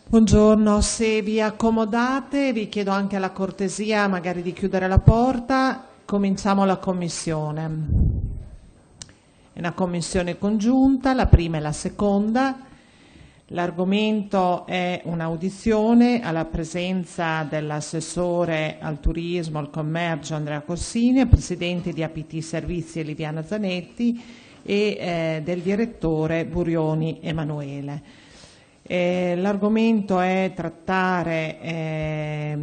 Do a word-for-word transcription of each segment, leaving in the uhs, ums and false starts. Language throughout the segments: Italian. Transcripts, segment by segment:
Buongiorno, se vi accomodate vi chiedo anche la cortesia magari di chiudere la porta. Cominciamo la commissione. È una commissione congiunta, la prima e la seconda. L'argomento è un'audizione alla presenza dell'assessore al turismo, al commercio Andrea Corsini, presidente di A P T Servizi Liviana Zanetti e eh, del direttore Burioni Emanuele. Eh, l'argomento è trattare eh,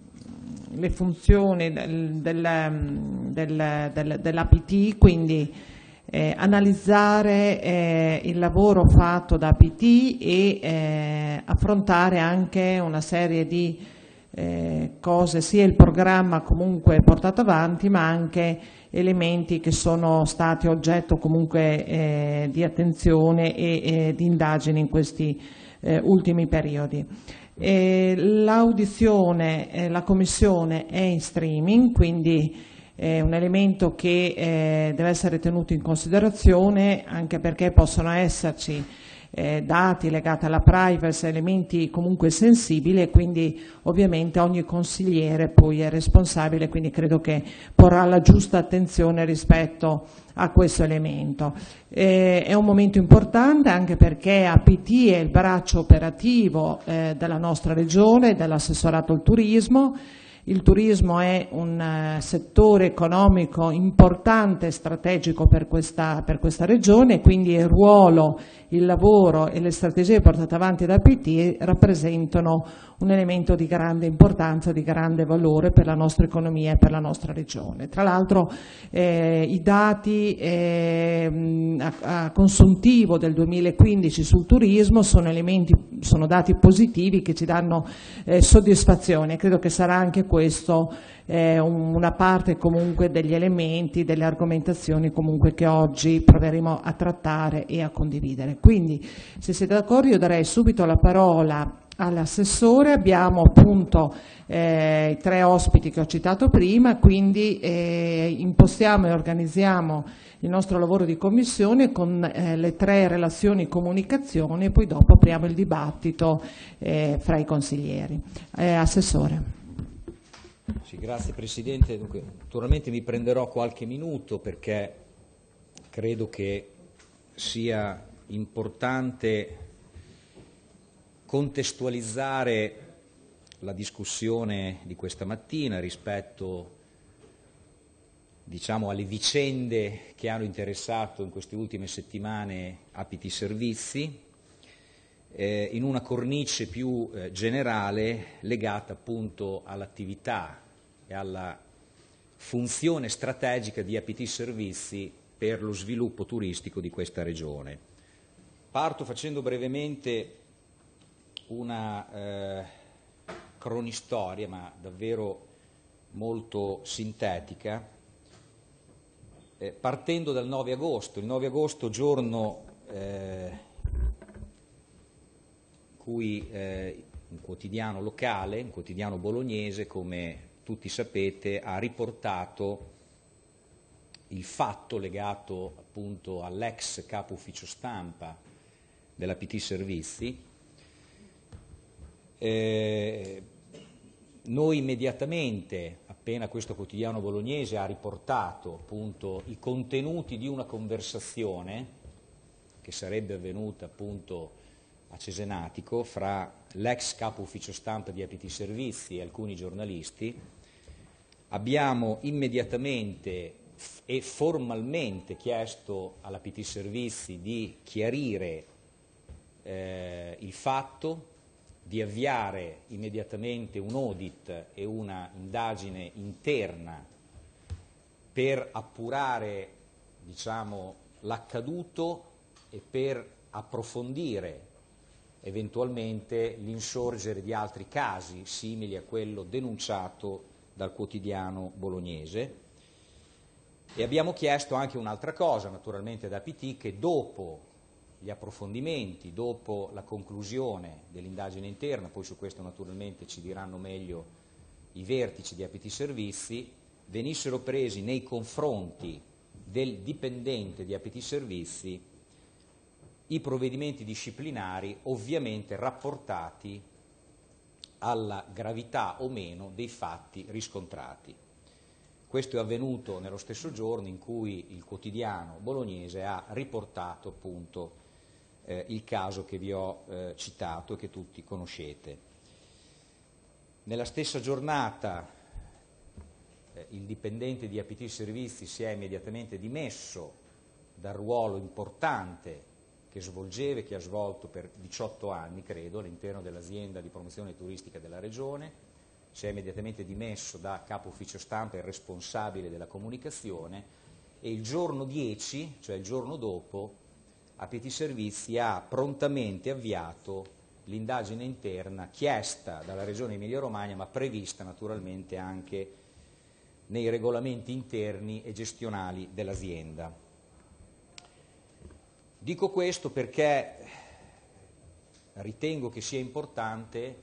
le funzioni del, del, del, del, dell'A P T, quindi eh, analizzare eh, il lavoro fatto da A P T e eh, affrontare anche una serie di eh, cose, sia il programma comunque portato avanti, ma anche elementi che sono stati oggetto comunque eh, di attenzione e eh, di indagini in questi Eh, ultimi periodi. Eh, l'audizione, eh, la commissione è in streaming, quindi è un elemento che eh, deve essere tenuto in considerazione, anche perché possono esserci eh, dati legati alla privacy, elementi comunque sensibili, e quindi ovviamente ogni consigliere poi è responsabile, quindi credo che porrà la giusta attenzione rispetto a questo elemento. Eh, è un momento importante anche perché A P T è il braccio operativo eh, della nostra regione, dell'assessorato al turismo. Il turismo è un uh, settore economico importante e strategico per questa, per questa regione, quindi il ruolo, il lavoro e le strategie portate avanti da A P T rappresentano un elemento di grande importanza, di grande valore per la nostra economia e per la nostra regione. Tra l'altro eh, i dati eh, a, a consuntivo del duemilaquindici sul turismo sono, elementi, sono dati positivi che ci danno eh, soddisfazione. Credo che sarà anche questo eh, una parte comunque degli elementi, delle argomentazioni comunque che oggi proveremo a trattare e a condividere. Quindi, se siete d'accordo, io darei subito la parola all'assessore. Abbiamo appunto eh, i tre ospiti che ho citato prima, quindi eh, impostiamo e organizziamo il nostro lavoro di commissione con eh, le tre relazioni comunicazioni e poi dopo apriamo il dibattito eh, fra i consiglieri. Eh, assessore. Sì, grazie Presidente. Dunque, naturalmente mi prenderò qualche minuto perché credo che sia importante contestualizzare la discussione di questa mattina rispetto, diciamo, alle vicende che hanno interessato in queste ultime settimane A P T Servizi, eh, in una cornice più eh, generale legata appunto all'attività e alla funzione strategica di A P T Servizi per lo sviluppo turistico di questa regione. Parto facendo brevemente una eh, cronistoria, ma davvero molto sintetica, eh, partendo dal nove agosto. Il nove agosto, giorno eh, in cui eh, un quotidiano locale, un quotidiano bolognese, come tutti sapete, ha riportato il fatto legato appunto all'ex capo ufficio stampa dell'A P T Servizi. Eh, noi immediatamente, appena questo quotidiano bolognese ha riportato appunto i contenuti di una conversazione che sarebbe avvenuta appunto a Cesenatico fra l'ex capo ufficio stampa di A P T Servizi e alcuni giornalisti, abbiamo immediatamente e formalmente chiesto all'A P T Servizi di chiarire eh, il fatto, di avviare immediatamente un audit e una indagine interna per appurare, diciamo, l'accaduto e per approfondire eventualmente l'insorgere di altri casi simili a quello denunciato dal quotidiano bolognese. E abbiamo chiesto anche un'altra cosa, naturalmente da A P T, che dopo gli approfondimenti, dopo la conclusione dell'indagine interna, poi su questo naturalmente ci diranno meglio i vertici di A P T Servizi, venissero presi nei confronti del dipendente di A P T Servizi i provvedimenti disciplinari ovviamente rapportati alla gravità o meno dei fatti riscontrati. Questo è avvenuto nello stesso giorno in cui il quotidiano bolognese ha riportato appunto eh, il caso che vi ho eh, citato e che tutti conoscete. Nella stessa giornata eh, il dipendente di A P T Servizi si è immediatamente dimesso dal ruolo importante che svolgeva e che ha svolto per diciotto anni, credo, all'interno dell'azienda di promozione turistica della Regione, si è immediatamente dimesso da capo ufficio stampa e responsabile della comunicazione, e il giorno dieci, cioè il giorno dopo, A P T Servizi ha prontamente avviato l'indagine interna chiesta dalla Regione Emilia-Romagna, ma prevista naturalmente anche nei regolamenti interni e gestionali dell'azienda. Dico questo perché ritengo che sia importante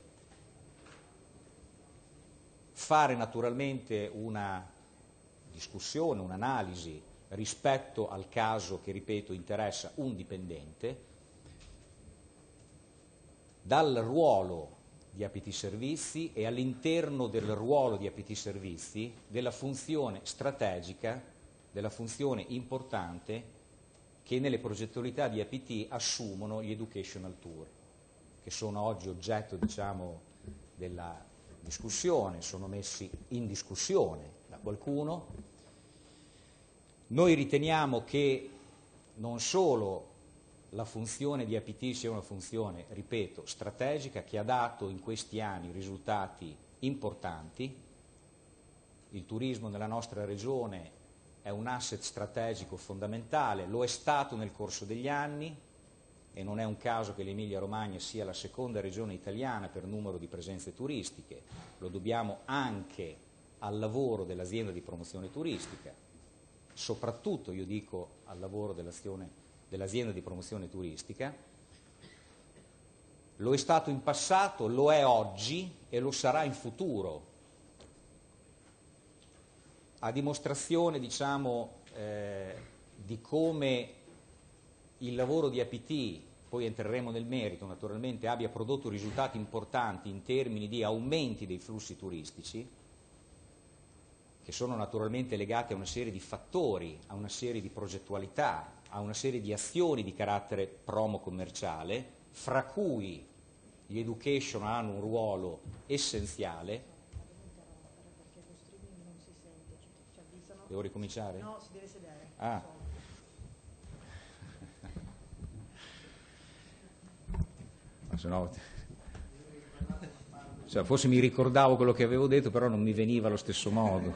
fare naturalmente una discussione, un'analisi rispetto al caso che, ripeto, interessa un dipendente, dal ruolo di A P T Servizi e all'interno del ruolo di A P T Servizi della funzione strategica, della funzione importante che nelle progettualità di A P T assumono gli educational tour, che sono oggi oggetto, diciamo, della discussione, sono messi in discussione da qualcuno. Noi riteniamo che non solo la funzione di A P T sia una funzione, ripeto, strategica, che ha dato in questi anni risultati importanti. Il turismo nella nostra regione è un asset strategico fondamentale, lo è stato nel corso degli anni e non è un caso che l'Emilia-Romagna sia la seconda regione italiana per numero di presenze turistiche, lo dobbiamo anche al lavoro dell'azienda di promozione turistica, soprattutto io dico al lavoro dell'azienda di promozione turistica. Lo è stato in passato, lo è oggi e lo sarà in futuro, a dimostrazione, diciamo, eh, di come il lavoro di A P T, poi entreremo nel merito naturalmente, abbia prodotto risultati importanti in termini di aumenti dei flussi turistici, che sono naturalmente legati a una serie di fattori, a una serie di progettualità, a una serie di azioni di carattere promo commerciale, fra cui gli education hanno un ruolo essenziale. Devo ricominciare? No, si deve sedere. Ah. Ma se no, cioè, forse mi ricordavo quello che avevo detto, però non mi veniva allo stesso modo.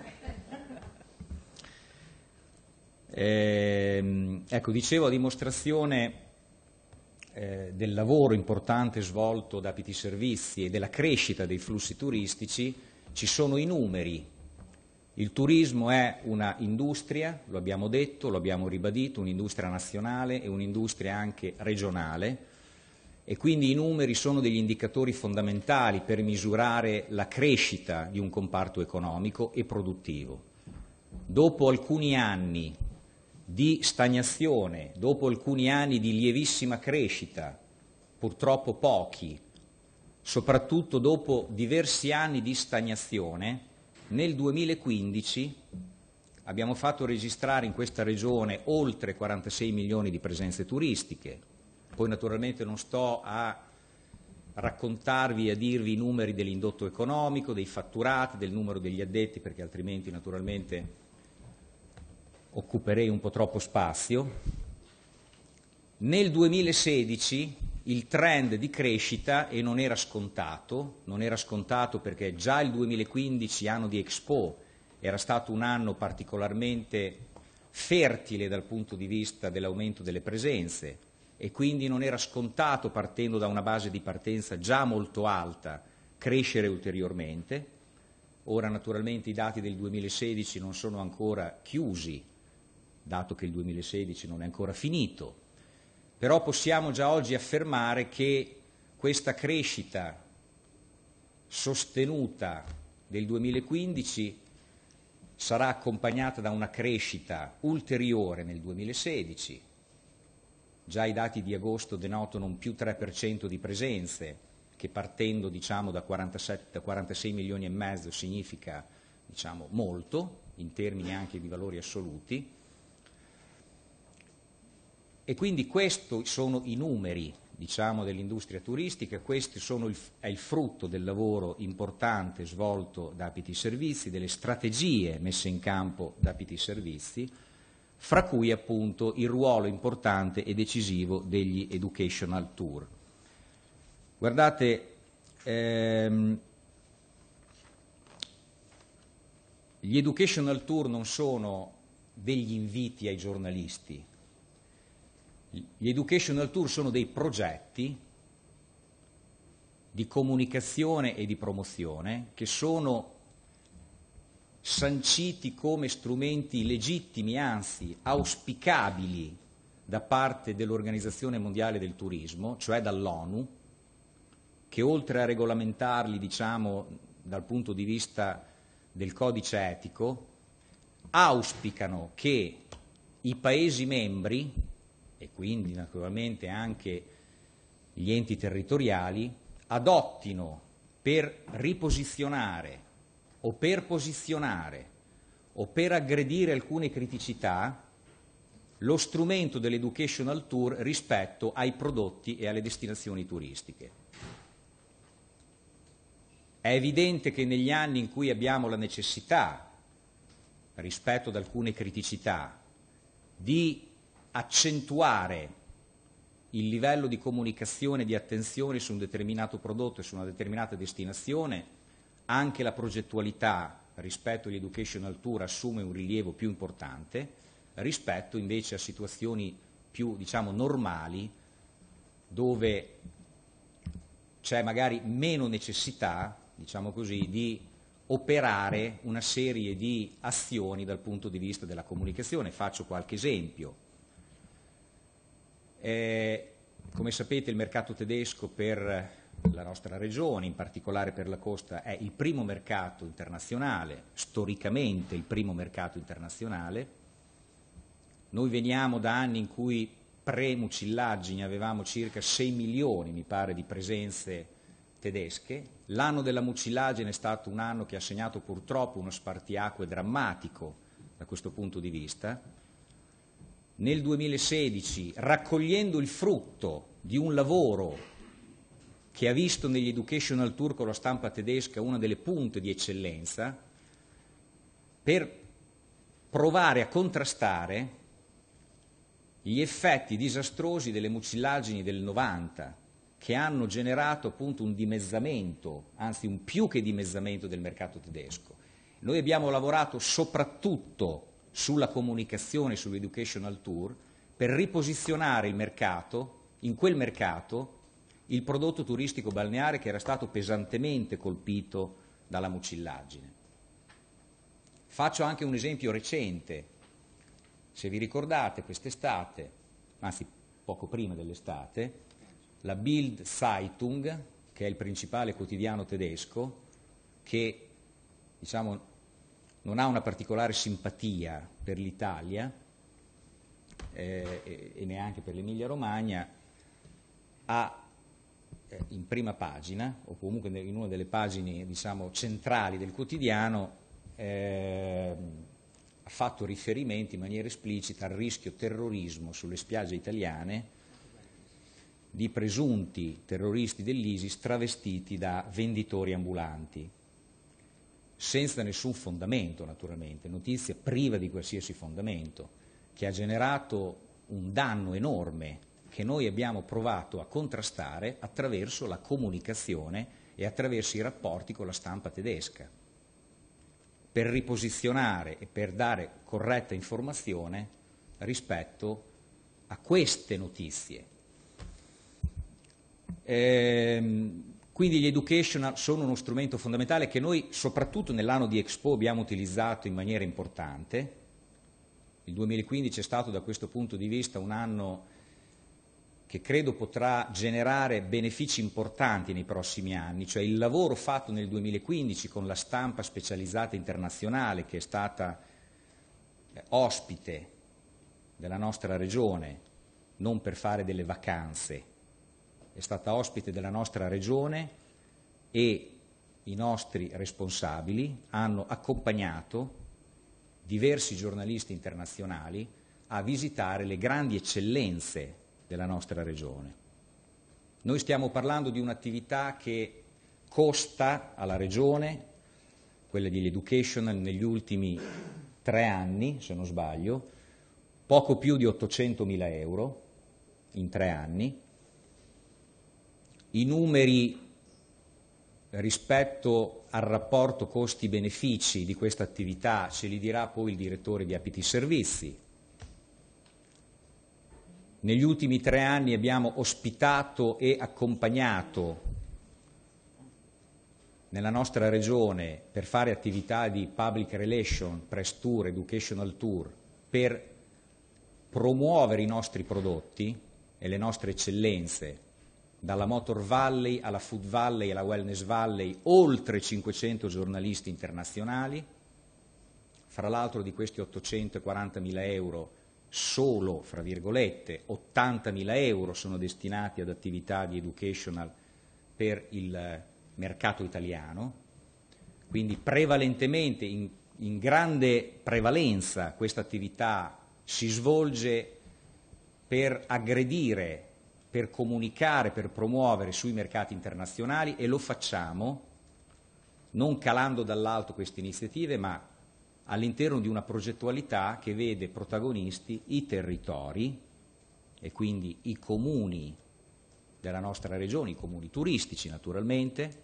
Eh, ecco, dicevo, a dimostrazione eh, del lavoro importante svolto da A P T Servizi e della crescita dei flussi turistici, ci sono i numeri. Il turismo è una industria, lo abbiamo detto, lo abbiamo ribadito, un'industria nazionale e un'industria anche regionale, e quindi i numeri sono degli indicatori fondamentali per misurare la crescita di un comparto economico e produttivo. Dopo alcuni anni di stagnazione, dopo alcuni anni di lievissima crescita, purtroppo pochi, soprattutto dopo diversi anni di stagnazione, nel duemilaquindici abbiamo fatto registrare in questa regione oltre quarantasei milioni di presenze turistiche. Poi naturalmente non sto a raccontarvi e a dirvi i numeri dell'indotto economico, dei fatturati, del numero degli addetti, perché altrimenti naturalmente occuperei un po' troppo spazio. Nel duemilasedici il trend di crescita, e non era scontato, non era scontato perché già il duemilaquindici, anno di Expo, era stato un anno particolarmente fertile dal punto di vista dell'aumento delle presenze, e quindi non era scontato, partendo da una base di partenza già molto alta, crescere ulteriormente. Ora naturalmente i dati del duemilasedici non sono ancora chiusi, dato che il duemilasedici non è ancora finito, però possiamo già oggi affermare che questa crescita sostenuta del duemilaquindici sarà accompagnata da una crescita ulteriore nel duemilasedici. Già i dati di agosto denotano un più tre per cento di presenze, che partendo diciamo, da, quarantasette, da quarantasei milioni e mezzo significa diciamo, molto, in termini anche di valori assoluti. E quindi questi sono i numeri diciamo, dell'industria turistica, questo sono il, è il frutto del lavoro importante svolto da A P T Servizi, delle strategie messe in campo da A P T Servizi, fra cui appunto il ruolo importante e decisivo degli educational tour. Guardate, ehm, gli educational tour non sono degli inviti ai giornalisti. Gli educational tour sono dei progetti di comunicazione e di promozione che sono sanciti come strumenti legittimi, anzi auspicabili da parte dell'Organizzazione Mondiale del Turismo, cioè dall'ONU, che oltre a regolamentarli, diciamo, dal punto di vista del codice etico, auspicano che i Paesi membri, e quindi naturalmente anche gli enti territoriali, adottino per riposizionare o per posizionare o per aggredire alcune criticità lo strumento dell'educational tour rispetto ai prodotti e alle destinazioni turistiche. È evidente che negli anni in cui abbiamo la necessità, rispetto ad alcune criticità, di accentuare il livello di comunicazione e di attenzione su un determinato prodotto e su una determinata destinazione, anche la progettualità rispetto agli educational tour assume un rilievo più importante rispetto invece a situazioni più diciamo normali dove c'è magari meno necessità diciamo così di operare una serie di azioni dal punto di vista della comunicazione. Faccio qualche esempio. Eh, come sapete il mercato tedesco per la nostra regione, in particolare per la costa, è il primo mercato internazionale, storicamente il primo mercato internazionale. Noi veniamo da anni in cui pre-Mucillaggine avevamo circa sei milioni, mi pare, di presenze tedesche. L'anno della Mucillaggine è stato un anno che ha segnato purtroppo uno spartiacque drammatico da questo punto di vista. Nel duemilasedici, raccogliendo il frutto di un lavoro che ha visto negli educational tour con la stampa tedesca una delle punte di eccellenza, per provare a contrastare gli effetti disastrosi delle mucillaggini del novanta, che hanno generato appunto un dimezzamento, anzi un più che dimezzamento del mercato tedesco. Noi abbiamo lavorato soprattutto sulla comunicazione, sull'educational tour, per riposizionare il mercato, in quel mercato, il prodotto turistico balneare che era stato pesantemente colpito dalla mucillaggine. Faccio anche un esempio recente. Se vi ricordate, quest'estate, anzi poco prima dell'estate, la Bild Zeitung, che è il principale quotidiano tedesco, che diciamo non ha una particolare simpatia per l'Italia eh, e, e neanche per l'Emilia Romagna, ha eh, in prima pagina, o comunque in una delle pagine diciamo, centrali del quotidiano, eh, ha fatto riferimento in maniera esplicita al rischio terrorismo sulle spiagge italiane di presunti terroristi dell'ISIS travestiti da venditori ambulanti, senza nessun fondamento naturalmente, notizia priva di qualsiasi fondamento, che ha generato un danno enorme che noi abbiamo provato a contrastare attraverso la comunicazione e attraverso i rapporti con la stampa tedesca, per riposizionare e per dare corretta informazione rispetto a queste notizie. Ehm, Quindi gli educational sono uno strumento fondamentale che noi soprattutto nell'anno di Expo abbiamo utilizzato in maniera importante. Il duemilaquindici è stato da questo punto di vista un anno che credo potrà generare benefici importanti nei prossimi anni, cioè il lavoro fatto nel duemilaquindici con la stampa specializzata internazionale che è stata ospite della nostra regione, non per fare delle vacanze, è stata ospite della nostra regione e i nostri responsabili hanno accompagnato diversi giornalisti internazionali a visitare le grandi eccellenze della nostra regione. Noi stiamo parlando di un'attività che costa alla regione, quella degli educational, negli ultimi tre anni, se non sbaglio, poco più di ottocentomila euro in tre anni. I numeri rispetto al rapporto costi-benefici di questa attività ce li dirà poi il direttore di A P T Servizi. Negli ultimi tre anni abbiamo ospitato e accompagnato nella nostra regione per fare attività di public relation, press tour, educational tour, per promuovere i nostri prodotti e le nostre eccellenze, dalla Motor Valley alla Food Valley alla Wellness Valley, oltre cinquecento giornalisti internazionali. Fra l'altro di questi ottocentoquarantamila euro, solo, fra virgolette, ottantamila euro sono destinati ad attività di educational per il mercato italiano, quindi prevalentemente, in, in grande prevalenza, questa attività si svolge per aggredire, per comunicare, per promuovere sui mercati internazionali, e lo facciamo non calando dall'alto queste iniziative, ma all'interno di una progettualità che vede protagonisti i territori e quindi i comuni della nostra regione, i comuni turistici naturalmente,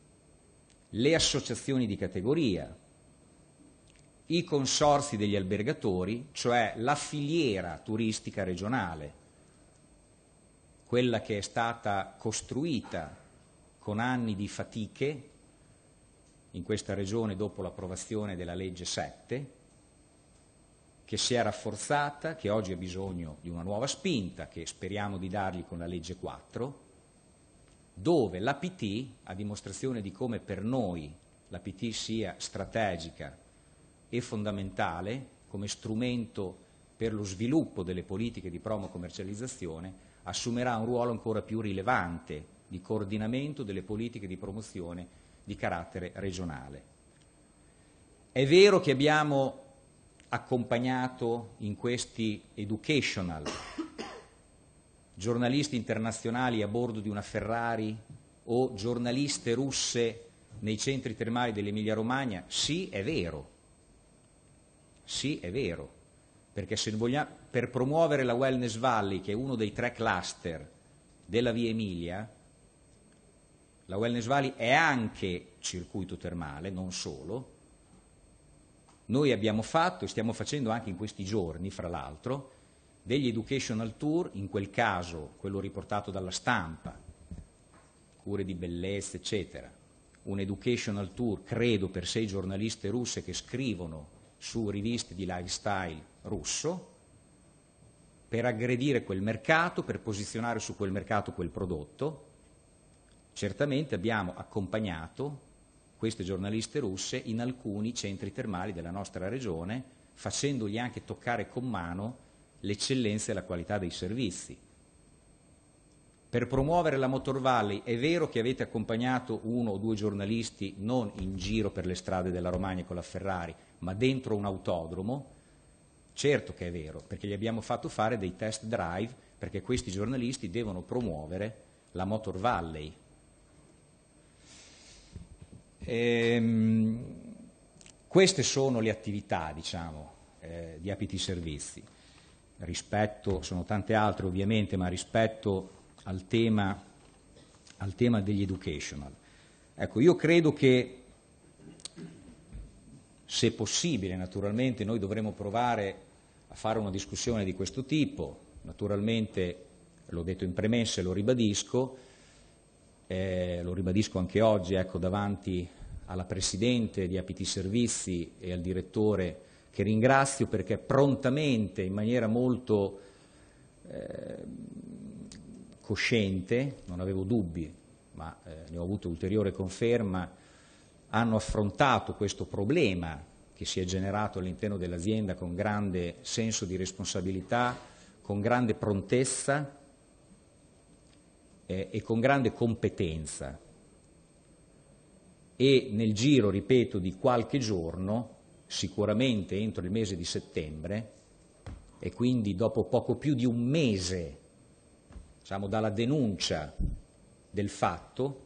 le associazioni di categoria, i consorzi degli albergatori, cioè la filiera turistica regionale, quella che è stata costruita con anni di fatiche in questa regione dopo l'approvazione della legge sette, che si è rafforzata, che oggi ha bisogno di una nuova spinta, che speriamo di dargli con la legge quattro, dove l'A P T, a dimostrazione di come per noi l'A P T sia strategica e fondamentale come strumento per lo sviluppo delle politiche di promo-commercializzazione, assumerà un ruolo ancora più rilevante di coordinamento delle politiche di promozione di carattere regionale. È vero che abbiamo accompagnato in questi educational giornalisti internazionali a bordo di una Ferrari o giornaliste russe nei centri termali dell'Emilia Romagna? Sì, è vero. Sì, è vero. Perché se vogliamo, per promuovere la Wellness Valley, che è uno dei tre cluster della Via Emilia, la Wellness Valley è anche circuito termale, non solo. Noi abbiamo fatto e stiamo facendo anche in questi giorni, fra l'altro, degli educational tour, in quel caso quello riportato dalla stampa, cure di bellezza, eccetera. Un educational tour, credo, per sei giornaliste russe che scrivono su riviste di lifestyle russo, per aggredire quel mercato, per posizionare su quel mercato quel prodotto. Certamente abbiamo accompagnato queste giornaliste russe in alcuni centri termali della nostra regione, facendogli anche toccare con mano l'eccellenza e la qualità dei servizi. Per promuovere la Motor Valley è vero che avete accompagnato uno o due giornalisti non in giro per le strade della Romagna con la Ferrari, ma dentro un autodromo. Certo che è vero, perché gli abbiamo fatto fare dei test drive, perché questi giornalisti devono promuovere la Motor Valley. Ehm, queste sono le attività, diciamo, eh, di A P T Servizi. Rispetto, sono tante altre ovviamente, ma rispetto al tema, al tema degli educational. Ecco, io credo che, se possibile, naturalmente, noi dovremo provare a fare una discussione di questo tipo. Naturalmente, l'ho detto in premessa e lo ribadisco, eh, lo ribadisco anche oggi, ecco, davanti alla Presidente di A P T Servizi e al Direttore, che ringrazio perché prontamente, in maniera molto eh, cosciente, non avevo dubbi, ma eh, ne ho avuto ulteriore conferma, hanno affrontato questo problema che si è generato all'interno dell'azienda con grande senso di responsabilità, con grande prontezza, eh, e con grande competenza, e nel giro, ripeto, di qualche giorno, sicuramente entro il mese di settembre, e quindi dopo poco più di un mese, diciamo, dalla denuncia del fatto,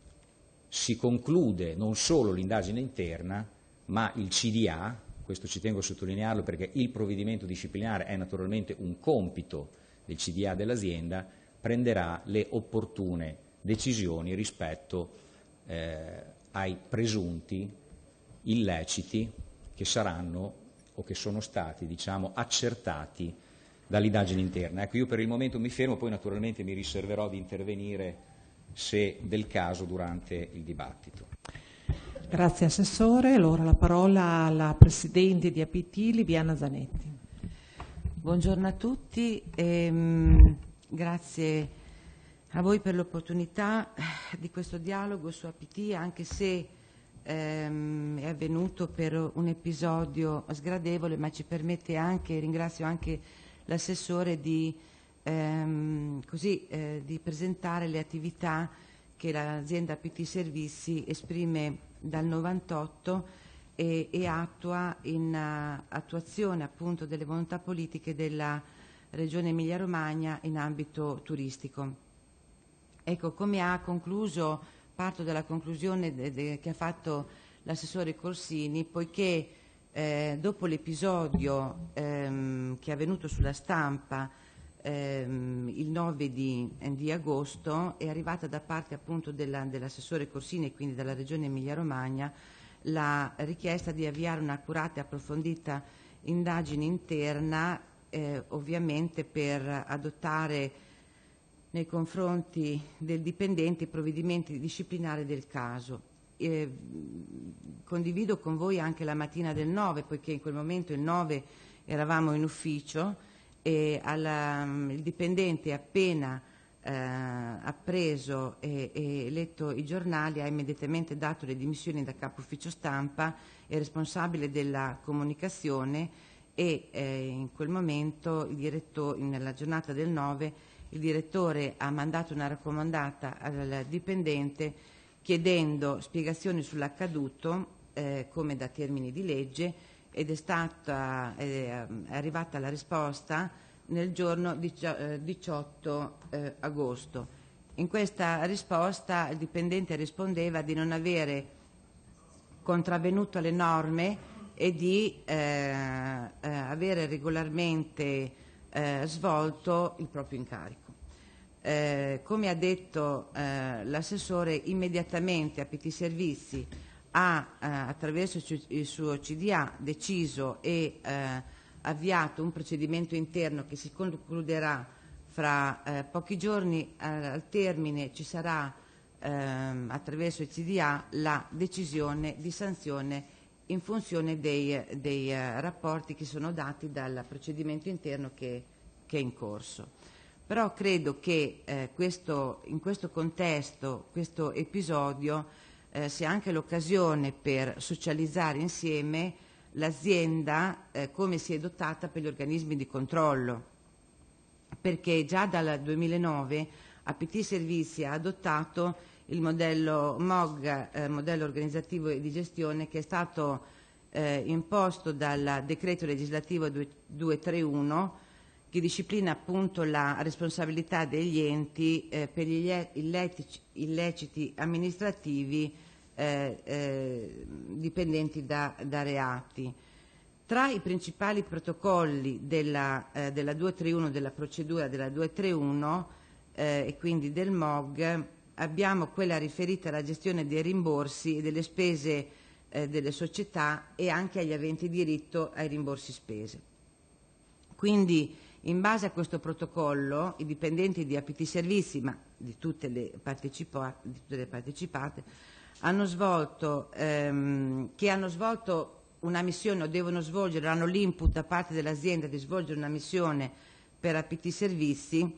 si conclude non solo l'indagine interna, ma il C D A, questo ci tengo a sottolinearlo perché il provvedimento disciplinare è naturalmente un compito del C D A dell'azienda, prenderà le opportune decisioni rispetto eh, ai presunti illeciti che saranno o che sono stati, diciamo, accertati dall'indagine interna. Ecco, io per il momento mi fermo, poi naturalmente mi riserverò di intervenire, se del caso, durante il dibattito. Grazie Assessore. Allora la parola alla Presidente di A P T, Liviana Zanetti. Buongiorno a tutti, ehm, grazie a voi per l'opportunità di questo dialogo su A P T, anche se ehm, è avvenuto per un episodio sgradevole, ma ci permette anche, ringrazio anche l'assessore di, ehm, così, eh, di presentare le attività che l'azienda A P T Servizi esprime dal novantotto e, e attua in uh, attuazione appunto delle volontà politiche della Regione Emilia-Romagna in ambito turistico. Ecco, come ha concluso, parto dalla conclusione de, de, che ha fatto l'assessore Corsini, poiché eh, dopo l'episodio ehm, che è avvenuto sulla stampa ehm, il nove di, di agosto, è arrivata da parte appunto della, dell'assessore Corsini e quindi dalla Regione Emilia-Romagna la richiesta di avviare un'accurata e approfondita indagine interna, eh, ovviamente per adottare nei confronti del dipendente i provvedimenti disciplinari del caso. Eh, condivido con voi anche la mattina del nove, poiché in quel momento il nove eravamo in ufficio e alla, il dipendente appena eh, appreso e, e letto i giornali ha immediatamente dato le dimissioni da capo ufficio stampa e responsabile della comunicazione e eh, in quel momento il direttore, nella giornata del nove, il direttore ha mandato una raccomandata al dipendente chiedendo spiegazioni sull'accaduto eh, come da termini di legge, ed è stata è arrivata la risposta nel giorno diciotto agosto. In questa risposta il dipendente rispondeva di non avere contravvenuto alle norme e di eh, eh, avere regolarmente eh, svolto il proprio incarico. Eh, come ha detto eh, l'assessore, immediatamente A P T Servizi ha eh, attraverso il suo C D A deciso e eh, avviato un procedimento interno che si concluderà fra eh, pochi giorni. Eh, al termine ci sarà eh, attraverso il C D A la decisione di sanzione in funzione dei, dei eh, rapporti che sono dati dal procedimento interno che, che è in corso. Però credo che eh, questo, in questo contesto, questo episodio eh, sia anche l'occasione per socializzare insieme l'azienda eh, come si è dotata per gli organismi di controllo, perché già dal duemilanove A P T Servizi ha adottato il modello M O G, eh, modello organizzativo e di gestione, che è stato eh, imposto dal decreto legislativo duecentotrentuno, che disciplina appunto la responsabilità degli enti eh, per gli illeciti, illeciti amministrativi eh, eh, dipendenti da, da reati. Tra i principali protocolli della, eh, della duecentotrentuno, della procedura della duecentotrentuno eh, e quindi del M O G, abbiamo quella riferita alla gestione dei rimborsi e delle spese eh, delle società e anche agli aventi diritto ai rimborsi spese. Quindi, in base a questo protocollo, i dipendenti di A P T Servizi, ma di tutte le, partecipa di tutte le partecipate, hanno svolto, ehm, che hanno svolto una missione o devono svolgere, hanno l'input da parte dell'azienda di svolgere una missione per A P T Servizi,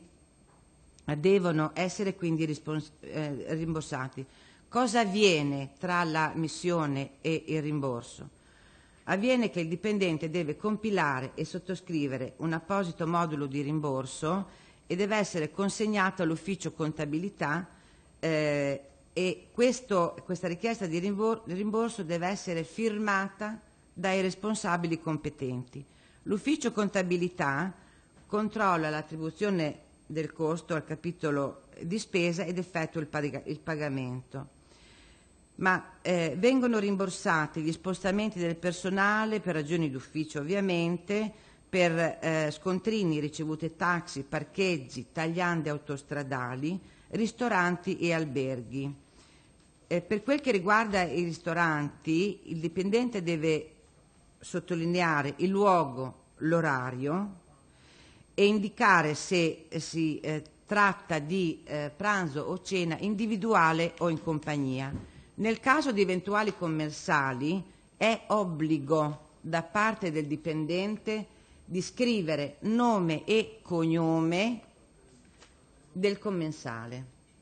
devono essere quindi eh, rimborsati. Cosa avviene tra la missione e il rimborso? Avviene che il dipendente deve compilare e sottoscrivere un apposito modulo di rimborso e deve essere consegnato all'ufficio contabilità eh, e questo, questa richiesta di rimborso deve essere firmata dai responsabili competenti. L'ufficio contabilità controlla l'attribuzione del costo al capitolo di spesa ed effettua il, pag il pagamento. Ma eh, vengono rimborsati gli spostamenti del personale per ragioni d'ufficio ovviamente, per eh, scontrini, ricevute taxi, parcheggi, tagliande autostradali, ristoranti e alberghi. Eh, per quel che riguarda i ristoranti, il dipendente deve sottolineare il luogo, l'orario e indicare se si eh, tratta di eh, pranzo o cena individuale o in compagnia. Nel caso di eventuali commensali è obbligo da parte del dipendente di scrivere nome e cognome del commensale.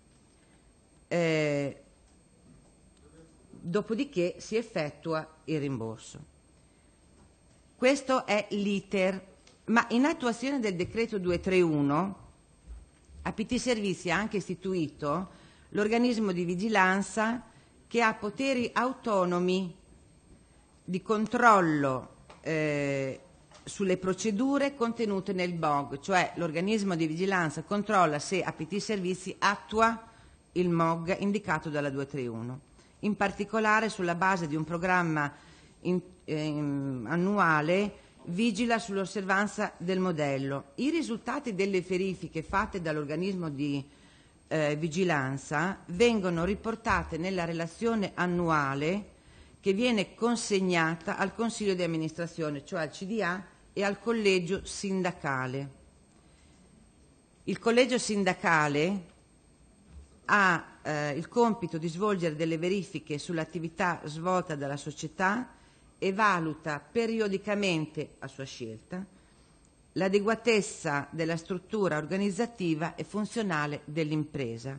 Eh, dopodiché si effettua il rimborso. Questo è l'iter, ma in attuazione del decreto duecentotrentuno A P T Servizi ha anche istituito l'organismo di vigilanza che ha poteri autonomi di controllo eh, sulle procedure contenute nel B O G, cioè l'organismo di vigilanza controlla se A P T Servizi attua il M O G indicato dalla duecentotrentuno, in particolare sulla base di un programma in, eh, annuale vigila sull'osservanza del modello. I risultati delle verifiche fatte dall'organismo di eh, vigilanza vengono riportate nella relazione annuale che viene consegnata al Consiglio di amministrazione, cioè al C D A e al collegio sindacale. Il collegio sindacale ha eh, il compito di svolgere delle verifiche sull'attività svolta dalla società e valuta periodicamente, a sua scelta, l'adeguatezza della struttura organizzativa e funzionale dell'impresa.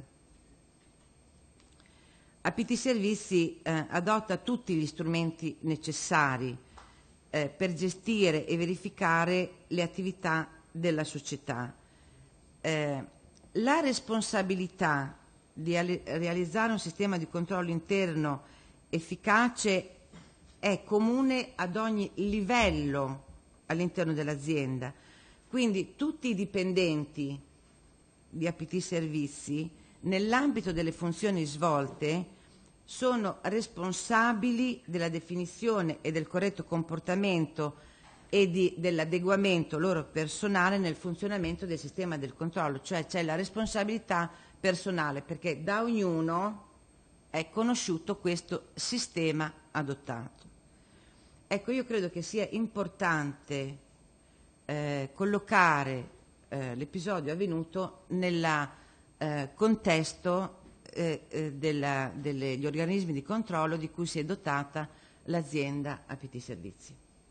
A P T Servizi eh, adotta tutti gli strumenti necessari eh, per gestire e verificare le attività della società. Eh, la responsabilità di realizzare un sistema di controllo interno efficace è comune ad ogni livello all'interno dell'azienda. Quindi tutti i dipendenti di A P T Servizi, nell'ambito delle funzioni svolte, sono responsabili della definizione e del corretto comportamento e di, dell'adeguamento loro personale nel funzionamento del sistema del controllo, cioè c'è la responsabilità personale, perché da ognuno è conosciuto questo sistema adottato. Ecco, io credo che sia importante eh, collocare eh, l'episodio avvenuto nel eh, contesto eh, eh, della, degli organismi di controllo di cui si è dotata l'azienda A P T Servizi.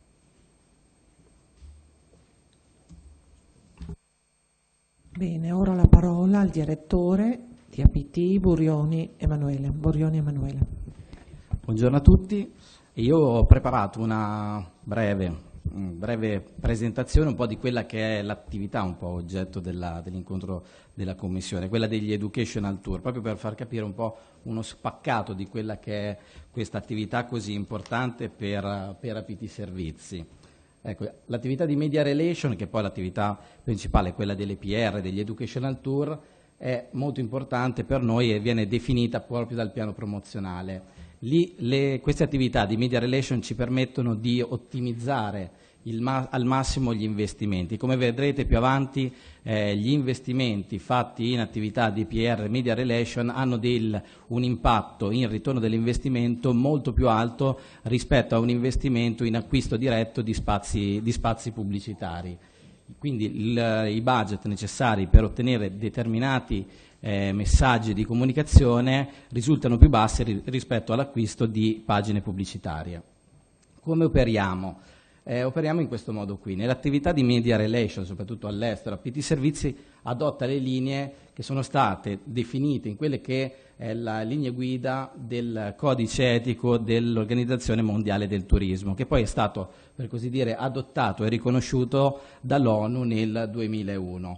Bene, ora la parola al direttore di A P T, Burioni Emanuele. Burioni Emanuele. Buongiorno a tutti. Io ho preparato una breve, breve presentazione un po' di quella che è l'attività un po' oggetto dell'incontro della Commissione, quella degli Educational Tour, proprio per far capire un po' uno spaccato di quella che è questa attività così importante per, per A P T Servizi. Ecco, l'attività di Media Relation, che poi l'attività principale è quella delle P R, degli Educational Tour, è molto importante per noi e viene definita proprio dal piano promozionale. Lì le, queste attività di Media Relation ci permettono di ottimizzare il ma, al massimo gli investimenti. Come vedrete più avanti, eh, gli investimenti fatti in attività di P R Media Relation hanno del, un impatto in ritorno dell'investimento molto più alto rispetto a un investimento in acquisto diretto di spazi, di spazi pubblicitari. Quindi il, i budget necessari per ottenere determinati eh, messaggi di comunicazione risultano più bassi ri, rispetto all'acquisto di pagine pubblicitarie. Come operiamo? Eh, operiamo in questo modo qui. Nell'attività di Media Relation, soprattutto all'estero, A P T Servizi adotta le linee che sono state definite in quelle che è la linea guida del codice etico dell'Organizzazione Mondiale del Turismo, che poi è stato, per così dire, adottato e riconosciuto dall'ONU nel duemilauno.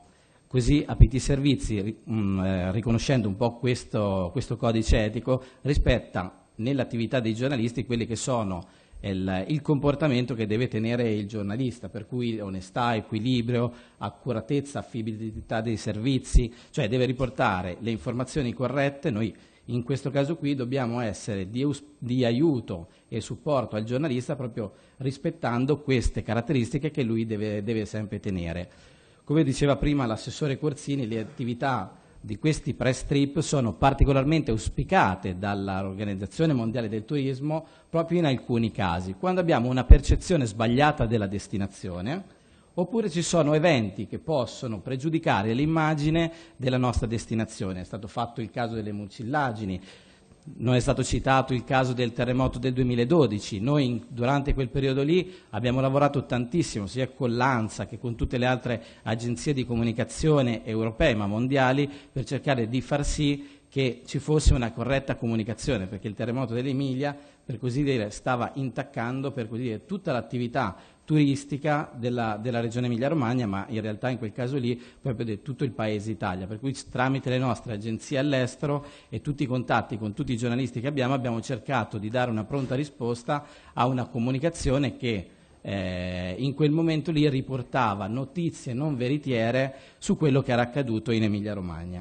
Così A P T Servizi, mh, eh, riconoscendo un po' questo, questo codice etico, rispetta nell'attività dei giornalisti quelli che sono il, il comportamento che deve tenere il giornalista, per cui onestà, equilibrio, accuratezza, affidabilità dei servizi, cioè deve riportare le informazioni corrette. Noi in questo caso qui dobbiamo essere di, di aiuto e supporto al giornalista proprio rispettando queste caratteristiche che lui deve, deve sempre tenere. Come diceva prima l'assessore Corsini, le attività di questi press trip sono particolarmente auspicate dall'Organizzazione Mondiale del Turismo proprio in alcuni casi, quando abbiamo una percezione sbagliata della destinazione, oppure ci sono eventi che possono pregiudicare l'immagine della nostra destinazione. È stato fatto il caso delle mucillagini, non è stato citato il caso del terremoto del duemiladodici. Noi in, durante quel periodo lì abbiamo lavorato tantissimo, sia con l'ANSA che con tutte le altre agenzie di comunicazione europee ma mondiali, per cercare di far sì che ci fosse una corretta comunicazione, perché il terremoto dell'Emilia, per così dire, stava intaccando per così dire, tutta l'attività turistica della, della regione Emilia-Romagna, ma in realtà in quel caso lì proprio di tutto il paese Italia, per cui tramite le nostre agenzie all'estero e tutti i contatti con tutti i giornalisti che abbiamo, abbiamo cercato di dare una pronta risposta a una comunicazione che eh, in quel momento lì riportava notizie non veritiere su quello che era accaduto in Emilia-Romagna.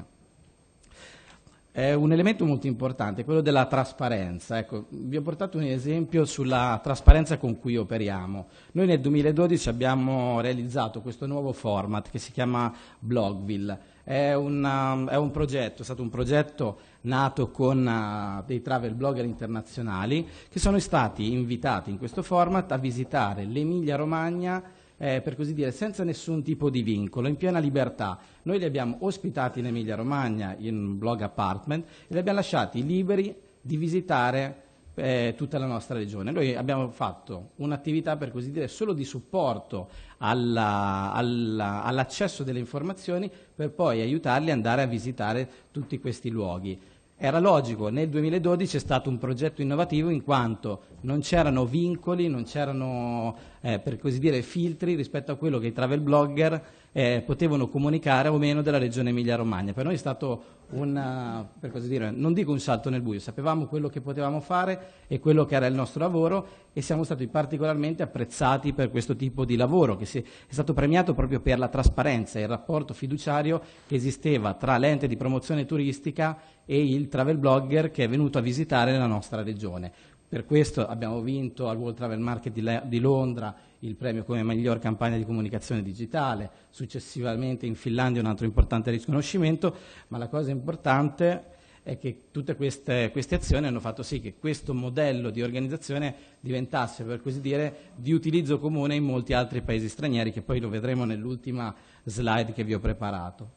È un elemento molto importante, quello della trasparenza. Ecco, vi ho portato un esempio sulla trasparenza con cui operiamo. Noi nel duemiladodici abbiamo realizzato questo nuovo format che si chiama Blogville. È, una, è un progetto, è stato un progetto nato con uh, dei travel blogger internazionali che sono stati invitati in questo format a visitare l'Emilia-Romagna Eh, per così dire, senza nessun tipo di vincolo, in piena libertà. Noi li abbiamo ospitati in Emilia-Romagna in un blog apartment e li abbiamo lasciati liberi di visitare eh, tutta la nostra regione. Noi abbiamo fatto un'attività, per così dire, solo di supporto alla, alla, all'accesso delle informazioni, per poi aiutarli ad andare a visitare tutti questi luoghi. Era logico, nel duemiladodici è stato un progetto innovativo in quanto non c'erano vincoli, non c'erano eh, per così dire filtri rispetto a quello che i travel blogger eh, potevano comunicare o meno della regione Emilia-Romagna. Per noi è stato un, per così dire, non dico un salto nel buio, sapevamo quello che potevamo fare e quello che era il nostro lavoro e siamo stati particolarmente apprezzati per questo tipo di lavoro che si, è stato premiato proprio per la trasparenza e il rapporto fiduciario che esisteva tra l'ente di promozione turistica e il travel blogger che è venuto a visitare la nostra regione. Per questo abbiamo vinto al World Travel Market di, Le- di Londra il premio come miglior campagna di comunicazione digitale, successivamente in Finlandia un altro importante riconoscimento, ma la cosa importante è che tutte queste, queste azioni hanno fatto sì che questo modello di organizzazione diventasse, per così dire, di utilizzo comune in molti altri paesi stranieri, che poi lo vedremo nell'ultima slide che vi ho preparato.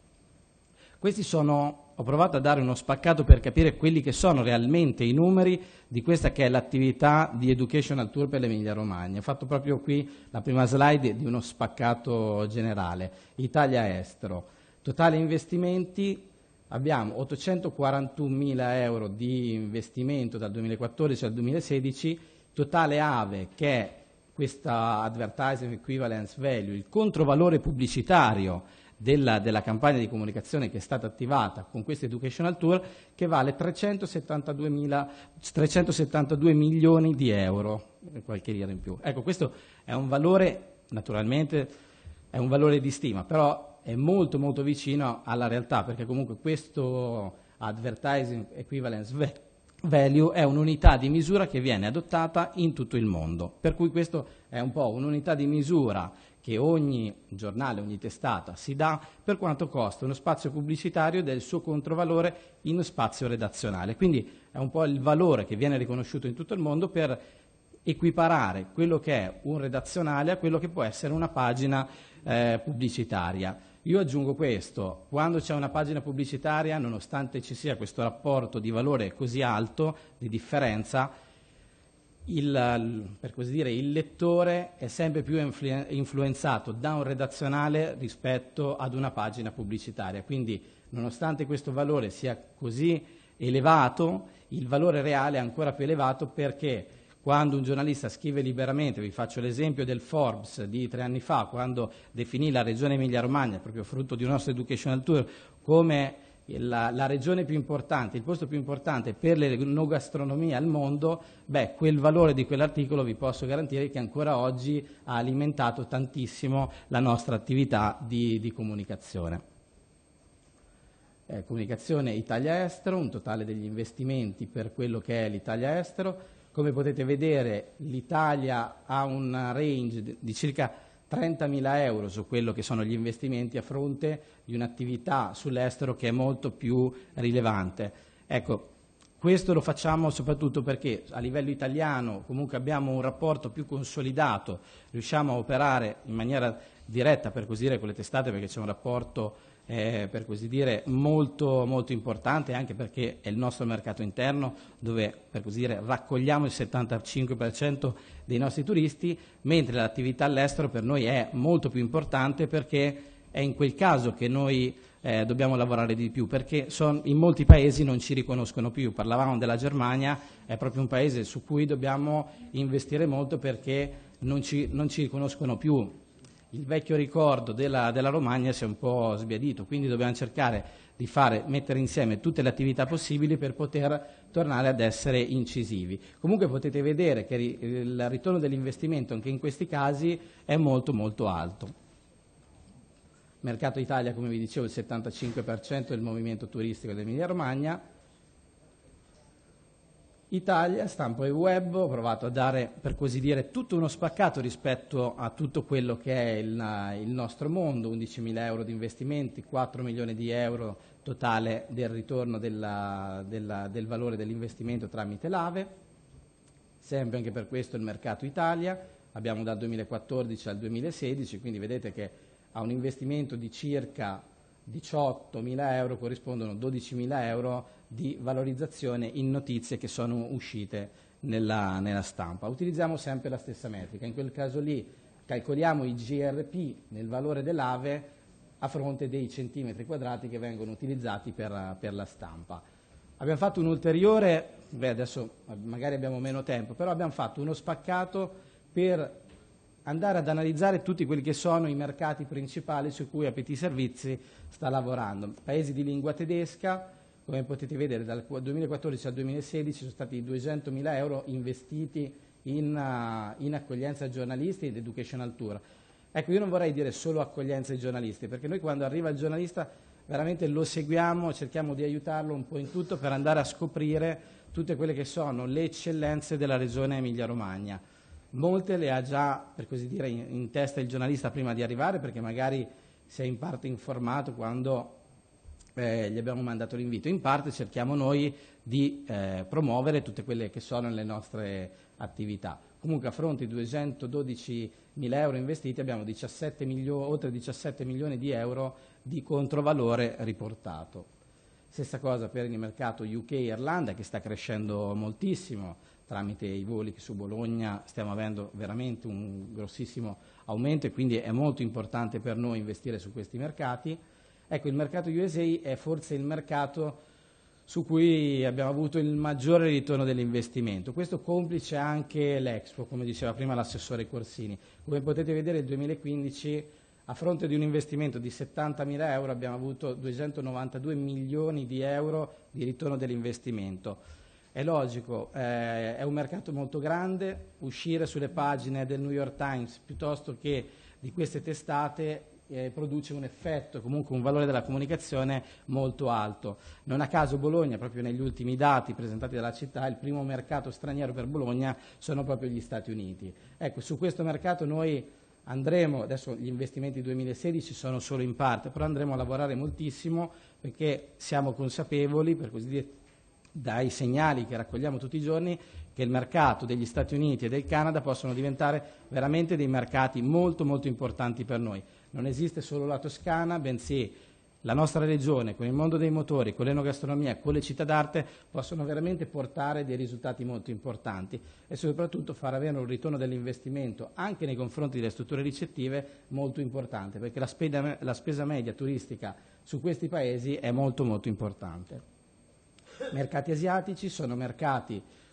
Questi sono, ho provato a dare uno spaccato per capire quelli che sono realmente i numeri di questa che è l'attività di Educational Tour per l'Emilia Romagna. Ho fatto proprio qui la prima slide di uno spaccato generale. Italia-estero. Totale investimenti, abbiamo ottocentoquarantunomila euro di investimento dal duemilaquattordici al duemilasedici, totale A V E che è questa Advertising Equivalence Value, il controvalore pubblicitario Della, della campagna di comunicazione che è stata attivata con questo Educational Tour, che vale trecentosettantadue milioni di euro, qualche lira in più. Ecco, questo è un valore, naturalmente, è un valore di stima, però è molto molto vicino alla realtà, perché comunque questo Advertising Equivalence Value è un'unità di misura che viene adottata in tutto il mondo, per cui questo è un po' un'unità di misura che ogni giornale, ogni testata si dà per quanto costa uno spazio pubblicitario del suo controvalore in spazio redazionale. Quindi è un po' il valore che viene riconosciuto in tutto il mondo per equiparare quello che è un redazionale a quello che può essere una pagina eh, pubblicitaria. Io aggiungo questo, quando c'è una pagina pubblicitaria, nonostante ci sia questo rapporto di valore così alto, di differenza, Il, per così dire, il lettore è sempre più influ- influenzato da un redazionale rispetto ad una pagina pubblicitaria. Quindi, nonostante questo valore sia così elevato, il valore reale è ancora più elevato perché quando un giornalista scrive liberamente, vi faccio l'esempio del Forbes di tre anni fa, quando definì la regione Emilia-Romagna, proprio frutto di un nostro educational tour, come la, la regione più importante, il posto più importante per l'enogastronomia al mondo, beh, quel valore di quell'articolo vi posso garantire che ancora oggi ha alimentato tantissimo la nostra attività di, di comunicazione. Eh, comunicazione Italia-Estero, un totale degli investimenti per quello che è l'Italia-Estero. Come potete vedere l'Italia ha un range di circa trentamila euro su quello che sono gli investimenti a fronte di un'attività sull'estero che è molto più rilevante. Ecco, questo lo facciamo soprattutto perché a livello italiano comunque abbiamo un rapporto più consolidato, riusciamo a operare in maniera diretta, per così dire, con le testate, perché c'è un rapporto eh, per così dire molto, molto importante, anche perché è il nostro mercato interno dove, per così dire, raccogliamo il settantacinque per cento dei nostri turisti, mentre l'attività all'estero per noi è molto più importante perché è in quel caso che noi eh, dobbiamo lavorare di più, perché son, in molti paesi non ci riconoscono più. Parlavamo della Germania, è proprio un paese su cui dobbiamo investire molto perché non ci, non ci riconoscono più. Il vecchio ricordo della, della Romagna si è un po' sbiadito, quindi dobbiamo cercare di fare, mettere insieme tutte le attività possibili per poter tornare ad essere incisivi. Comunque potete vedere che il ritorno dell'investimento anche in questi casi è molto molto alto. Mercato Italia, come vi dicevo, il settantacinque per cento del movimento turistico dell'Emilia Romagna. Italia, stampo e web, ho provato a dare, per così dire, tutto uno spaccato rispetto a tutto quello che è il, il nostro mondo, undicimila euro di investimenti, quattro milioni di euro totale del ritorno della, della, del valore dell'investimento tramite l'AVE, sempre anche per questo il mercato Italia, abbiamo dal duemilaquattordici al duemilasedici, quindi vedete che a un investimento di circa diciottomila euro corrispondono dodicimila euro di valorizzazione in notizie che sono uscite nella, nella stampa. Utilizziamo sempre la stessa metrica, in quel caso lì calcoliamo i G R P nel valore dell'AVE a fronte dei centimetri quadrati che vengono utilizzati per, per la stampa. Abbiamo fatto un ulteriore, beh adesso magari abbiamo meno tempo, però abbiamo fatto uno spaccato per andare ad analizzare tutti quelli che sono i mercati principali su cui A P T Servizi sta lavorando. Paesi di lingua tedesca, come potete vedere dal duemilaquattordici al duemilasedici sono stati duecentomila euro investiti in, uh, in accoglienza ai giornalisti ed educational tour. Ecco, io non vorrei dire solo accoglienza ai giornalisti, perché noi quando arriva il giornalista veramente lo seguiamo, cerchiamo di aiutarlo un po' in tutto per andare a scoprire tutte quelle che sono le eccellenze della regione Emilia-Romagna. Molte le ha già, per così dire, in, in testa il giornalista prima di arrivare, perché magari si è in parte informato quando eh, gli abbiamo mandato l'invito. In parte cerchiamo noi di eh, promuovere tutte quelle che sono le nostre attività. Comunque a fronte di duecentodicimila euro investiti abbiamo diciassette milio- oltre diciassette milioni di euro di controvalore riportato. Stessa cosa per il mercato U K e Irlanda, che sta crescendo moltissimo. Tramite i voli che su Bologna stiamo avendo veramente un grossissimo aumento e quindi è molto importante per noi investire su questi mercati. Ecco, il mercato U S A è forse il mercato su cui abbiamo avuto il maggiore ritorno dell'investimento. Questo complice anche l'Expo, come diceva prima l'assessore Corsini. Come potete vedere il duemilaquindici, a fronte di un investimento di settantamila euro, abbiamo avuto duecentonovantadue milioni di euro di ritorno dell'investimento. È logico, eh, è un mercato molto grande, uscire sulle pagine del New York Times piuttosto che di queste testate eh, produce un effetto, comunque un valore della comunicazione molto alto. Non a caso Bologna, proprio negli ultimi dati presentati dalla città, il primo mercato straniero per Bologna sono proprio gli Stati Uniti. Ecco, su questo mercato noi andremo, adesso gli investimenti duemilasedici sono solo in parte, però andremo a lavorare moltissimo perché siamo consapevoli, per così dire, dai segnali che raccogliamo tutti i giorni, che il mercato degli Stati Uniti e del Canada possono diventare veramente dei mercati molto molto importanti per noi. Non esiste solo la Toscana, bensì la nostra regione con il mondo dei motori, con l'enogastronomia, con le città d'arte possono veramente portare dei risultati molto importanti e soprattutto far avere un ritorno dell'investimento anche nei confronti delle strutture ricettive molto importante, perché la spesa, la spesa media turistica su questi paesi è molto molto importante. Mercati asiatici sono mercati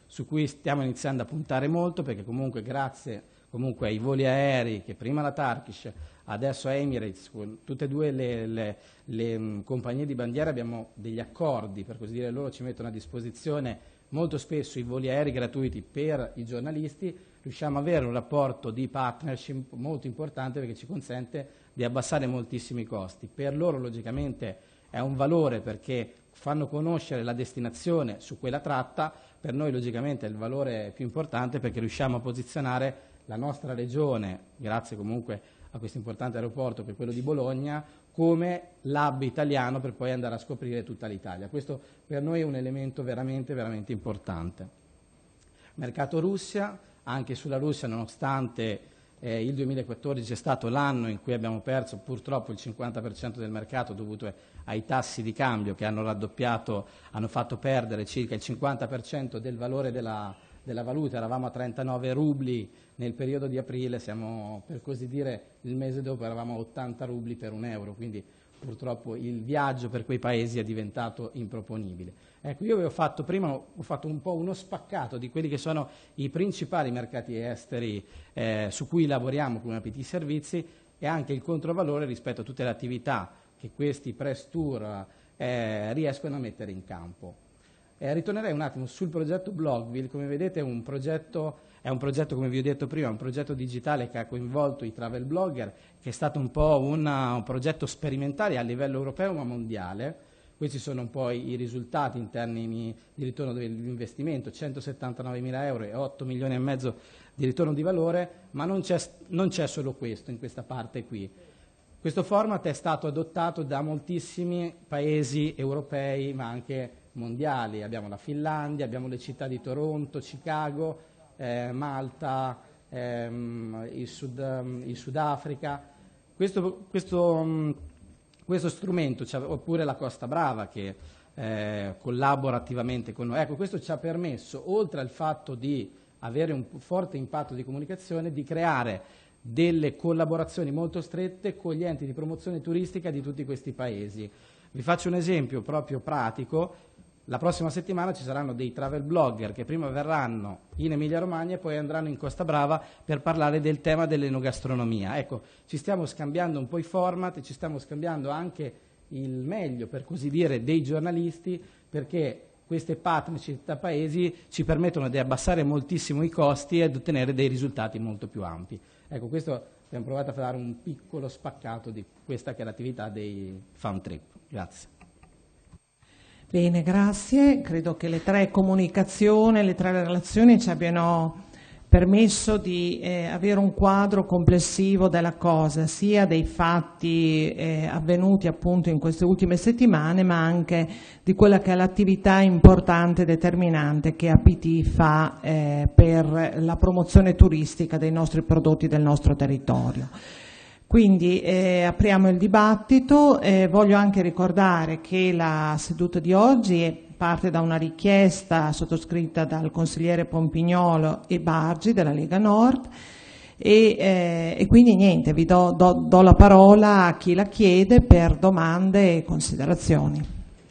su cui stiamo iniziando a puntare molto, perché comunque grazie comunque ai voli aerei che prima la Turkish, adesso Emirates, con tutte e due le, le, le mh, compagnie di bandiera abbiamo degli accordi, per così dire, loro ci mettono a disposizione molto spesso i voli aerei gratuiti per i giornalisti, riusciamo ad avere un rapporto di partnership molto importante perché ci consente di abbassare moltissimi costi. Per loro logicamente è un valore perché fanno conoscere la destinazione su quella tratta, per noi logicamente è il valore più importante perché riusciamo a posizionare la nostra regione, grazie comunque a questo importante aeroporto che è quello di Bologna, come l'hub italiano per poi andare a scoprire tutta l'Italia. Questo per noi è un elemento veramente, veramente importante. Mercato Russia, anche sulla Russia nonostante eh, il duemilaquattordici è stato l'anno in cui abbiamo perso purtroppo il cinquanta per cento del mercato dovuto ai tassi di cambio che hanno raddoppiato, hanno fatto perdere circa il cinquanta per cento del valore della, della valuta, eravamo a trentanove rubli nel periodo di aprile, siamo per così dire il mese dopo eravamo a ottanta rubli per un euro, quindi purtroppo il viaggio per quei paesi è diventato improponibile. Ecco, io vi ho fatto prima ho fatto un po' uno spaccato di quelli che sono i principali mercati esteri eh, su cui lavoriamo come A P T Servizi e anche il controvalore rispetto a tutte le attività che questi press tour eh, riescono a mettere in campo. Eh, ritornerei un attimo sul progetto Blogville, come vedete è un progetto, è un progetto, come vi ho detto prima, un progetto digitale che ha coinvolto i travel blogger, che è stato un po' una, un progetto sperimentale a livello europeo ma mondiale. Questi sono un po' i risultati in termini di ritorno dell'investimento, centosettantanovemila euro e otto milioni e mezzo di ritorno di valore, ma non c'è, non c'è solo questo in questa parte qui. Questo format è stato adottato da moltissimi paesi europei ma anche mondiali, abbiamo la Finlandia, abbiamo le città di Toronto, Chicago, eh, Malta, ehm, il, Sud, il Sudafrica. Questo, questo, questo strumento, oppure la Costa Brava che eh, collabora attivamente con noi, ecco, questo ci ha permesso, oltre al fatto di avere un forte impatto di comunicazione, di creare delle collaborazioni molto strette con gli enti di promozione turistica di tutti questi paesi. Vi faccio un esempio proprio pratico. La prossima settimana ci saranno dei travel blogger che prima verranno in Emilia Romagna e poi andranno in Costa Brava per parlare del tema dell'enogastronomia. Ecco, ci stiamo scambiando un po' i format e ci stiamo scambiando anche il meglio, per così dire, dei giornalisti, perché queste partnership tra paesi ci permettono di abbassare moltissimo i costi ed ottenere dei risultati molto più ampi. Ecco, questo abbiamo provato a fare un piccolo spaccato di questa che è l'attività dei Fun Trip. Grazie. Bene, grazie. Credo che le tre comunicazioni, le tre relazioni ci abbiano permesso di eh, avere un quadro complessivo della cosa, sia dei fatti eh, avvenuti appunto in queste ultime settimane, ma anche di quella che è l'attività importante e determinante che A P T fa eh, per la promozione turistica dei nostri prodotti del nostro territorio. Quindi eh, apriamo il dibattito, eh, voglio anche ricordare che la seduta di oggi parte da una richiesta sottoscritta dal consigliere Pompignolo e Bargi della Lega Nord e, eh, e quindi niente, vi do, do, do la parola a chi la chiede per domande e considerazioni.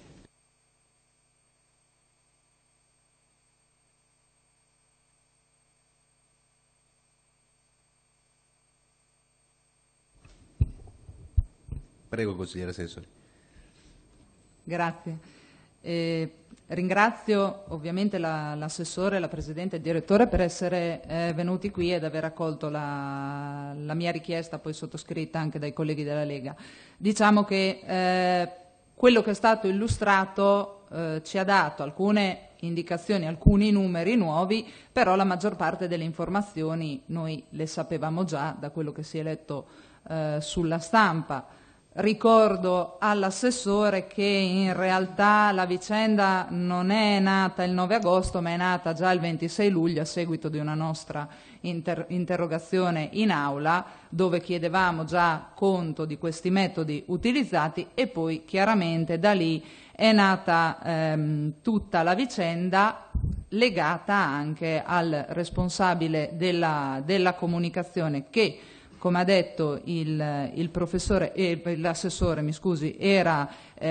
Prego, consigliere Sessoli. Grazie. Eh, ringrazio ovviamente la, l'assessore, la Presidente e il Direttore per essere eh, venuti qui ed aver accolto la, la mia richiesta, poi sottoscritta anche dai colleghi della Lega. Diciamo che eh, quello che è stato illustrato eh, ci ha dato alcune indicazioni, alcuni numeri nuovi, però la maggior parte delle informazioni noi le sapevamo già da quello che si è letto eh, sulla stampa. Ricordo all'assessore che in realtà la vicenda non è nata il nove agosto, ma è nata già il ventisei luglio a seguito di una nostra inter- interrogazione in aula, dove chiedevamo già conto di questi metodi utilizzati e poi chiaramente da lì è nata ehm, tutta la vicenda legata anche al responsabile della, della comunicazione che, come ha detto il, il professore, eh, l'assessore, mi scusi, era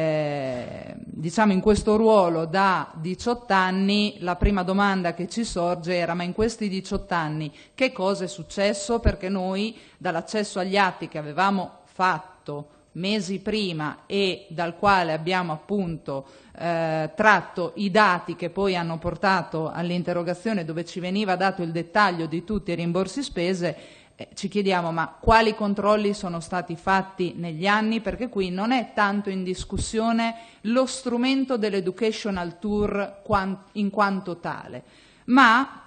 eh, diciamo in questo ruolo da diciotto anni, la prima domanda che ci sorge era: ma in questi diciotto anni che cosa è successo? Perché noi dall'accesso agli atti che avevamo fatto mesi prima e dal quale abbiamo appunto eh, tratto i dati che poi hanno portato all'interrogazione, dove ci veniva dato il dettaglio di tutti i rimborsi spese, eh, ci chiediamo ma quali controlli sono stati fatti negli anni, perché qui non è tanto in discussione lo strumento dell'educational tour in quanto tale, ma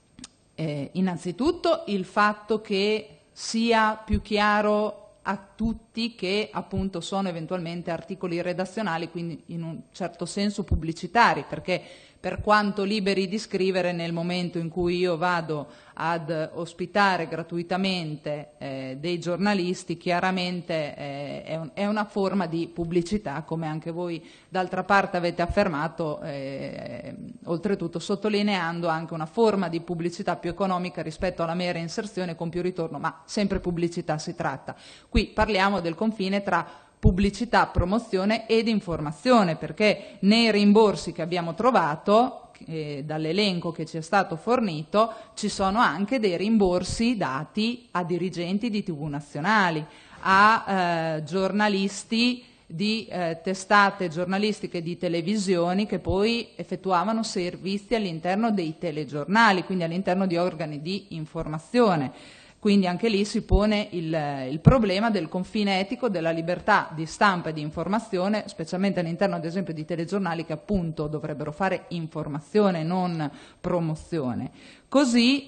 eh, innanzitutto il fatto che sia più chiaro a tutti che appunto sono eventualmente articoli redazionali, quindi in un certo senso pubblicitari, perché per quanto liberi di scrivere, nel momento in cui io vado ad ospitare gratuitamente eh, dei giornalisti, chiaramente eh, è, un, è una forma di pubblicità, come anche voi d'altra parte avete affermato, eh, oltretutto sottolineando anche una forma di pubblicità più economica rispetto alla mera inserzione con più ritorno, ma sempre pubblicità si tratta. Qui parliamo del confine tra pubblicità, promozione ed informazione, perché nei rimborsi che abbiamo trovato, eh, dall'elenco che ci è stato fornito, ci sono anche dei rimborsi dati a dirigenti di tivù nazionali, a eh, giornalisti di eh, testate giornalistiche di televisioni che poi effettuavano servizi all'interno dei telegiornali, quindi all'interno di organi di informazione. Quindi anche lì si pone il, il problema del confine etico della libertà di stampa e di informazione, specialmente all'interno ad esempio di telegiornali che appunto dovrebbero fare informazione, non promozione. Così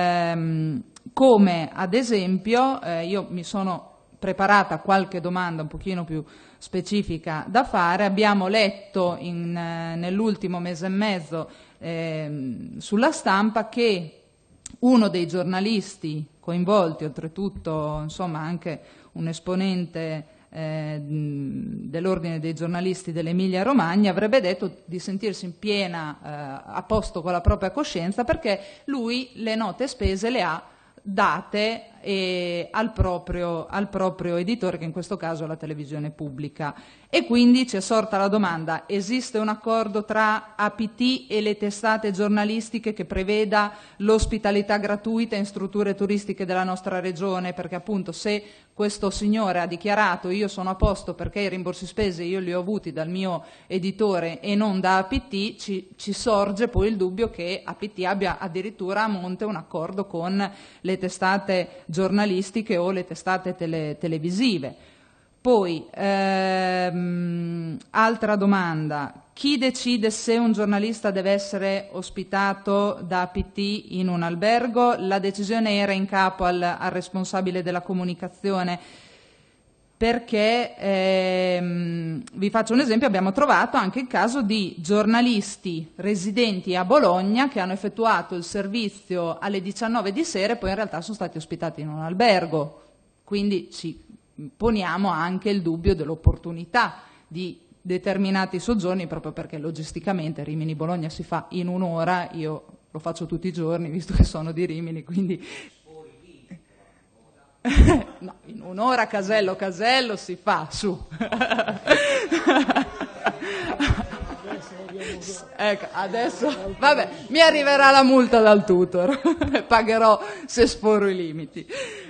ehm, come ad esempio eh, io mi sono preparata qualche domanda un pochino più specifica da fare. Abbiamo letto in, eh, nell'ultimo mese e mezzo eh, sulla stampa che uno dei giornalisti coinvolti, oltretutto insomma anche un esponente eh, dell'ordine dei giornalisti dell'Emilia Romagna, avrebbe detto di sentirsi in piena eh, a posto con la propria coscienza, perché lui le note spese le ha date eh, al, proprio, al proprio editore, che in questo caso è la televisione pubblica. E quindi ci è sorta la domanda: esiste un accordo tra A P T e le testate giornalistiche che preveda l'ospitalità gratuita in strutture turistiche della nostra regione? Perché appunto se questo signore ha dichiarato io sono a posto perché i rimborsi spese io li ho avuti dal mio editore e non da A P T, ci, ci sorge poi il dubbio che A P T abbia addirittura a monte un accordo con le testate giornalistiche o le testate tele, televisive. Poi, ehm, altra domanda: chi decide se un giornalista deve essere ospitato da A P T in un albergo? La decisione era in capo al, al responsabile della comunicazione, perché, ehm, vi faccio un esempio, abbiamo trovato anche il caso di giornalisti residenti a Bologna che hanno effettuato il servizio alle diciannove di sera e poi in realtà sono stati ospitati in un albergo. Quindi ci poniamo anche il dubbio dell'opportunità di determinati soggiorni, proprio perché logisticamente Rimini-Bologna si fa in un'ora, io lo faccio tutti i giorni visto che sono di Rimini, quindi no, in un'ora Casello Casello si fa, su. Ecco, adesso vabbè, mi arriverà la multa dal tutor, pagherò se sforo i limiti.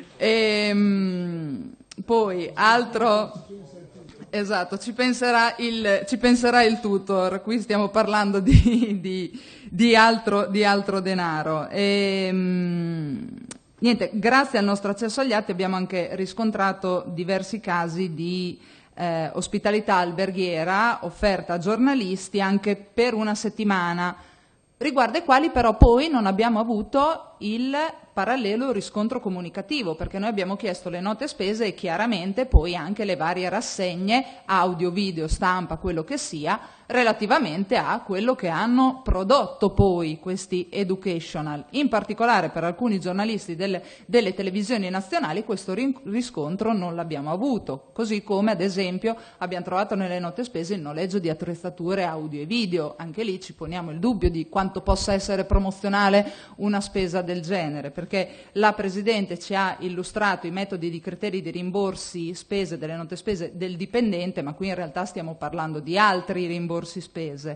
Ehm, poi altro, esatto, ci penserà il, ci penserà il tutor, qui stiamo parlando di, di, di, altro, di altro denaro. Ehm, niente, grazie al nostro accesso agli atti abbiamo anche riscontrato diversi casi di eh, ospitalità alberghiera offerta a giornalisti anche per una settimana, riguardo ai quali però poi non abbiamo avuto il parallelo riscontro comunicativo, perché noi abbiamo chiesto le note spese e chiaramente poi anche le varie rassegne, audio, video, stampa, quello che sia, relativamente a quello che hanno prodotto poi questi educational. In particolare per alcuni giornalisti delle, delle televisioni nazionali questo riscontro non l'abbiamo avuto, così come ad esempio abbiamo trovato nelle note spese il noleggio di attrezzature audio e video. Anche lì ci poniamo il dubbio di quanto possa essere promozionale una spesa del genere, perché la Presidente ci ha illustrato i metodi di criteri di rimborsi spese delle note spese del dipendente, ma qui in realtà stiamo parlando di altri rimborsi spese.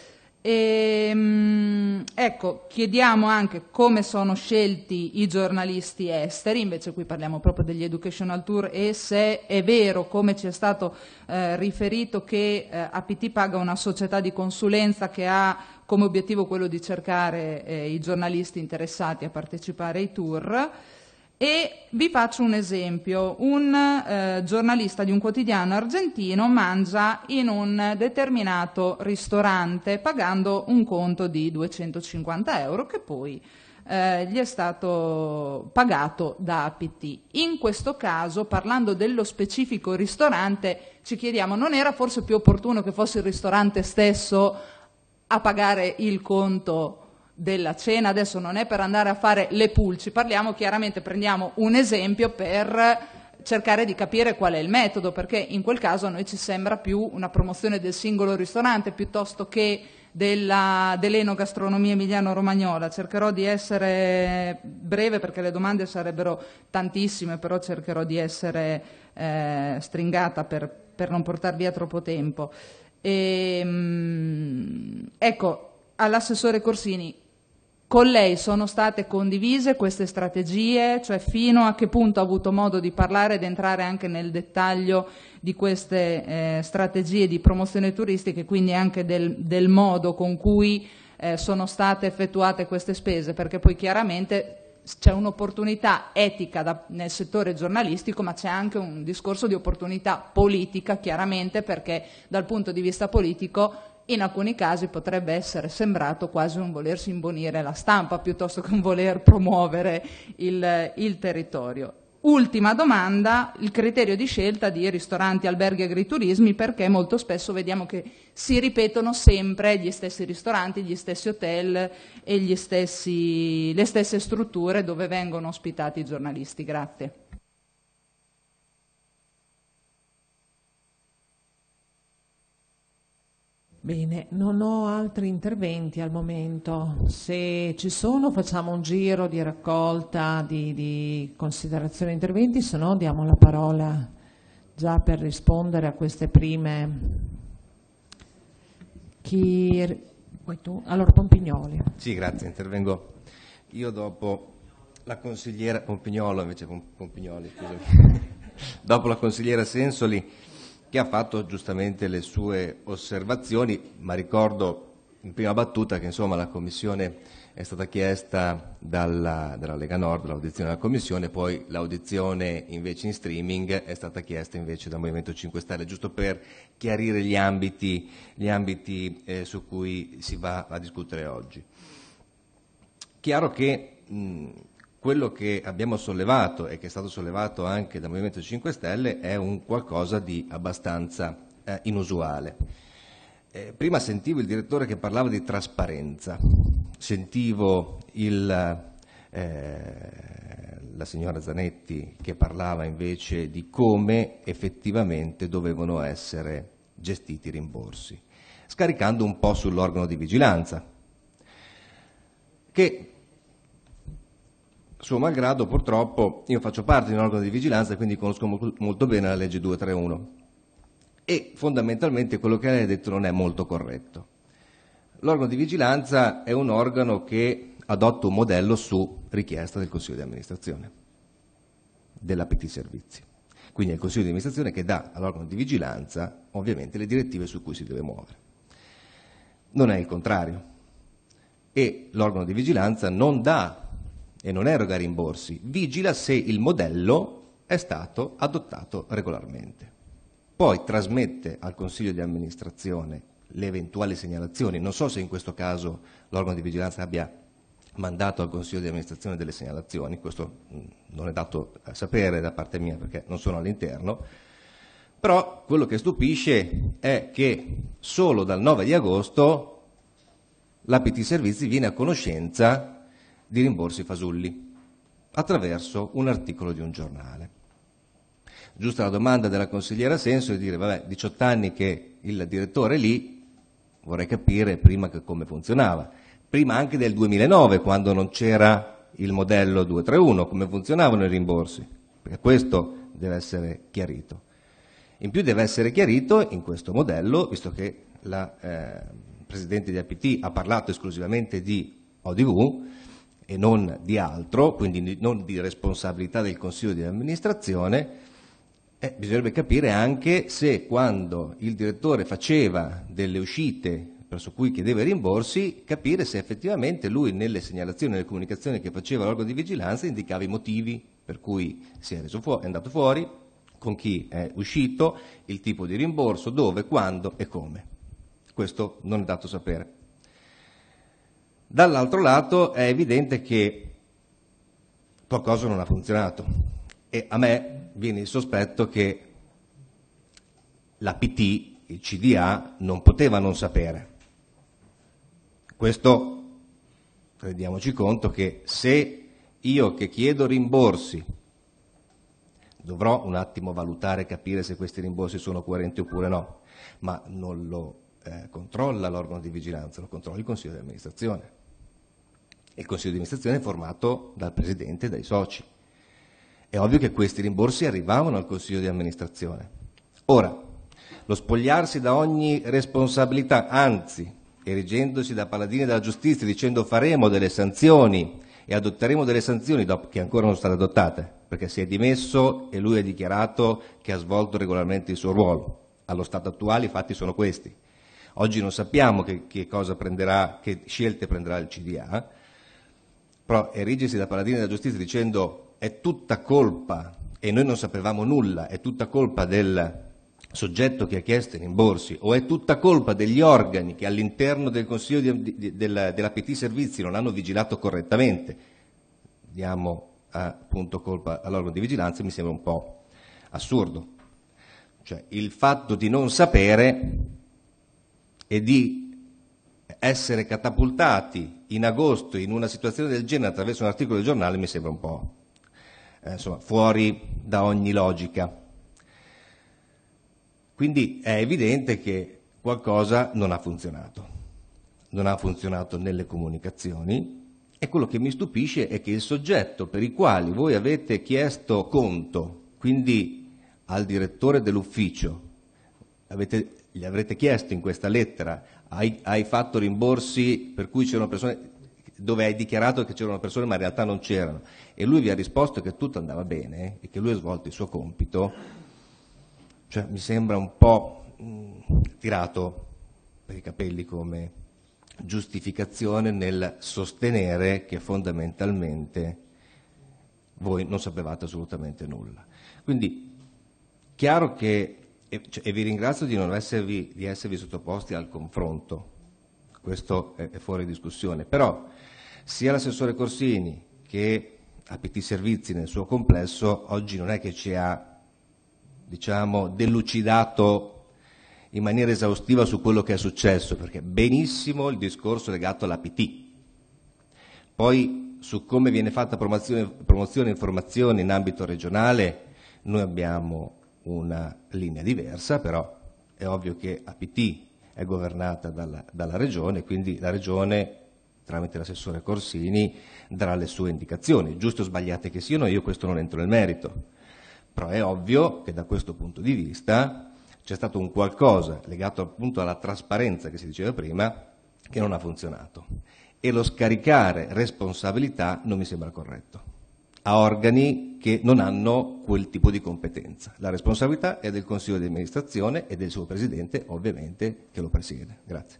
E, ecco, chiediamo anche come sono scelti i giornalisti esteri, invece qui parliamo proprio degli educational tour, e se è vero, come ci è stato eh, riferito, che eh, A P T paga una società di consulenza che ha come obiettivo quello di cercare eh, i giornalisti interessati a partecipare ai tour. E vi faccio un esempio: un eh, giornalista di un quotidiano argentino mangia in un determinato ristorante pagando un conto di duecentocinquanta euro che poi eh, gli è stato pagato da A P T. In questo caso, parlando dello specifico ristorante, ci chiediamo: non era forse più opportuno che fosse il ristorante stesso a pagare il conto della cena? Adesso non è per andare a fare le pulci, parliamo chiaramente, prendiamo un esempio per cercare di capire qual è il metodo, perché in quel caso a noi ci sembra più una promozione del singolo ristorante piuttosto che della, dell'enogastronomia emiliano-romagnola. Cercherò di essere breve perché le domande sarebbero tantissime, però cercherò di essere eh, stringata per, per non portar via troppo tempo. E, mh, ecco, all'assessore Corsini, con lei sono state condivise queste strategie? Cioè, fino a che punto ha avuto modo di parlare ed entrare anche nel dettaglio di queste eh, strategie di promozione turistica e quindi anche del, del modo con cui eh, sono state effettuate queste spese? Perché poi chiaramente c'è un'opportunità etica da, nel settore giornalistico, ma c'è anche un discorso di opportunità politica, chiaramente, perché dal punto di vista politico in alcuni casi potrebbe essere sembrato quasi un volersi imbonire la stampa piuttosto che un voler promuovere il, il territorio. Ultima domanda: il criterio di scelta di ristoranti, alberghi e agriturismi, perché molto spesso vediamo che si ripetono sempre gli stessi ristoranti, gli stessi hotel e gli stessi, le stesse strutture dove vengono ospitati i giornalisti. Grazie. Bene, non ho altri interventi al momento. Se ci sono facciamo un giro di raccolta di, di considerazioni e interventi, se no diamo la parola già per rispondere a queste prime. Chi... Vuoi tu? Allora, Pompignoli. Sì, grazie, intervengo io dopo la consigliera Pompignolo, invece Pompignoli, scusami. Dopo la consigliera Sensoli, che ha fatto giustamente le sue osservazioni, ma ricordo in prima battuta che insomma la Commissione è stata chiesta dalla, dalla Lega Nord, l'audizione della Commissione, poi l'audizione invece in streaming è stata chiesta invece dal Movimento cinque Stelle, giusto per chiarire gli ambiti, gli ambiti eh, su cui si va a discutere oggi. Chiaro che mh, quello che abbiamo sollevato e che è stato sollevato anche dal Movimento cinque Stelle è un qualcosa di abbastanza eh, inusuale. Eh, prima sentivo il direttore che parlava di trasparenza, sentivo il, eh, la signora Zanetti che parlava invece di come effettivamente dovevano essere gestiti i rimborsi, scaricando un po' sull'organo di vigilanza, che suo malgrado purtroppo io faccio parte di un organo di vigilanza e quindi conosco molto bene la legge duecentotrentuno e fondamentalmente quello che lei ha detto non è molto corretto. L'organo di vigilanza è un organo che adotta un modello su richiesta del Consiglio di amministrazione dell'A P T Servizi, quindi è il Consiglio di amministrazione che dà all'organo di vigilanza ovviamente le direttive su cui si deve muovere. Non è il contrario, e l'organo di vigilanza non dà e non eroga rimborsi, vigila se il modello è stato adottato regolarmente. Poi trasmette al Consiglio di amministrazione le eventuali segnalazioni. Non so se in questo caso l'organo di vigilanza abbia mandato al Consiglio di amministrazione delle segnalazioni, questo non è dato a sapere da parte mia perché non sono all'interno, però quello che stupisce è che solo dal nove di agosto l'A P T Servizi viene a conoscenza di rimborsi fasulli attraverso un articolo di un giornale. Giusta la domanda della consigliera Senso di dire, vabbè, diciotto anni che il direttore è lì, vorrei capire prima che come funzionava, prima anche del duemilanove, quando non c'era il modello duecentotrentuno, come funzionavano i rimborsi, perché questo deve essere chiarito. In più deve essere chiarito in questo modello, visto che la eh, Presidente di A P T ha parlato esclusivamente di O D V e non di altro, quindi non di responsabilità del Consiglio di amministrazione, eh, bisognerebbe capire anche se quando il direttore faceva delle uscite presso cui chiedeva i rimborsi, capire se effettivamente lui nelle segnalazioni e nelle comunicazioni che faceva all'organo di vigilanza indicava i motivi per cui si è, reso fu- è andato fuori, con chi è uscito, il tipo di rimborso, dove, quando e come. Questo non è dato sapere. Dall'altro lato è evidente che qualcosa non ha funzionato e a me viene il sospetto che l'A P T, il C D A, non poteva non sapere. Questo, rendiamoci conto che se io che chiedo rimborsi dovrò un attimo valutare e capire se questi rimborsi sono coerenti oppure no, ma non lo eh, controlla l'organo di vigilanza, lo controlla il Consiglio di amministrazione. E il Consiglio di amministrazione è formato dal Presidente e dai soci. È ovvio che questi rimborsi arrivavano al Consiglio di amministrazione. Ora, lo spogliarsi da ogni responsabilità, anzi, erigendosi da paladini della giustizia dicendo faremo delle sanzioni e adotteremo delle sanzioni dopo che ancora non sono state adottate, perché si è dimesso e lui ha dichiarato che ha svolto regolarmente il suo ruolo. Allo stato attuale i fatti sono questi. Oggi non sappiamo che, che cosa prenderà, che scelte prenderà il C D A, però erigersi da paladini della giustizia dicendo è tutta colpa e noi non sapevamo nulla, è tutta colpa del soggetto che ha chiesto i rimborsi o è tutta colpa degli organi che all'interno del Consiglio di, di, della, dell'A P T Servizi non hanno vigilato correttamente, diamo appunto colpa all'organo di vigilanza, mi sembra un po' assurdo. Cioè il fatto di non sapere e di essere catapultati in agosto in una situazione del genere attraverso un articolo del giornale mi sembra un po' eh, insomma, fuori da ogni logica. Quindi è evidente che qualcosa non ha funzionato, non ha funzionato nelle comunicazioni e quello che mi stupisce è che il soggetto per il quale voi avete chiesto conto, quindi al direttore dell'ufficio, avete, gli avrete chiesto in questa lettera, hai, hai fatto rimborsi per cui c'erano persone, dove hai dichiarato che c'erano persone ma in realtà non c'erano, e lui vi ha risposto che tutto andava bene e che lui ha svolto il suo compito, cioè mi sembra un po' mh, tirato per i capelli come giustificazione nel sostenere che fondamentalmente voi non sapevate assolutamente nulla. Quindi chiaro che, e, cioè, e vi ringrazio di non esservi, di esservi sottoposti al confronto, questo è, è fuori discussione, però sia l'assessore Corsini che A P T Servizi nel suo complesso oggi non è che ci ha diciamo delucidato in maniera esaustiva su quello che è successo, perché benissimo il discorso legato all'A P T, poi su come viene fatta promozione, promozione e informazione in ambito regionale noi abbiamo una linea diversa, però è ovvio che A P T è governata dalla, dalla Regione, quindi la Regione tramite l'assessore Corsini darà le sue indicazioni, giusto o sbagliate che siano, io questo non entro nel merito. Però è ovvio che da questo punto di vista c'è stato un qualcosa legato appunto alla trasparenza che si diceva prima che non ha funzionato e lo scaricare responsabilità non mi sembra corretto a organi che non hanno quel tipo di competenza. La responsabilità è del Consiglio di amministrazione e del suo Presidente ovviamente che lo presiede. Grazie.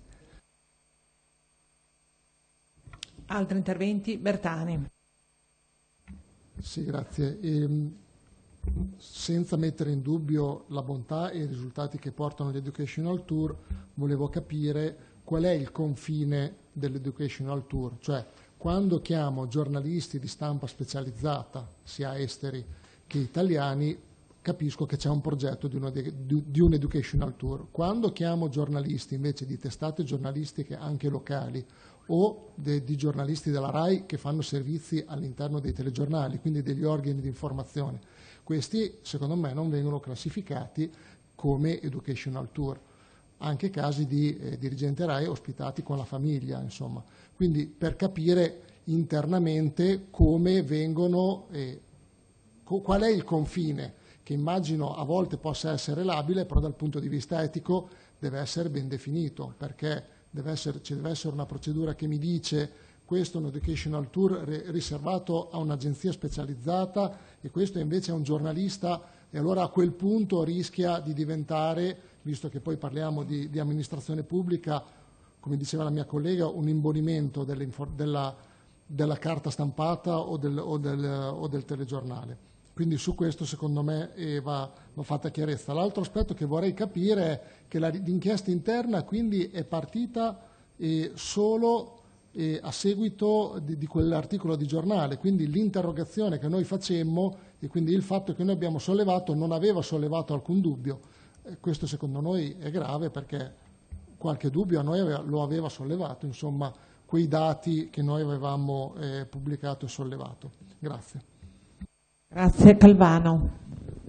Altri interventi? Bertani. Sì, grazie. Ehm... Senza mettere in dubbio la bontà e i risultati che portano gli Educational Tour, volevo capire qual è il confine dell'Educational Tour, cioè quando chiamo giornalisti di stampa specializzata, sia esteri che italiani, capisco che c'è un progetto di, uno, di un educational tour. Quando chiamo giornalisti invece di testate giornalistiche anche locali o de, di giornalisti della RAI che fanno servizi all'interno dei telegiornali, quindi degli organi di informazione, questi secondo me non vengono classificati come educational tour. Anche casi di eh, dirigente RAI ospitati con la famiglia, insomma. Quindi per capire internamente come vengono, eh, co- qual è il confine, che immagino a volte possa essere labile, però dal punto di vista etico deve essere ben definito, perché deve essere, ci deve essere una procedura che mi dice questo è un educational tour re- riservato a un'agenzia specializzata e questo invece è un giornalista, e allora a quel punto rischia di diventare, visto che poi parliamo di, di amministrazione pubblica, come diceva la mia collega, un imbonimento della, della carta stampata o del, o, del, o del telegiornale. Quindi su questo secondo me eh, va, va fatta chiarezza. L'altro aspetto che vorrei capire è che la, l'inchiesta interna quindi è partita eh, solo eh, a seguito di, di quell'articolo di giornale, quindi l'interrogazione che noi facemmo e quindi il fatto che noi abbiamo sollevato non aveva sollevato alcun dubbio. Eh, questo secondo noi è grave perché qualche dubbio a noi aveva, lo aveva sollevato, insomma, quei dati che noi avevamo eh, pubblicato e sollevato. Grazie. Grazie. Calvano.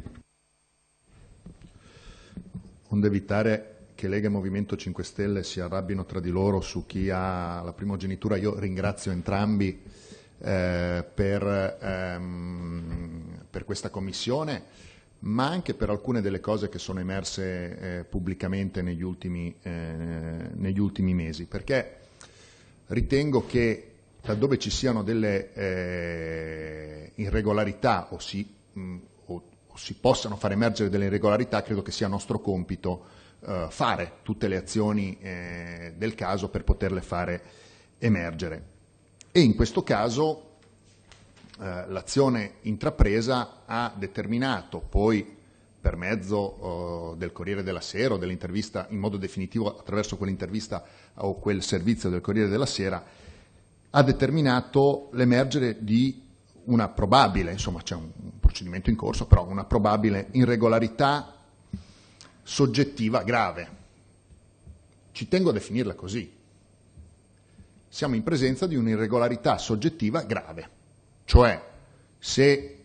Onde evitare che Lega e Movimento cinque Stelle si arrabbino tra di loro su chi ha la primogenitura, io ringrazio entrambi eh, per, ehm, per questa commissione, ma anche per alcune delle cose che sono emerse eh, pubblicamente negli ultimi, eh, negli ultimi mesi, perché ritengo che laddove ci siano delle eh, irregolarità o si, mh, o, o si possano far emergere delle irregolarità, credo che sia nostro compito eh, fare tutte le azioni eh, del caso per poterle fare emergere. E in questo caso eh, l'azione intrapresa ha determinato poi, per mezzo eh, del Corriere della Sera o dell'intervista, in modo definitivo attraverso quell'intervista o quel servizio del Corriere della Sera, ha determinato l'emergere di una probabile, insomma c'è un procedimento in corso, però una probabile irregolarità soggettiva grave. Ci tengo a definirla così. Siamo in presenza di un'irregolarità soggettiva grave, cioè se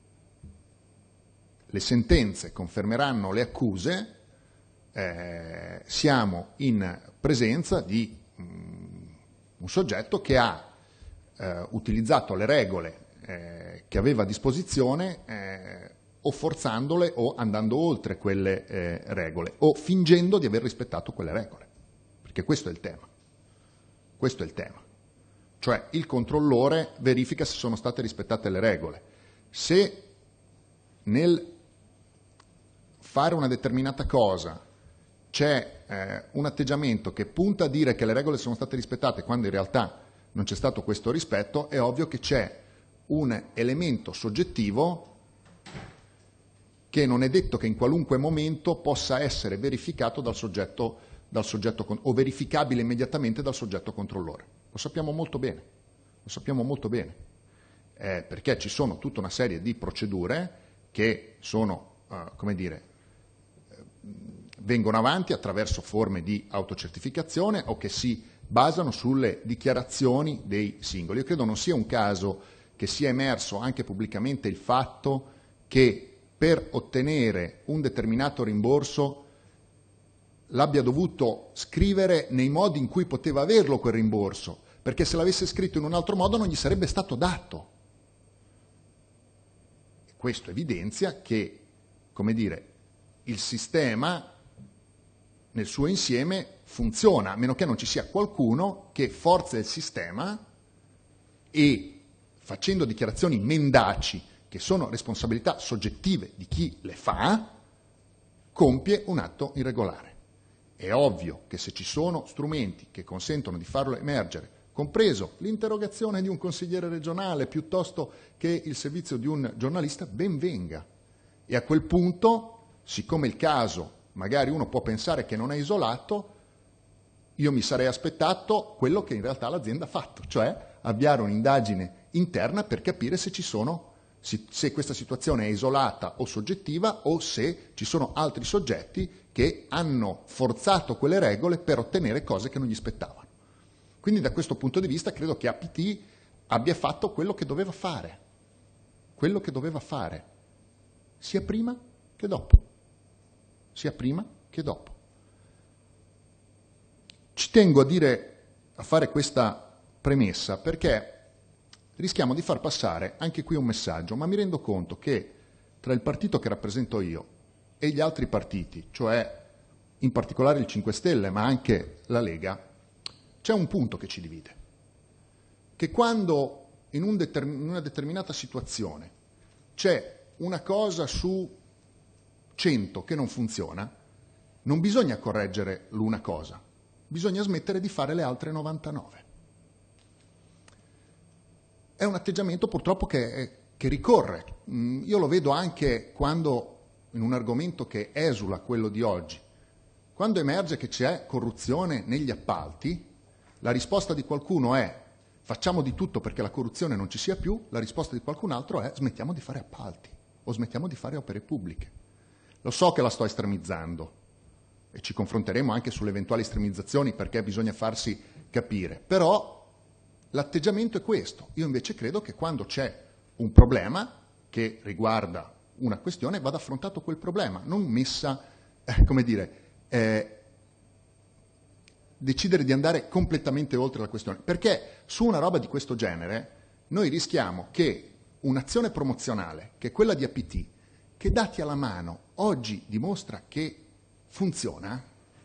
le sentenze confermeranno le accuse, eh, siamo in presenza di un soggetto che ha eh, utilizzato le regole eh, che aveva a disposizione eh, o forzandole o andando oltre quelle eh, regole o fingendo di aver rispettato quelle regole, perché questo è il tema. Questo è il tema. Cioè il controllore verifica se sono state rispettate le regole. Se nel fare una determinata cosa c'è eh, un atteggiamento che punta a dire che le regole sono state rispettate quando in realtà non c'è stato questo rispetto, è ovvio che c'è un elemento soggettivo che non è detto che in qualunque momento possa essere verificato dal soggetto, dal soggetto o verificabile immediatamente dal soggetto controllore. Lo sappiamo molto bene, lo sappiamo molto bene, eh, perché ci sono tutta una serie di procedure che sono, eh, come dire, vengono avanti attraverso forme di autocertificazione o che si basano sulle dichiarazioni dei singoli. Io credo non sia un caso che sia emerso anche pubblicamente il fatto che per ottenere un determinato rimborso l'abbia dovuto scrivere nei modi in cui poteva averlo quel rimborso, perché se l'avesse scritto in un altro modo non gli sarebbe stato dato. E questo evidenzia che, come dire, il sistema nel suo insieme funziona, a meno che non ci sia qualcuno che forza il sistema e, facendo dichiarazioni mendaci, che sono responsabilità soggettive di chi le fa, compie un atto irregolare. È ovvio che se ci sono strumenti che consentono di farlo emergere, compreso l'interrogazione di un consigliere regionale piuttosto che il servizio di un giornalista, ben venga. E a quel punto, siccome il caso magari uno può pensare che non è isolato, io mi sarei aspettato quello che in realtà l'azienda ha fatto, cioè avviare un'indagine interna per capire se ci sono, se questa situazione è isolata o soggettiva o se ci sono altri soggetti che hanno forzato quelle regole per ottenere cose che non gli spettavano. Quindi da questo punto di vista credo che A P T abbia fatto quello che doveva fare, quello che doveva fare, sia prima che dopo, sia prima che dopo. Ci tengo a dire, a fare questa premessa perché rischiamo di far passare anche qui un messaggio, ma mi rendo conto che tra il partito che rappresento io e gli altri partiti, cioè in particolare il cinque Stelle, ma anche la Lega, c'è un punto che ci divide, che quando in, un determin- in una determinata situazione c'è una cosa su cento che non funziona, non bisogna correggere l'una cosa, bisogna smettere di fare le altre novantanove. È un atteggiamento purtroppo che, che ricorre. Io lo vedo anche quando, in un argomento che esula quello di oggi, quando emerge che c'è corruzione negli appalti, la risposta di qualcuno è facciamo di tutto perché la corruzione non ci sia più, la risposta di qualcun altro è smettiamo di fare appalti o smettiamo di fare opere pubbliche. Lo so che la sto estremizzando e ci confronteremo anche sulle eventuali estremizzazioni perché bisogna farsi capire, però l'atteggiamento è questo. Io invece credo che quando c'è un problema che riguarda una questione vada affrontato quel problema, non messa, eh, come dire, eh, decidere di andare completamente oltre la questione, perché su una roba di questo genere noi rischiamo che un'azione promozionale, che è quella di A P T, che dati alla mano oggi dimostra che funziona,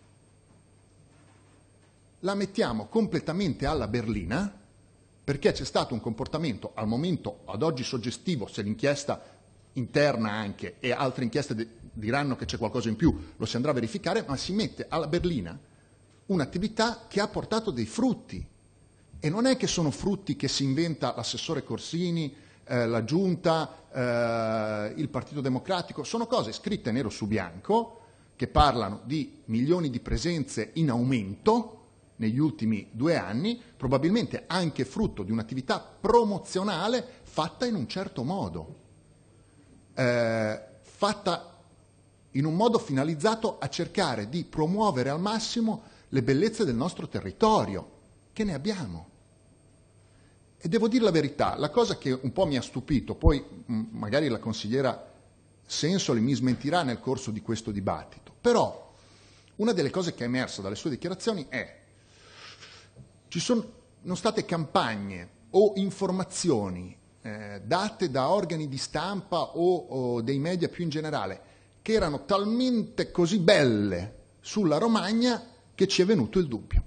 la mettiamo completamente alla berlina perché c'è stato un comportamento al momento ad oggi suggestivo, se l'inchiesta interna anche e altre inchieste de- diranno che c'è qualcosa in più, lo si andrà a verificare, ma si mette alla berlina un'attività che ha portato dei frutti e non è che sono frutti che si inventa l'assessore Corsini, eh, la Giunta, eh, il Partito Democratico, sono cose scritte nero su bianco che parlano di milioni di presenze in aumento negli ultimi due anni, probabilmente anche frutto di un'attività promozionale fatta in un certo modo, eh, fatta in un modo finalizzato a cercare di promuovere al massimo le bellezze del nostro territorio, che ne abbiamo. E devo dire la verità, la cosa che un po' mi ha stupito, poi mh, magari la consigliera Sensoli mi smentirà nel corso di questo dibattito, però una delle cose che è emersa dalle sue dichiarazioni è ci sono state campagne o informazioni eh, date da organi di stampa o, o dei media più in generale che erano talmente così belle sulla Romagna che ci è venuto il dubbio.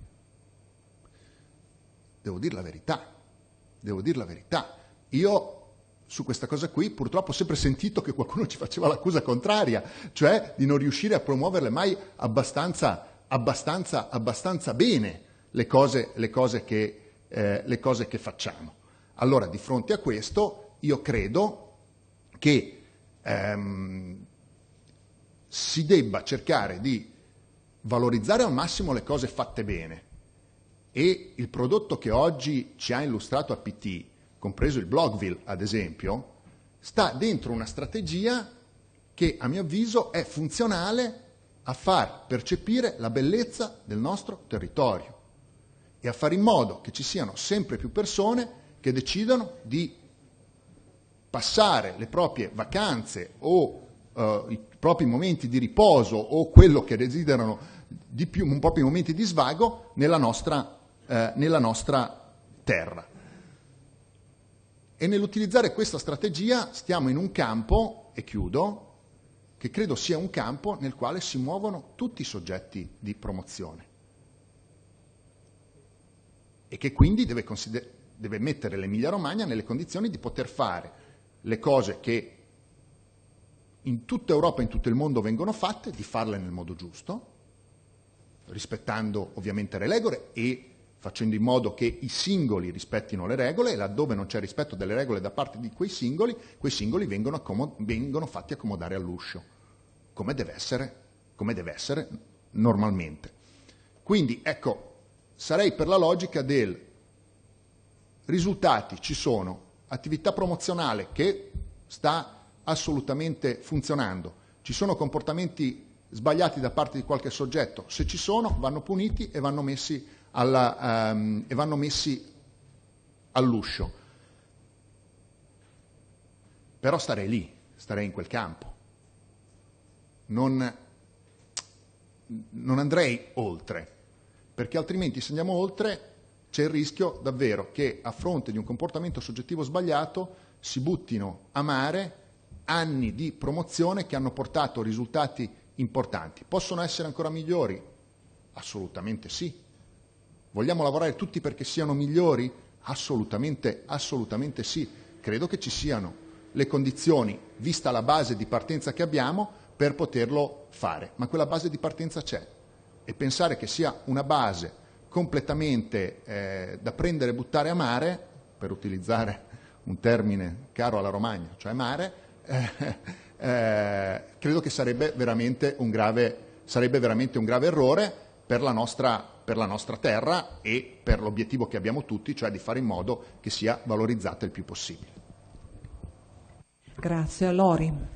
Devo dire la verità, devo dire la verità. Io su questa cosa qui purtroppo ho sempre sentito che qualcuno ci faceva l'accusa contraria, cioè di non riuscire a promuoverle mai abbastanza, abbastanza, abbastanza bene le cose, le cose che, eh, le cose che facciamo. Allora, di fronte a questo, io credo che ehm, si debba cercare di valorizzare al massimo le cose fatte bene e il prodotto che oggi ci ha illustrato A P T, compreso il Blogville ad esempio, sta dentro una strategia che a mio avviso è funzionale a far percepire la bellezza del nostro territorio e a fare in modo che ci siano sempre più persone che decidono di passare le proprie vacanze o uh, i propri momenti di riposo o quello che desiderano di più, un propri momenti di svago nella nostra, eh, nella nostra terra. E nell'utilizzare questa strategia stiamo in un campo, e chiudo, che credo sia un campo nel quale si muovono tutti i soggetti di promozione e che quindi deve, consider- deve mettere l'Emilia-Romagna nelle condizioni di poter fare le cose che in tutta Europa e in tutto il mondo vengono fatte, di farle nel modo giusto, rispettando ovviamente le regole e facendo in modo che i singoli rispettino le regole e laddove non c'è rispetto delle regole da parte di quei singoli, quei singoli vengono, accomod- vengono fatti accomodare all'uscio, come deve essere, come deve essere normalmente. Quindi ecco, sarei per la logica del risultati ci sono, attività promozionale che sta assolutamente funzionando. Ci sono comportamenti sbagliati da parte di qualche soggetto, se ci sono vanno puniti e vanno messi, alla, um, e vanno messi all'uscio. Però starei lì, starei in quel campo. Non, non andrei oltre, perché altrimenti se andiamo oltre c'è il rischio davvero che a fronte di un comportamento soggettivo sbagliato si buttino a mare anni di promozione che hanno portato risultati importanti. Possono essere ancora migliori? Assolutamente sì. Vogliamo lavorare tutti perché siano migliori? Assolutamente, assolutamente sì. Credo che ci siano le condizioni, vista la base di partenza che abbiamo, per poterlo fare. Ma quella base di partenza c'è. E pensare che sia una base completamente eh, da prendere e buttare a mare, per utilizzare un termine caro alla Romagna, cioè mare, eh, eh, credo che sarebbe veramente un grave, sarebbe veramente un grave errore per la nostra, per la nostra terra e per l'obiettivo che abbiamo tutti, cioè di fare in modo che sia valorizzata il più possibile. Grazie. Lori.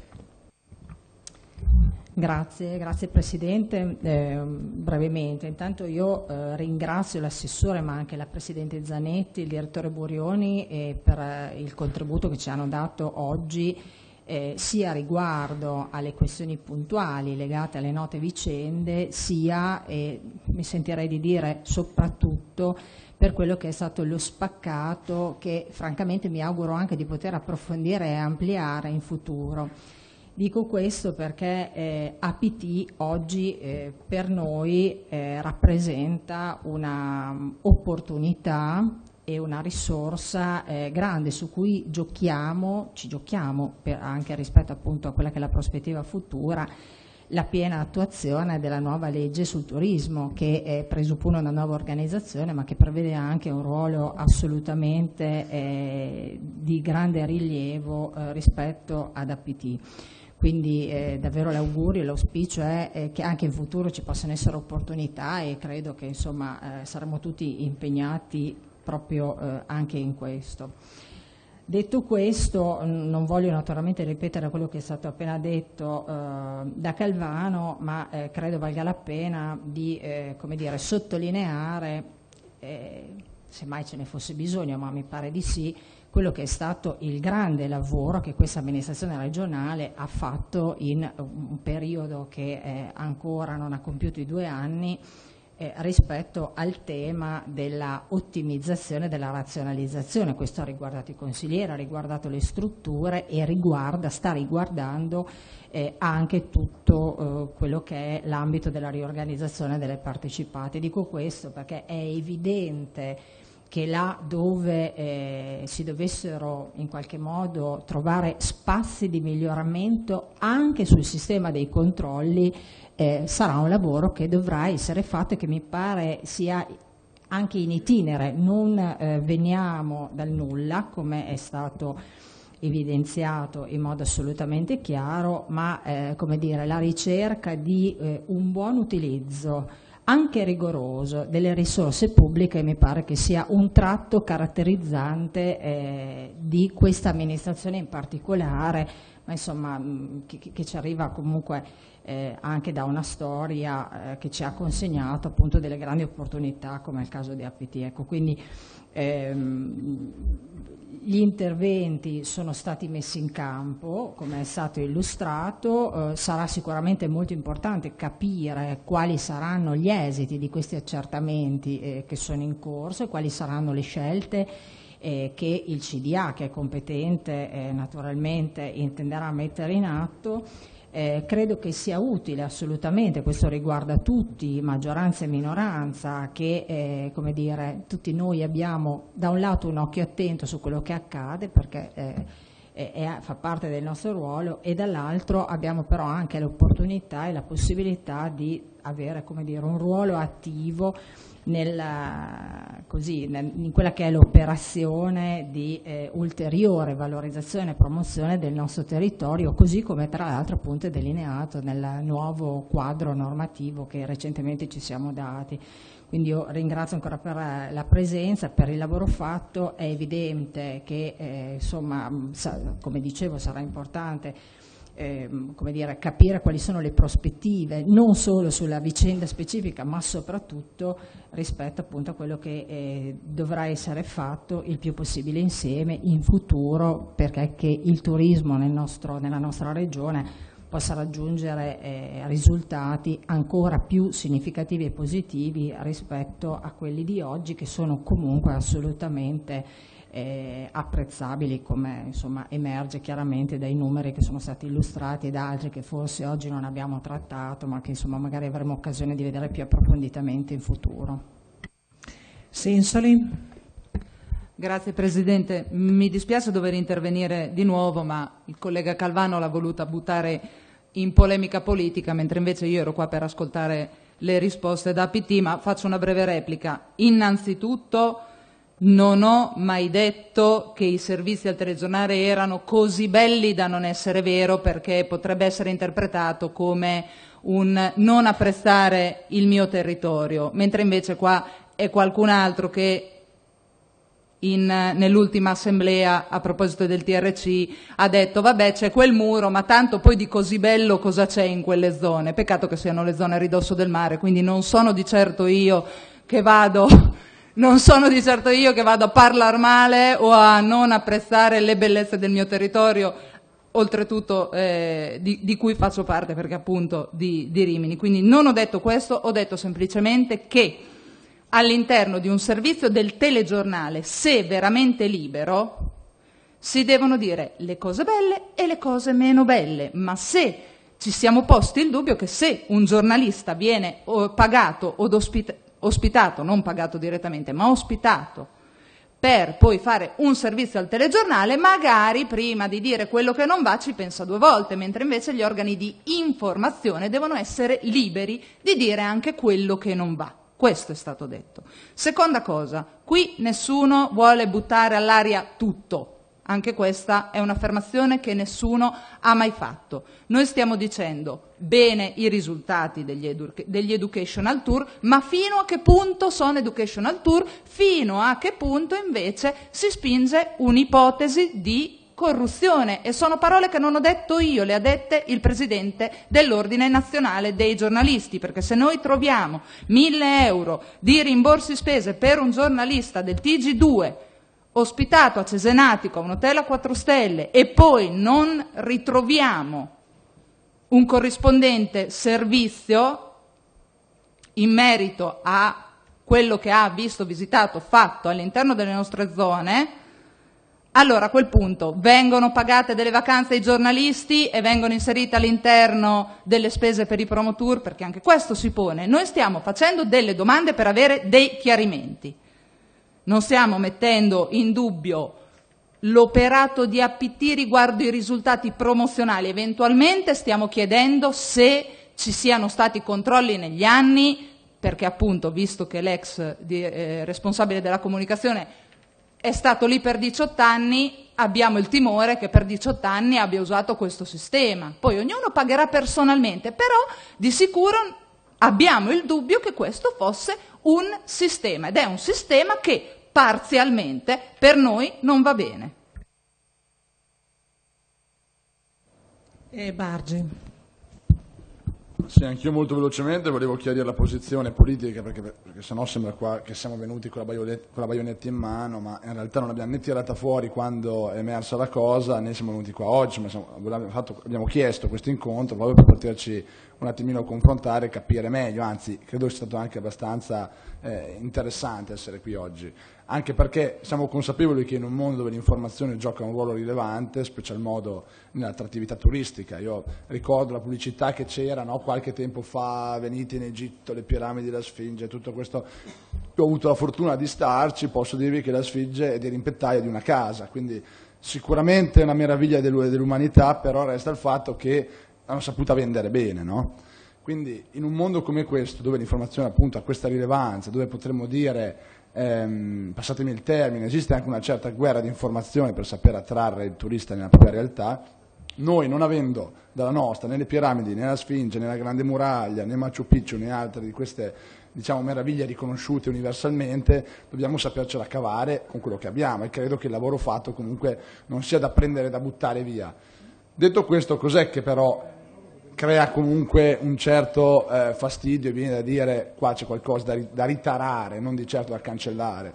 Grazie, grazie Presidente. Eh, brevemente, intanto io eh, ringrazio l'assessore ma anche la Presidente Zanetti, il Direttore Burioni eh, per eh, il contributo che ci hanno dato oggi eh, sia riguardo alle questioni puntuali legate alle note vicende sia, e mi sentirei di dire soprattutto, per quello che è stato lo spaccato che francamente mi auguro anche di poter approfondire e ampliare in futuro. Dico questo perché eh, A P T oggi eh, per noi eh, rappresenta un'opportunità e una risorsa eh, grande su cui giochiamo, ci giochiamo per, anche rispetto appunto a quella che è la prospettiva futura, la piena attuazione della nuova legge sul turismo che eh, presuppone una nuova organizzazione ma che prevede anche un ruolo assolutamente eh, di grande rilievo eh, rispetto ad A P T. Quindi eh, davvero l'augurio e l'auspicio è eh, che anche in futuro ci possano essere opportunità e credo che insomma eh, saremo tutti impegnati proprio eh, anche in questo. Detto questo, non voglio naturalmente ripetere quello che è stato appena detto eh, da Calvano, ma eh, credo valga la pena di eh, come dire, sottolineare, eh, se mai ce ne fosse bisogno, ma mi pare di sì, quello che è stato il grande lavoro che questa amministrazione regionale ha fatto in un periodo che eh, ancora non ha compiuto i due anni eh, rispetto al tema della ottimizzazione, della razionalizzazione. Questo ha riguardato i consiglieri, ha riguardato le strutture e riguarda, sta riguardando eh, anche tutto eh, quello che è l'ambito della riorganizzazione delle partecipate. Dico questo perché è evidente che là dove eh, si dovessero in qualche modo trovare spazi di miglioramento anche sul sistema dei controlli eh, sarà un lavoro che dovrà essere fatto e che mi pare sia anche in itinere, non eh, veniamo dal nulla come è stato evidenziato in modo assolutamente chiaro, ma eh, come dire, la ricerca di eh, un buon utilizzo anche rigoroso delle risorse pubbliche mi pare che sia un tratto caratterizzante eh, di questa amministrazione in particolare, ma insomma mh, che, che ci arriva comunque eh, anche da una storia eh, che ci ha consegnato appunto delle grandi opportunità come è il caso di A P T. Ecco, quindi ehm, gli interventi sono stati messi in campo, come è stato illustrato, eh, sarà sicuramente molto importante capire quali saranno gli esiti di questi accertamenti eh, che sono in corso e quali saranno le scelte eh, che il C D A, che è competente eh, naturalmente, intenderà mettere in atto. Eh, credo che sia utile assolutamente, questo riguarda tutti, maggioranza e minoranza, che eh, come dire, tutti noi abbiamo da un lato un occhio attento su quello che accade perché eh, è, è, fa parte del nostro ruolo e dall'altro abbiamo però anche l'opportunità e la possibilità di avere, come dire, un ruolo attivo nella, così, in quella che è l'operazione di eh, ulteriore valorizzazione e promozione del nostro territorio, così come tra l'altro appunto è delineato nel nuovo quadro normativo che recentemente ci siamo dati. Quindi io ringrazio ancora per la presenza, per il lavoro fatto. È evidente che eh, insomma, come dicevo, sarà importante Eh, come dire, capire quali sono le prospettive non solo sulla vicenda specifica ma soprattutto rispetto appunto a quello che eh, dovrà essere fatto il più possibile insieme in futuro, perché che il turismo nel nostro, nella nostra regione possa raggiungere eh, risultati ancora più significativi e positivi rispetto a quelli di oggi, che sono comunque assolutamente Eh, apprezzabili, come insomma emerge chiaramente dai numeri che sono stati illustrati e da altri che forse oggi non abbiamo trattato, ma che insomma magari avremo occasione di vedere più approfonditamente in futuro. Sinsoli. Grazie Presidente, mi dispiace dover intervenire di nuovo, ma il collega Calvano l'ha voluta buttare in polemica politica, mentre invece io ero qua per ascoltare le risposte da A P T, ma faccio una breve replica. Innanzitutto non ho mai detto che i servizi al telegiornale erano così belli da non essere vero, perché potrebbe essere interpretato come un non apprezzare il mio territorio, mentre invece qua è qualcun altro che nell'ultima assemblea a proposito del T R C ha detto vabbè c'è quel muro, ma tanto poi di così bello cosa c'è in quelle zone. Peccato che siano le zone a ridosso del mare, quindi non sono di certo io che vado Non sono di certo io che vado a parlare male o a non apprezzare le bellezze del mio territorio, oltretutto eh, di, di cui faccio parte, perché appunto di, di Rimini. Quindi non ho detto questo, ho detto semplicemente che all'interno di un servizio del telegiornale, se veramente libero, si devono dire le cose belle e le cose meno belle, ma se ci siamo posti il dubbio che se un giornalista viene pagato od ospitato, ospitato, non pagato direttamente, ma ospitato per poi fare un servizio al telegiornale, magari prima di dire quello che non va ci pensa due volte, mentre invece gli organi di informazione devono essere liberi di dire anche quello che non va. Questo è stato detto. Seconda cosa, qui nessuno vuole buttare all'aria tutto. Anche questa è un'affermazione che nessuno ha mai fatto. Noi stiamo dicendo bene i risultati degli, edu- degli educational tour, ma fino a che punto sono educational tour, fino a che punto invece si spinge un'ipotesi di corruzione. E sono parole che non ho detto io, le ha dette il Presidente dell'Ordine Nazionale dei Giornalisti, perché se noi troviamo mille euro di rimborsi spese per un giornalista del T G due ospitato a Cesenatico, a un hotel a quattro stelle, e poi non ritroviamo un corrispondente servizio in merito a quello che ha visto, visitato, fatto all'interno delle nostre zone, allora a quel punto vengono pagate delle vacanze ai giornalisti e vengono inserite all'interno delle spese per i promotour, perché anche questo si pone. Noi stiamo facendo delle domande per avere dei chiarimenti. Non stiamo mettendo in dubbio l'operato di A P T riguardo i risultati promozionali, eventualmente stiamo chiedendo se ci siano stati controlli negli anni, perché appunto, visto che l'ex di, eh, responsabile della comunicazione è stato lì per diciotto anni, abbiamo il timore che per diciotto anni abbia usato questo sistema. Poi ognuno pagherà personalmente, però di sicuro abbiamo il dubbio che questo fosse un sistema, ed è un sistema che parzialmente per noi non va bene. E Bargi. Sì, anch'io molto velocemente volevo chiarire la posizione politica, perché, perché sennò sembra qua che siamo venuti con la, baionetta, con la baionetta in mano, ma in realtà non l'abbiamo né tirata fuori quando è emersa la cosa, né siamo venuti qua oggi, ma siamo, abbiamo, fatto, abbiamo chiesto questo incontro proprio per poterci un attimino confrontare e capire meglio, anzi credo sia stato anche abbastanza eh, interessante essere qui oggi, anche perché siamo consapevoli che in un mondo dove l'informazione gioca un ruolo rilevante, special modo nell'attrattività turistica. Io ricordo la pubblicità che c'era, no, qualche tempo fa, venite in Egitto, le piramidi della Sfinge, tutto questo. Io ho avuto la fortuna di starci, posso dirvi che la Sfinge è dirimpettaia di una casa, quindi sicuramente è una meraviglia dell'umanità, però resta il fatto che hanno saputa vendere bene, no? Quindi in un mondo come questo, dove l'informazione appunto ha questa rilevanza, dove potremmo dire, ehm, passatemi il termine, esiste anche una certa guerra di informazione per sapere attrarre il turista nella propria realtà, noi non avendo dalla nostra né le piramidi, né la Sfinge, né la Grande Muraglia, né Machu Picchu, né altre di queste, diciamo, meraviglie riconosciute universalmente, dobbiamo sapercela cavare con quello che abbiamo, e credo che il lavoro fatto comunque non sia da prendere e da buttare via. Detto questo, cos'è che però crea comunque un certo eh, fastidio, e viene da dire qua c'è qualcosa da, da ritarare, non di certo da cancellare?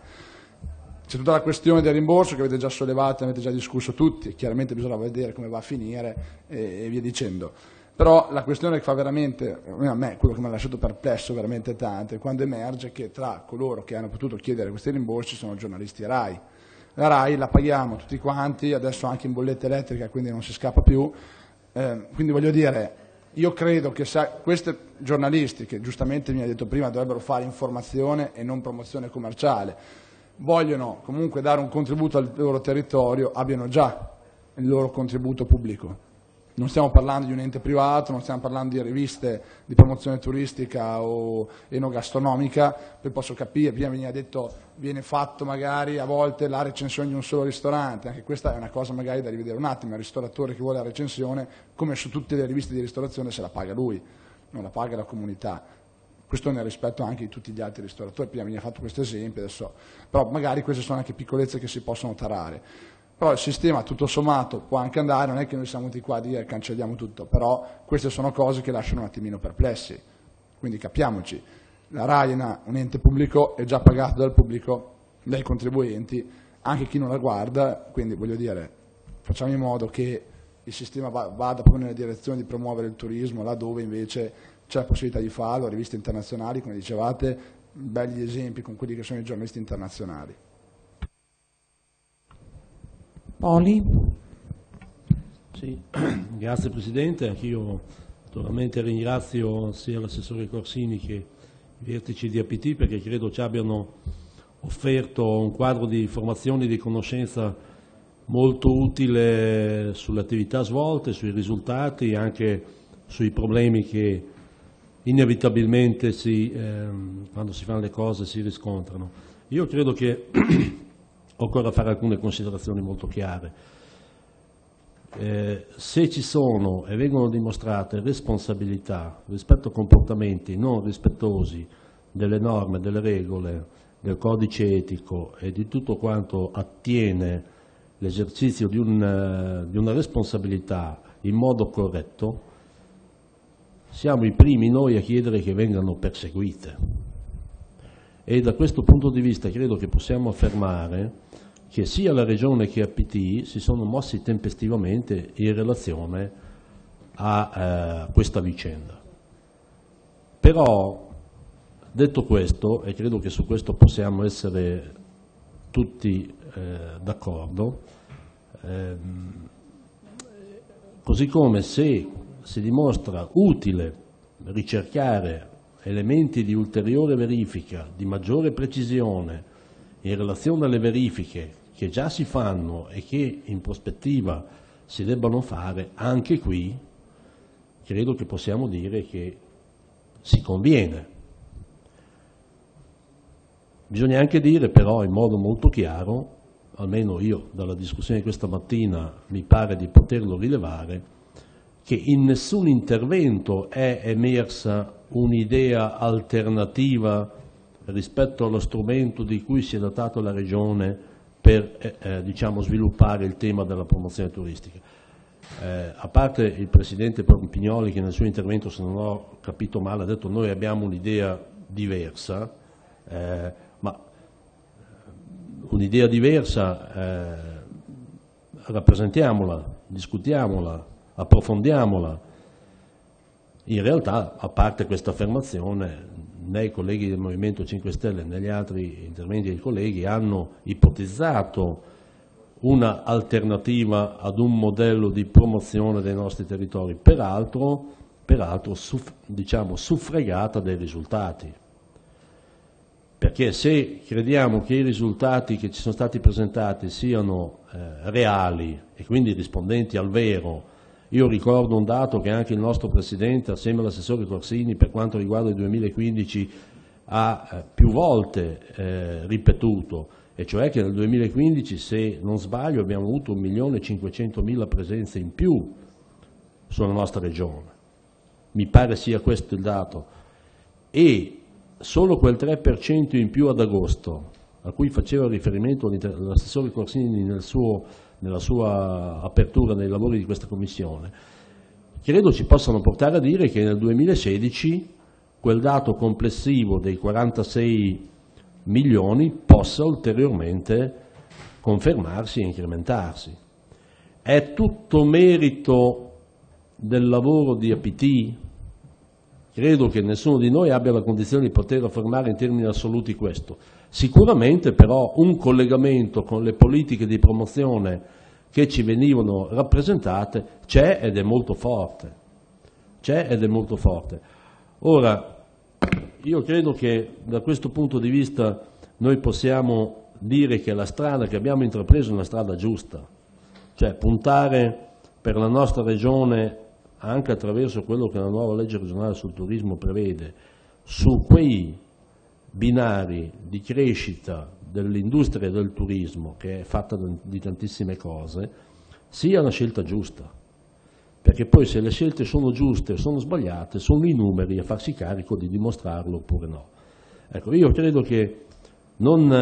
C'è tutta la questione del rimborso che avete già sollevato, avete già discusso tutti, chiaramente bisogna vedere come va a finire e, e via dicendo. Però la questione che fa veramente, a me, quello che mi ha lasciato perplesso veramente tanto, è quando emerge che tra coloro che hanno potuto chiedere questi rimborsi sono giornalisti RAI. La RAI la paghiamo tutti quanti, adesso anche in bolletta elettrica, quindi non si scappa più. Eh, quindi voglio dire, io credo che se questi giornalisti, che giustamente mi ha detto prima dovrebbero fare informazione e non promozione commerciale, vogliono comunque dare un contributo al loro territorio, abbiano già il loro contributo pubblico. Non stiamo parlando di un ente privato, non stiamo parlando di riviste di promozione turistica o enogastronomica, poi posso capire, prima veniva detto, viene fatto magari a volte la recensione di un solo ristorante, anche questa è una cosa magari da rivedere un attimo, il ristoratore che vuole la recensione, come su tutte le riviste di ristorazione, se la paga lui, non la paga la comunità. Questo nel rispetto anche di tutti gli altri ristoratori, prima veniva fatto questo esempio, adesso, però magari queste sono anche piccolezze che si possono tarare. Però il sistema tutto sommato può anche andare, non è che noi siamo venuti qua a dire cancelliamo tutto, però queste sono cose che lasciano un attimino perplessi, quindi capiamoci, la RAI è un ente pubblico, è già pagato dal pubblico, dai contribuenti, anche chi non la guarda, quindi voglio dire, facciamo in modo che il sistema vada proprio nella direzione di promuovere il turismo, là dove invece c'è la possibilità di farlo, riviste internazionali, come dicevate, belli esempi con quelli che sono i giornalisti internazionali. Poli. Sì, grazie Presidente, anch'io naturalmente ringrazio sia l'assessore Corsini che i vertici di A P T perché credo ci abbiano offerto un quadro di informazioni e di conoscenza molto utile sulle attività svolte, sui risultati e anche sui problemi che inevitabilmente si, ehm, quando si fanno le cose si riscontrano. Io credo che occorre fare alcune considerazioni molto chiare. Eh, se ci sono e vengono dimostrate responsabilità rispetto a comportamenti non rispettosi delle norme, delle regole, del codice etico e di tutto quanto attiene l'esercizio di, un, di una responsabilità in modo corretto, siamo i primi noi a chiedere che vengano perseguite. E da questo punto di vista credo che possiamo affermare che sia la Regione che A P T si sono mossi tempestivamente in relazione a eh, questa vicenda. Però, detto questo, e credo che su questo possiamo essere tutti eh, d'accordo, ehm, così come se si dimostra utile ricercare elementi di ulteriore verifica, di maggiore precisione in relazione alle verifiche che già si fanno e che in prospettiva si debbano fare, anche qui credo che possiamo dire che si conviene. Bisogna anche dire però in modo molto chiaro, almeno io dalla discussione di questa mattina mi pare di poterlo rilevare, che in nessun intervento è emersa un'idea alternativa rispetto allo strumento di cui si è dotata la Regione per eh, eh, diciamo, sviluppare il tema della promozione turistica. Eh, a parte il Presidente Pignoli che nel suo intervento, se non ho capito male, ha detto noi abbiamo un'idea diversa, eh, ma un'idea diversa eh, rappresentiamola, discutiamola, approfondiamola. In realtà, a parte questa affermazione, né i colleghi del Movimento cinque Stelle né gli altri interventi dei colleghi hanno ipotizzato una alternativa ad un modello di promozione dei nostri territori, peraltro, peraltro suff, diciamo, suffragata dai risultati. Perché se crediamo che i risultati che ci sono stati presentati siano eh, reali e quindi rispondenti al vero Io ricordo un dato che anche il nostro Presidente, assieme all'assessore Corsini, per quanto riguarda il duemilaquindici, ha eh, più volte eh, ripetuto, e cioè che nel duemilaquindici, se non sbaglio, abbiamo avuto un milione e cinquecentomila presenze in più sulla nostra regione. Mi pare sia questo il dato. E solo quel tre per cento in più ad agosto, a cui faceva riferimento l'assessore Corsini nel suo, nella sua apertura dei lavori di questa Commissione, credo ci possano portare a dire che nel duemilasedici quel dato complessivo dei quarantasei milioni possa ulteriormente confermarsi e incrementarsi. È tutto merito del lavoro di A P T? Credo che nessuno di noi abbia la condizione di poter affermare in termini assoluti questo. Sicuramente però un collegamento con le politiche di promozione che ci venivano rappresentate c'è ed è molto forte. C'è ed è molto forte. Ora, io credo che da questo punto di vista noi possiamo dire che la strada che abbiamo intrapreso è una strada giusta, cioè puntare per la nostra regione, anche attraverso quello che la nuova legge regionale sul turismo prevede, su quei binari di crescita dell'industria e del turismo, che è fatta di tantissime cose, sia una scelta giusta. Perché poi se le scelte sono giuste o sono sbagliate, sono i numeri a farsi carico di dimostrarlo oppure no. Ecco, io credo che non,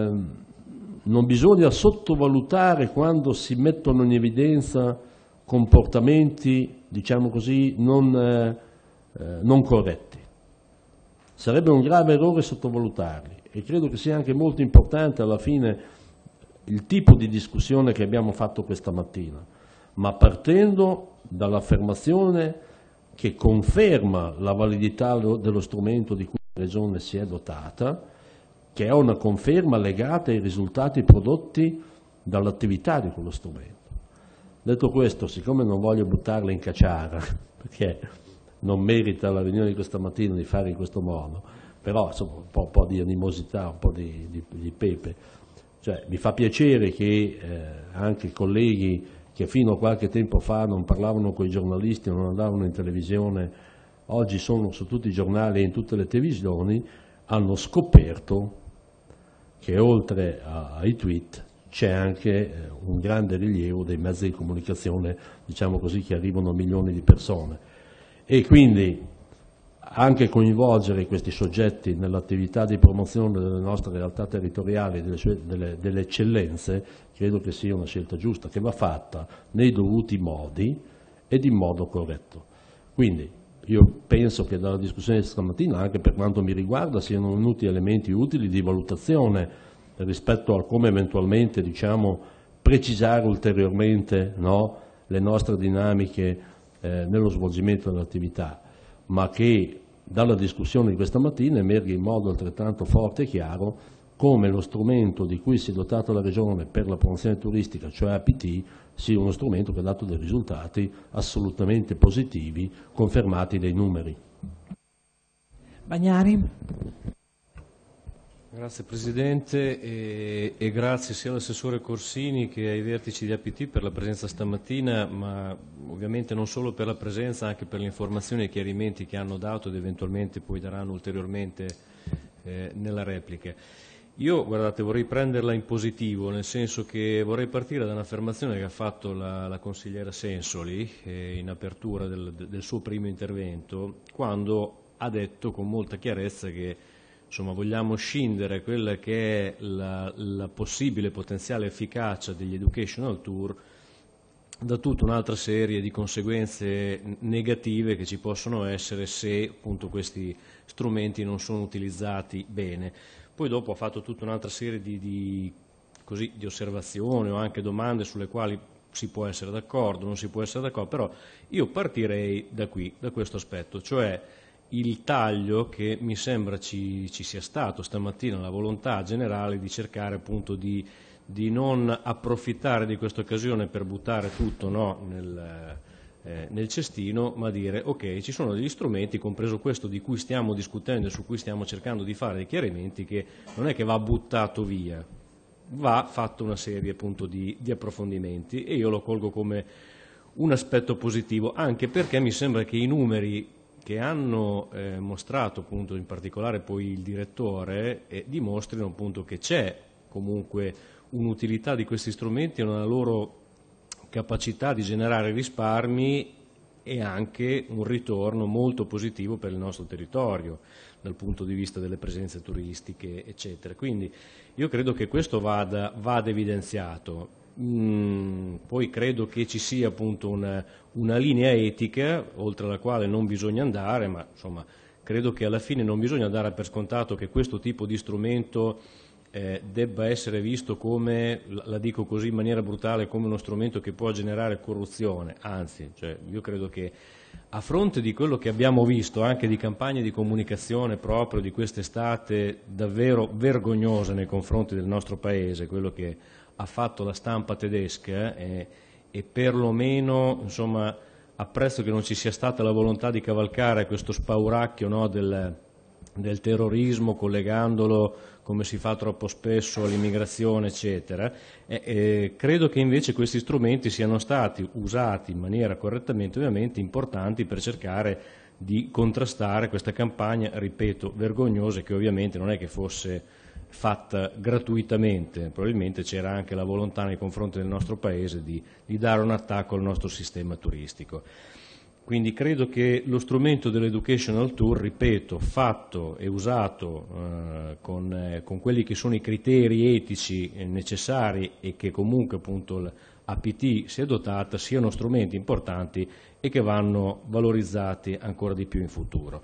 eh, non bisogna sottovalutare quando si mettono in evidenza comportamenti, diciamo così, non, eh, non corretti. Sarebbe un grave errore sottovalutarli e credo che sia anche molto importante alla fine il tipo di discussione che abbiamo fatto questa mattina, ma partendo dall'affermazione che conferma la validità dello strumento di cui la Regione si è dotata, che è una conferma legata ai risultati prodotti dall'attività di quello strumento. Detto questo, siccome non voglio buttarla in caciara, perché non merita la riunione di questa mattina di fare in questo modo, però insomma un po', un po' di animosità, un po' di, di, di pepe, cioè mi fa piacere che eh, anche colleghi che fino a qualche tempo fa non parlavano con i giornalisti, non andavano in televisione, oggi sono su tutti i giornali e in tutte le televisioni, hanno scoperto che oltre ai tweet c'è anche un grande rilievo dei mezzi di comunicazione, diciamo così, che arrivano a milioni di persone. E quindi anche coinvolgere questi soggetti nell'attività di promozione delle nostre realtà territoriali, delle, sue, delle, delle eccellenze, credo che sia una scelta giusta, che va fatta nei dovuti modi ed in modo corretto. Quindi io penso che dalla discussione di stamattina, anche per quanto mi riguarda, siano venuti elementi utili di valutazione rispetto a come eventualmente, diciamo, precisare ulteriormente, no, le nostre dinamiche eh, nello svolgimento dell'attività, ma che dalla discussione di questa mattina emerge in modo altrettanto forte e chiaro come lo strumento di cui si è dotata la Regione per la promozione turistica, cioè A P T, sia uno strumento che ha dato dei risultati assolutamente positivi, confermati dai numeri. Bagnari. Grazie Presidente e, e grazie sia all'assessore Corsini che ai vertici di A P T per la presenza stamattina, ma ovviamente non solo per la presenza, anche per le informazioni e i chiarimenti che hanno dato ed eventualmente poi daranno ulteriormente eh, nella replica. Io, guardate, vorrei prenderla in positivo, nel senso che vorrei partire da un'affermazione che ha fatto la, la consigliera Sensoli eh, in apertura del, del suo primo intervento, quando ha detto con molta chiarezza che insomma, vogliamo scindere quella che è la, la possibile potenziale efficacia degli educational tour da tutta un'altra serie di conseguenze negative che ci possono essere se appunto questi strumenti non sono utilizzati bene. Poi dopo ha fatto tutta un'altra serie di, di, così, di osservazioni o anche domande sulle quali si può essere d'accordo, non si può essere d'accordo, però io partirei da qui, da questo aspetto, cioè il taglio che mi sembra ci, ci sia stato stamattina, la volontà generale di cercare appunto di, di non approfittare di questa occasione per buttare tutto, no, nel, eh, nel cestino, ma dire ok, ci sono degli strumenti, compreso questo di cui stiamo discutendo e su cui stiamo cercando di fare dei chiarimenti, che non è che va buttato via, va fatto una serie appunto di, di approfondimenti, e io lo colgo come un aspetto positivo, anche perché mi sembra che i numeri che hanno eh, mostrato appunto in particolare poi il direttore eh, dimostrino appunto che c'è comunque un'utilità di questi strumenti e una loro capacità di generare risparmi e anche un ritorno molto positivo per il nostro territorio dal punto di vista delle presenze turistiche eccetera. Quindi io credo che questo vada, vada evidenziato. Mm, poi credo che ci sia appunto una, una linea etica oltre la quale non bisogna andare, ma insomma credo che alla fine non bisogna dare per scontato che questo tipo di strumento eh, debba essere visto come, la dico così in maniera brutale, come uno strumento che può generare corruzione, anzi, cioè, io credo che a fronte di quello che abbiamo visto anche di campagne di comunicazione proprio di quest'estate davvero vergognose nei confronti del nostro Paese, quello che ha fatto la stampa tedesca eh, e perlomeno insomma, apprezzo che non ci sia stata la volontà di cavalcare questo spauracchio no, del, del terrorismo collegandolo come si fa troppo spesso all'immigrazione eccetera. E, e credo che invece questi strumenti siano stati usati in maniera correttamente ovviamente importanti per cercare di contrastare questa campagna, ripeto, vergognosa, che ovviamente non è che fosse fatta gratuitamente, probabilmente c'era anche la volontà nei confronti del nostro Paese di, di dare un attacco al nostro sistema turistico. Quindi credo che lo strumento dell'Educational Tour, ripeto, fatto e usato eh, con, eh, con quelli che sono i criteri etici necessari e che comunque appunto l'A P T si è dotata, siano strumenti importanti e che vanno valorizzati ancora di più in futuro.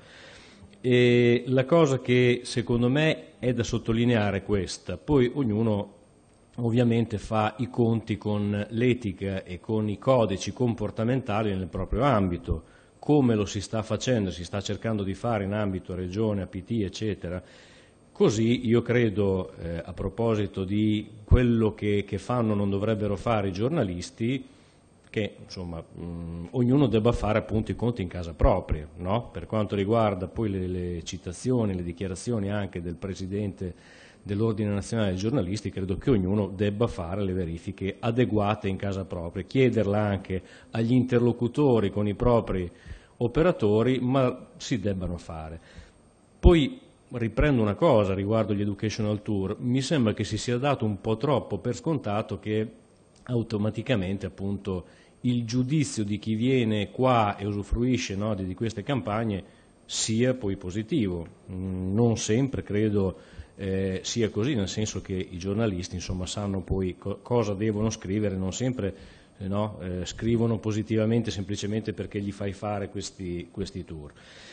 E la cosa che secondo me è da sottolineare è questa, poi ognuno ovviamente fa i conti con l'etica e con i codici comportamentali nel proprio ambito, come lo si sta facendo, si sta cercando di fare in ambito regione, A P T eccetera. Così io credo, eh, a proposito di quello che, che fanno o non dovrebbero fare i giornalisti, che insomma mh, ognuno debba fare appunto i conti in casa propria, no? Per quanto riguarda poi le, le citazioni, le dichiarazioni anche del Presidente dell'Ordine Nazionale dei Giornalisti, credo che ognuno debba fare le verifiche adeguate in casa propria, chiederla anche agli interlocutori con i propri operatori, ma si debbano fare. Poi riprendo una cosa riguardo gli Educational Tour, mi sembra che si sia dato un po' troppo per scontato che automaticamente appunto il giudizio di chi viene qua e usufruisce no, di, di queste campagne sia poi positivo. Non sempre credo eh, sia così, nel senso che i giornalisti insomma sanno poi co cosa devono scrivere, non sempre eh, no, eh, scrivono positivamente semplicemente perché gli fai fare questi, questi tour.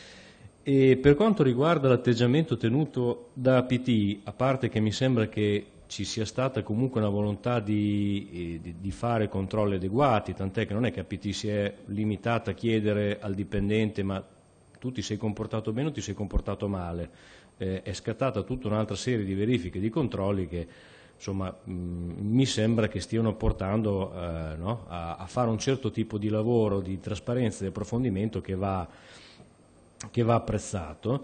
E per quanto riguarda l'atteggiamento tenuto da A P T, a parte che mi sembra che ci sia stata comunque una volontà di, di, di fare controlli adeguati, tant'è che non è che A P T si è limitata a chiedere al dipendente ma tu ti sei comportato bene o ti sei comportato male, eh, è scattata tutta un'altra serie di verifiche e di controlli che insomma mh, mi sembra che stiano portando eh, no, a, a fare un certo tipo di lavoro di trasparenza e di approfondimento che va, che va apprezzato.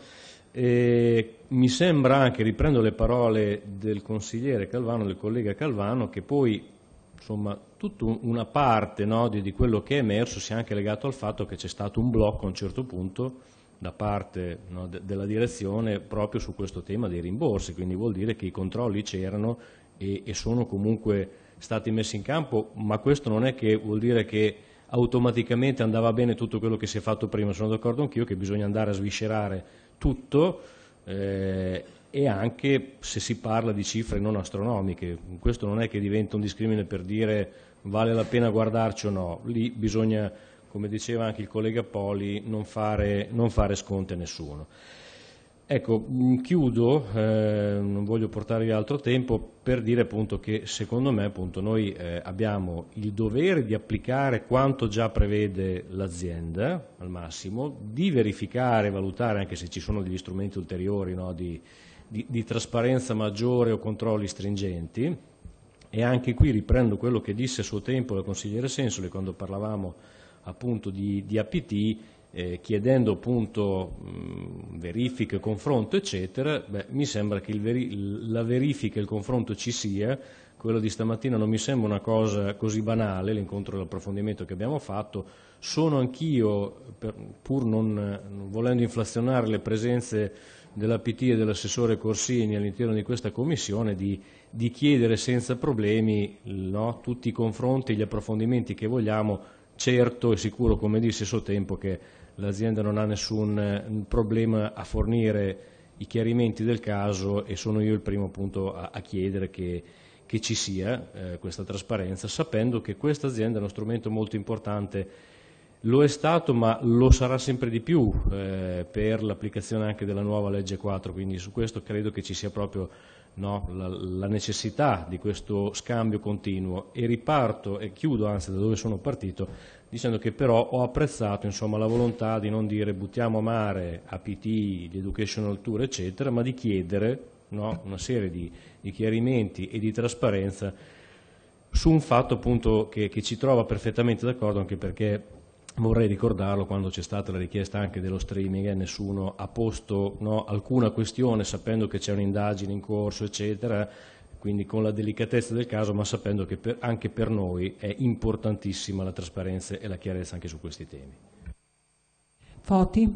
E mi sembra anche, riprendo le parole del consigliere Calvano, del collega Calvano, che poi insomma tutta una parte no, di, di quello che è emerso sia anche legato al fatto che c'è stato un blocco a un certo punto da parte no, de, della direzione proprio su questo tema dei rimborsi, quindi vuol dire che i controlli c'erano e, e sono comunque stati messi in campo, ma questo non è che vuol dire che automaticamente andava bene tutto quello che si è fatto prima, sono d'accordo anch'io che bisogna andare a sviscerare tutto eh, e anche se si parla di cifre non astronomiche, questo non è che diventa un discrimine per dire vale la pena guardarci o no, lì bisogna, come diceva anche il collega Poli, non fare, non fare sconti a nessuno. Ecco, chiudo, eh, non voglio portare via altro tempo, per dire appunto che secondo me appunto noi eh, abbiamo il dovere di applicare quanto già prevede l'azienda al massimo, di verificare, valutare anche se ci sono degli strumenti ulteriori no, di, di, di trasparenza maggiore o controlli stringenti, e anche qui riprendo quello che disse a suo tempo la consigliere Sensoli quando parlavamo appunto di, di A P T, Eh, chiedendo appunto mh, verifiche, confronto eccetera, beh, mi sembra che il veri la verifica e il confronto ci sia, quello di stamattina non mi sembra una cosa così banale, l'incontro dell'approfondimento che abbiamo fatto. Sono anch'io, pur non, non volendo inflazionare le presenze della P T e dell'assessore Corsini all'interno di questa commissione, di, di chiedere senza problemi, no, tutti i confronti, gli approfondimenti che vogliamo, certo e sicuro, come disse a suo tempo, che l'azienda non ha nessun problema a fornire i chiarimenti del caso, e sono io il primo appunto a, a chiedere che, che ci sia eh, questa trasparenza, sapendo che questa azienda è uno strumento molto importante. Lo è stato, ma lo sarà sempre di più eh, per l'applicazione anche della nuova legge quattro, quindi su questo credo che ci sia proprio, no, la, la necessità di questo scambio continuo. E riparto e chiudo anzi da dove sono partito dicendo che però ho apprezzato, insomma, la volontà di non dire buttiamo a mare A P T, gli educational tour eccetera, ma di chiedere, no, una serie di, di chiarimenti e di trasparenza su un fatto appunto che, che ci trova perfettamente d'accordo, anche perché vorrei ricordarlo, quando c'è stata la richiesta anche dello streaming, eh, nessuno ha posto, no, alcuna questione sapendo che c'è un'indagine in corso eccetera, quindi con la delicatezza del caso, ma sapendo che per, anche per noi è importantissima la trasparenza e la chiarezza anche su questi temi. Foti?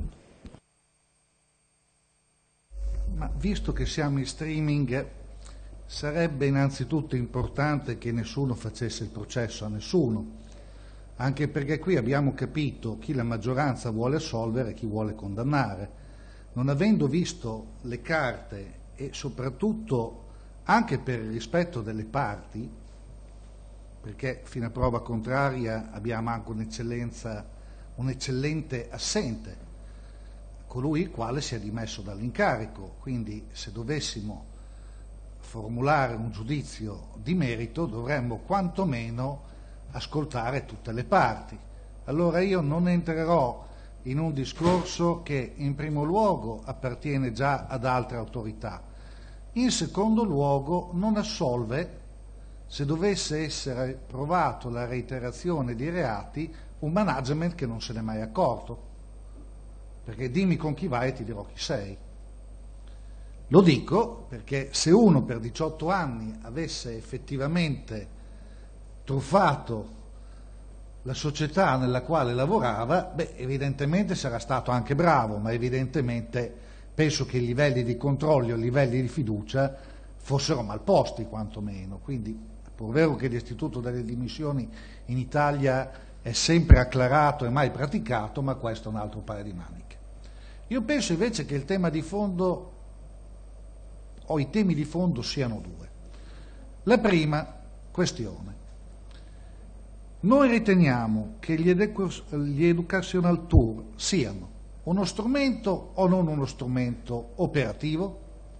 Ma visto che siamo in streaming, sarebbe innanzitutto importante che nessuno facesse il processo a nessuno, anche perché qui abbiamo capito chi la maggioranza vuole assolvere e chi vuole condannare. Non avendo visto le carte e soprattutto anche per il rispetto delle parti, perché fino a prova contraria abbiamo anche un'eccellenza, un eccellente assente, colui il quale si è dimesso dall'incarico, quindi se dovessimo formulare un giudizio di merito dovremmo quantomeno ascoltare tutte le parti. Allora io non entrerò in un discorso che in primo luogo appartiene già ad altre autorità, in secondo luogo non assolve, se dovesse essere provato la reiterazione di reati, un management che non se n'è mai accorto, perché dimmi con chi vai e ti dirò chi sei. Lo dico perché se uno per diciotto anni avesse effettivamente truffato la società nella quale lavorava, beh, evidentemente sarà stato anche bravo, ma evidentemente penso che i livelli di controllo, i livelli di fiducia fossero malposti quantomeno. Quindi, pur vero che l'istituto delle dimissioni in Italia è sempre acclarato e mai praticato, ma questo è un altro paio di maniche. Io penso invece che il tema di fondo, o i temi di fondo, siano due. La prima questione: noi riteniamo che gli, edu- gli educational tour siano uno strumento o non uno strumento operativo?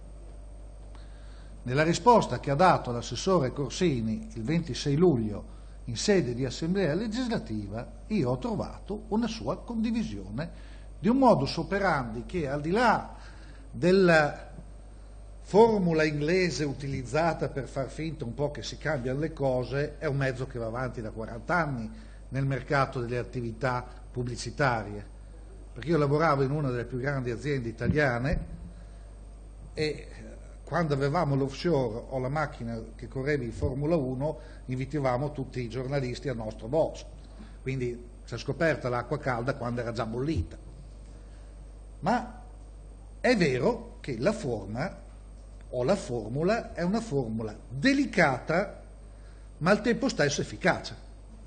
Nella risposta che ha dato l'assessore Corsini il ventisei luglio in sede di assemblea legislativa, io ho trovato una sua condivisione di un modus operandi che, al di là della formula inglese utilizzata per far finta un po' che si cambiano le cose, è un mezzo che va avanti da quaranta anni nel mercato delle attività pubblicitarie. Perché io lavoravo in una delle più grandi aziende italiane e quando avevamo l'offshore o la macchina che correva in Formula uno invitavamo tutti i giornalisti al nostro box, quindi si è scoperta l'acqua calda quando era già bollita. Ma è vero che la forma o la formula è una formula delicata ma al tempo stesso efficace.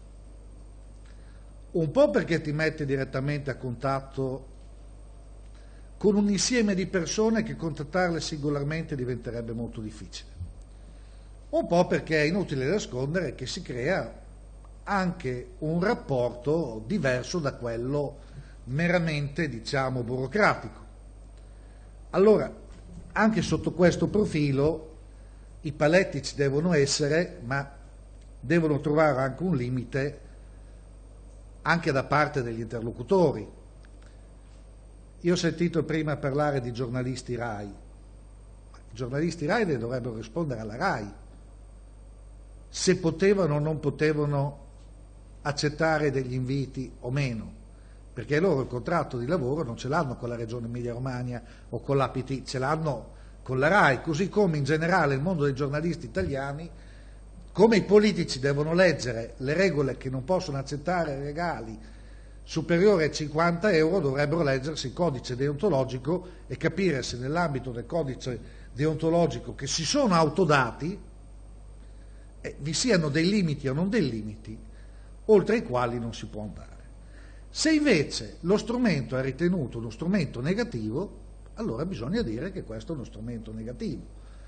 Un po' perché ti mette direttamente a contatto con un insieme di persone che contattarle singolarmente diventerebbe molto difficile. Un po' perché è inutile nascondere che si crea anche un rapporto diverso da quello meramente, diciamo, burocratico. Allora, anche sotto questo profilo i paletti ci devono essere, ma devono trovare anche un limite anche da parte degli interlocutori. Io ho sentito prima parlare di giornalisti RAI. I giornalisti RAI dovrebbero rispondere alla RAI se potevano o non potevano accettare degli inviti o meno, perché loro il contratto di lavoro non ce l'hanno con la Regione Emilia-Romagna o con l'A P T, ce l'hanno con la RAI, così come in generale il mondo dei giornalisti italiani come i politici devono leggere le regole che non possono accettare regali superiori ai cinquanta euro, dovrebbero leggersi il codice deontologico e capire se nell'ambito del codice deontologico che si sono autodati eh, vi siano dei limiti o non dei limiti oltre i quali non si può andare. Se invece lo strumento è ritenuto uno strumento negativo, allora bisogna dire che questo è uno strumento negativo.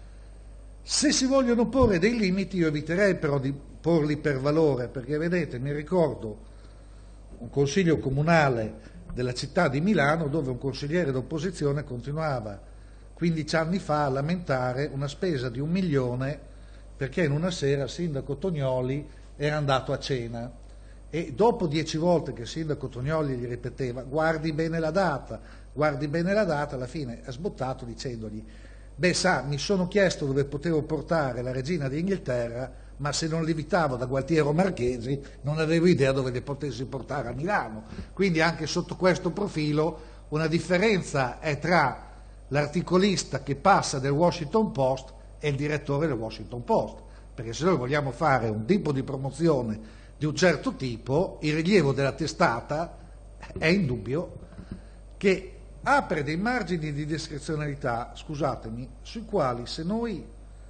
Se si vogliono porre dei limiti, io eviterei però di porli per valore, perché vedete, mi ricordo un consiglio comunale della città di Milano dove un consigliere d'opposizione continuava quindici anni fa a lamentare una spesa di un milione perché in una sera il sindaco Tognoli era andato a cena. E dopo dieci volte che il sindaco Tognoli gli ripeteva guardi bene la data, guardi bene la data, alla fine ha sbottato dicendogli beh sa, mi sono chiesto dove potevo portare la regina d'Inghilterra, ma se non lievitavo da Gualtiero Marchesi non avevo idea dove le potessi portare a Milano. Quindi anche sotto questo profilo una differenza è tra l'articolista che passa del Washington Post e il direttore del Washington Post, perché se noi vogliamo fare un tipo di promozione di un certo tipo, il rilievo della testata è indubbio che apre dei margini di discrezionalità, scusatemi, sui quali se noi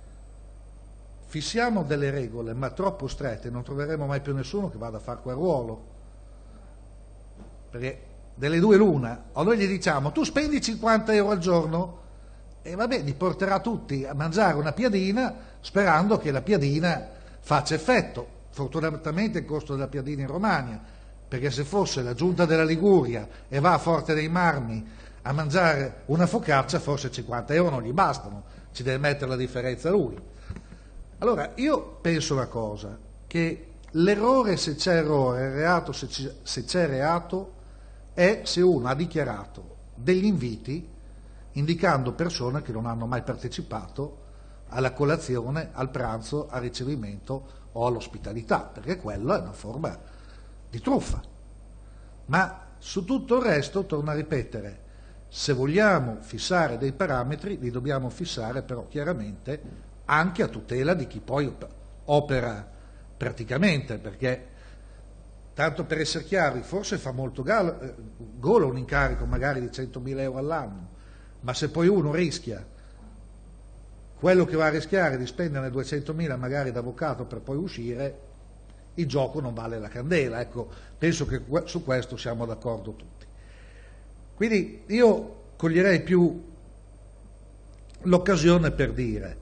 fissiamo delle regole ma troppo strette non troveremo mai più nessuno che vada a fare quel ruolo, perché delle due l'una, o noi gli diciamo tu spendi cinquanta euro al giorno e vabbè li porterà tutti a mangiare una piadina sperando che la piadina faccia effetto. Fortunatamente il costo della piadina in Romagna, perché se fosse la giunta della Liguria e va a Forte dei Marmi a mangiare una focaccia, forse cinquanta euro non gli bastano, ci deve mettere la differenza lui. Allora io penso una cosa, che l'errore se c'è errore, il reato se, ci, se c'è reato, è se uno ha dichiarato degli inviti indicando persone che non hanno mai partecipato alla colazione, al pranzo, al ricevimento o all'ospitalità, perché quella è una forma di truffa. Ma su tutto il resto, torno a ripetere, se vogliamo fissare dei parametri, li dobbiamo fissare però chiaramente anche a tutela di chi poi opera praticamente, perché, tanto per essere chiari, forse fa molto gola un incarico magari di centomila euro all'anno, ma se poi uno rischia quello che va a rischiare di spendere duecentomila magari d'avvocato per poi uscire, il gioco non vale la candela. Ecco, penso che su questo siamo d'accordo tutti. Quindi io coglierei più l'occasione per dire,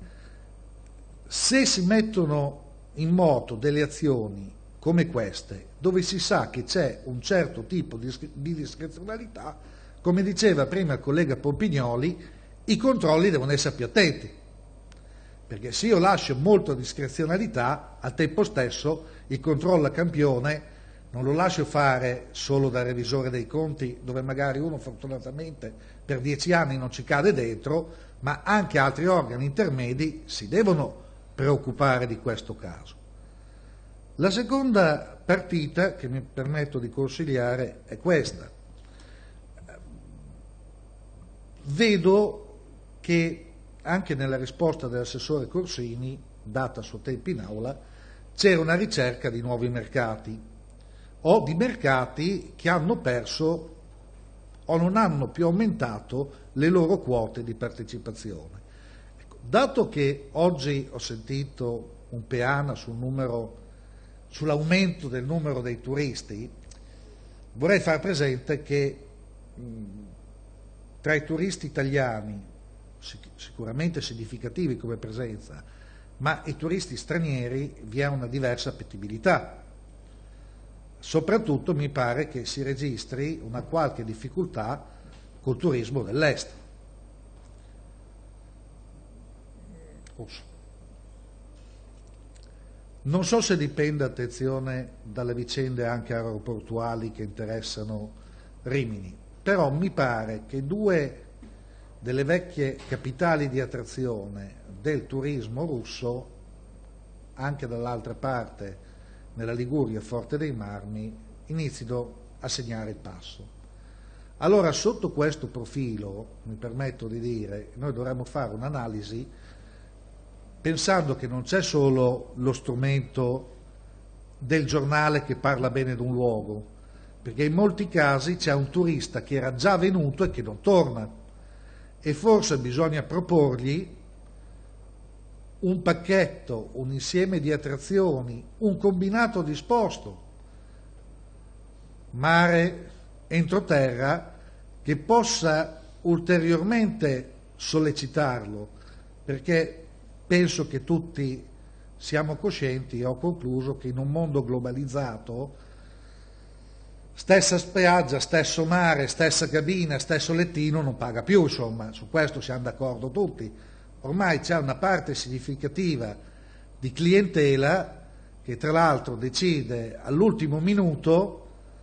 se si mettono in moto delle azioni come queste, dove si sa che c'è un certo tipo di discrezionalità, come diceva prima il collega Pompignoli, i controlli devono essere più attenti. Perché se io lascio molta discrezionalità, al tempo stesso il controllo a campione non lo lascio fare solo dal revisore dei conti, dove magari uno fortunatamente per dieci anni non ci cade dentro, ma anche altri organi intermedi si devono preoccupare di questo caso. La seconda partita che mi permetto di consigliare è questa. Vedo che anche nella risposta dell'assessore Corsini, data a suo tempo in aula, c'era una ricerca di nuovi mercati o di mercati che hanno perso o non hanno più aumentato le loro quote di partecipazione. Ecco, dato che oggi ho sentito un peana sul numero, sull'aumento del numero dei turisti, vorrei far presente che mh, tra i turisti italiani, sicuramente significativi come presenza, ma i turisti stranieri vi è una diversa appetibilità. Soprattutto mi pare che si registri una qualche difficoltà col turismo dell'est. Non so se dipende, attenzione, dalle vicende anche aeroportuali che interessano Rimini, però mi pare che due delle vecchie capitali di attrazione del turismo russo, anche dall'altra parte, nella Liguria e Forte dei Marmi, inizino a segnare il passo. Allora, sotto questo profilo, mi permetto di dire, noi dovremmo fare un'analisi pensando che non c'è solo lo strumento del giornale che parla bene di un luogo, perché in molti casi c'è un turista che era già venuto e che non torna, e forse bisogna proporgli un pacchetto, un insieme di attrazioni, un combinato disposto, mare, entroterra, che possa ulteriormente sollecitarlo, perché penso che tutti siamo coscienti, e ho concluso, che in un mondo globalizzato stessa spiaggia, stesso mare, stessa cabina, stesso lettino non paga più, insomma, su questo siamo d'accordo tutti. Ormai c'è una parte significativa di clientela che tra l'altro decide all'ultimo minuto,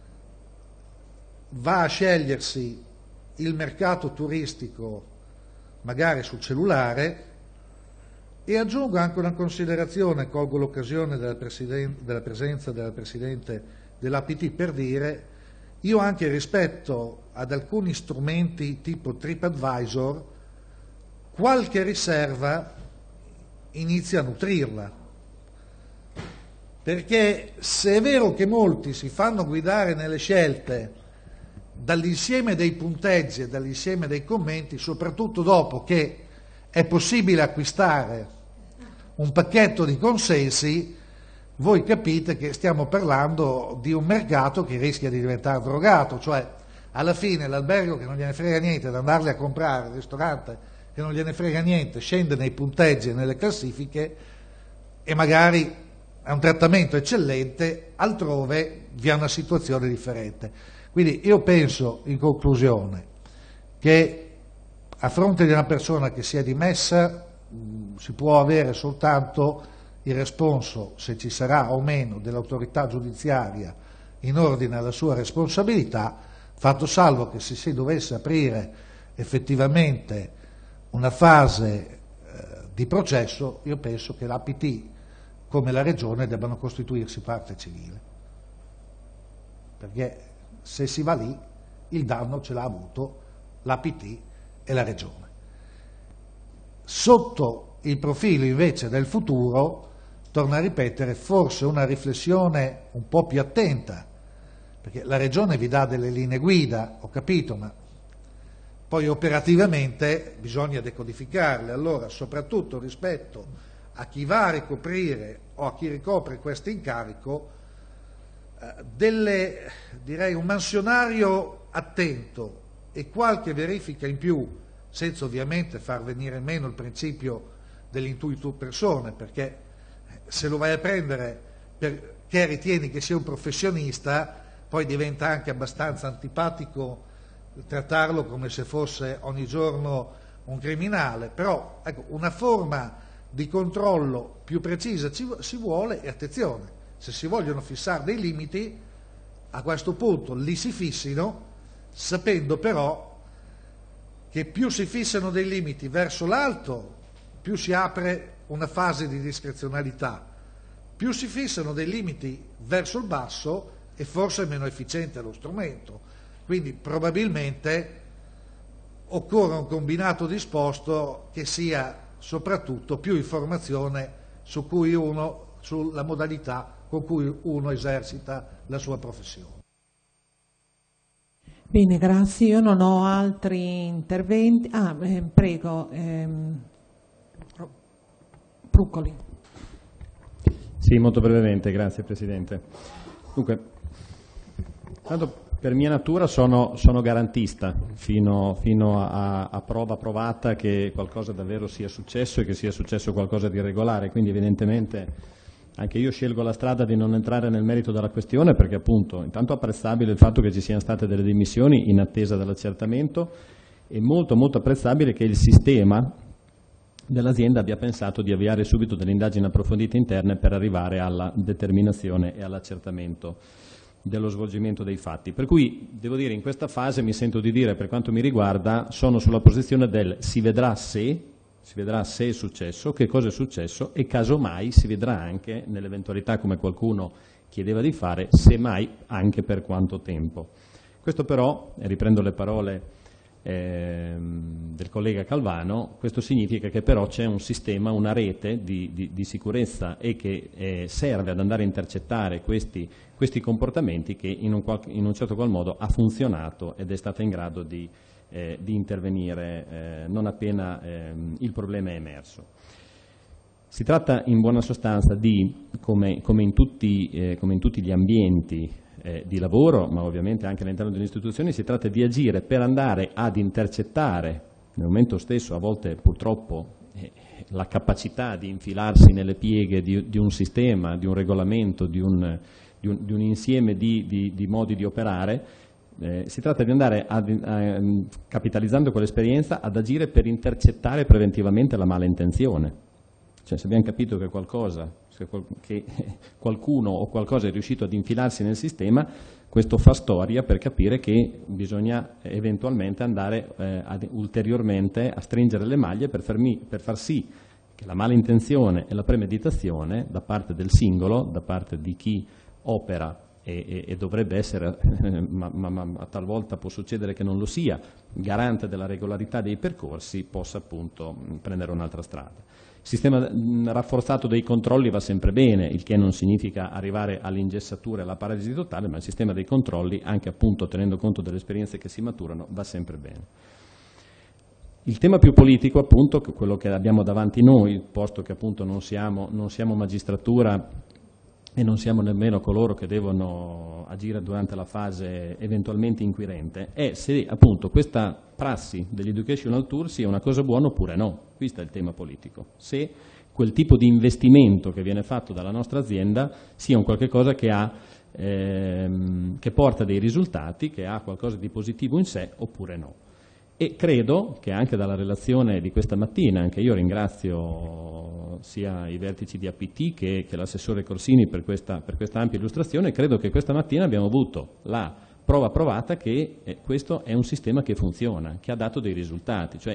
va a scegliersi il mercato turistico magari sul cellulare. E aggiungo anche una considerazione, colgo l'occasione della, della presenza della Presidente dell'A P T per dire, io anche rispetto ad alcuni strumenti tipo TripAdvisor, qualche riserva inizia a nutrirla, perché se è vero che molti si fanno guidare nelle scelte dall'insieme dei punteggi e dall'insieme dei commenti, soprattutto dopo che è possibile acquistare un pacchetto di consensi, voi capite che stiamo parlando di un mercato che rischia di diventare drogato, cioè alla fine l'albergo che non gliene frega niente di andarli a comprare, il ristorante che non gliene frega niente, scende nei punteggi e nelle classifiche e magari ha un trattamento eccellente, altrove vi è una situazione differente. Quindi io penso, in conclusione, che a fronte di una persona che si è dimessa mh, si può avere soltanto il responso, se ci sarà o meno, dell'autorità giudiziaria in ordine alla sua responsabilità, fatto salvo che se si dovesse aprire effettivamente una fase eh, di processo, io penso che l'A P T come la Regione debbano costituirsi parte civile, perché se si va lì il danno ce l'ha avuto l'A P T e la Regione. Sotto il profilo invece del futuro, torno a ripetere, forse una riflessione un po' più attenta, perché la Regione vi dà delle linee guida, ho capito, ma poi operativamente bisogna decodificarle. Allora, soprattutto rispetto a chi va a ricoprire o a chi ricopre questo incarico, eh, delle, direi un mansionario attento e qualche verifica in più, senza ovviamente far venire meno il principio dell'intuitu persone, perché se lo vai a prendere perché ritieni che sia un professionista, poi diventa anche abbastanza antipatico trattarlo come se fosse ogni giorno un criminale. Però ecco, una forma di controllo più precisa ci, si vuole, e attenzione, se si vogliono fissare dei limiti, a questo punto li si fissino, sapendo però che più si fissano dei limiti verso l'alto, più si apre una fase di discrezionalità, più si fissano dei limiti verso il basso e forse è meno efficiente lo strumento. Quindi probabilmente occorre un combinato disposto che sia soprattutto più informazione su cui uno, sulla modalità con cui uno esercita la sua professione. Bene, grazie. Io non ho altri interventi. Ah, eh, prego. Ehm, Pruccoli. Sì, molto brevemente, grazie Presidente. Dunque, tanto per mia natura sono, sono garantista fino, fino a, a prova provata che qualcosa davvero sia successo e che sia successo qualcosa di irregolare, quindi evidentemente anche io scelgo la strada di non entrare nel merito della questione, perché appunto intanto apprezzabile il fatto che ci siano state delle dimissioni in attesa dell'accertamento, e molto molto apprezzabile che il sistema dell'azienda abbia pensato di avviare subito delle indagini approfondite interne per arrivare alla determinazione e all'accertamento dello svolgimento dei fatti. Per cui devo dire, in questa fase mi sento di dire, per quanto mi riguarda, sono sulla posizione del si vedrà se, si vedrà se è successo, che cosa è successo, e casomai si vedrà anche, nell'eventualità come qualcuno chiedeva di fare, semmai anche per quanto tempo. Questo però, e riprendo le parole ehm, del collega Calvano, questo significa che però c'è un sistema, una rete di, di, di sicurezza e che eh, serve ad andare a intercettare questi, questi comportamenti che in un, qual, in un certo qual modo ha funzionato ed è stata in grado di, eh, di intervenire eh, non appena eh, il problema è emerso. Si tratta in buona sostanza di, come, come, in, tutti, eh, come in tutti gli ambienti eh, di lavoro, ma ovviamente anche all'interno delle istituzioni, si tratta di agire per andare ad intercettare, nel momento stesso a volte purtroppo, eh, la capacità di infilarsi nelle pieghe di, di un sistema, di un regolamento, di un, di un, di un insieme di, di, di modi di operare. Eh, si tratta di andare, a, a, capitalizzando quell'esperienza, ad agire per intercettare preventivamente la mala intenzione. Cioè, se abbiamo capito che qualcosa, che qualcuno o qualcosa è riuscito ad infilarsi nel sistema, questo fa storia per capire che bisogna eventualmente andare eh, ad, ulteriormente a stringere le maglie per, farmi, per far sì che la mala intenzione e la premeditazione da parte del singolo, da parte di chi opera e, e, e dovrebbe essere, ma, ma, ma talvolta può succedere che non lo sia, garante della regolarità dei percorsi, possa appunto prendere un'altra strada. Il sistema rafforzato dei controlli va sempre bene, il che non significa arrivare all'ingessatura e alla paralisi totale, ma il sistema dei controlli, anche appunto tenendo conto delle esperienze che si maturano, va sempre bene. Il tema più politico, appunto, quello che abbiamo davanti noi, posto che appunto non siamo, non siamo magistratura e non siamo nemmeno coloro che devono agire durante la fase eventualmente inquirente, è se appunto questa prassi degli educational tour sia una cosa buona oppure no. Questo è il tema politico. Se quel tipo di investimento che viene fatto dalla nostra azienda sia un qualche cosa che, ha, ehm, che porta dei risultati, che ha qualcosa di positivo in sé oppure no. E credo che anche dalla relazione di questa mattina, anche io ringrazio sia i vertici di A P T che, che l'assessore Corsini per questa, per questa ampia illustrazione, credo che questa mattina abbiamo avuto la prova provata che eh, questo è un sistema che funziona, che ha dato dei risultati, cioè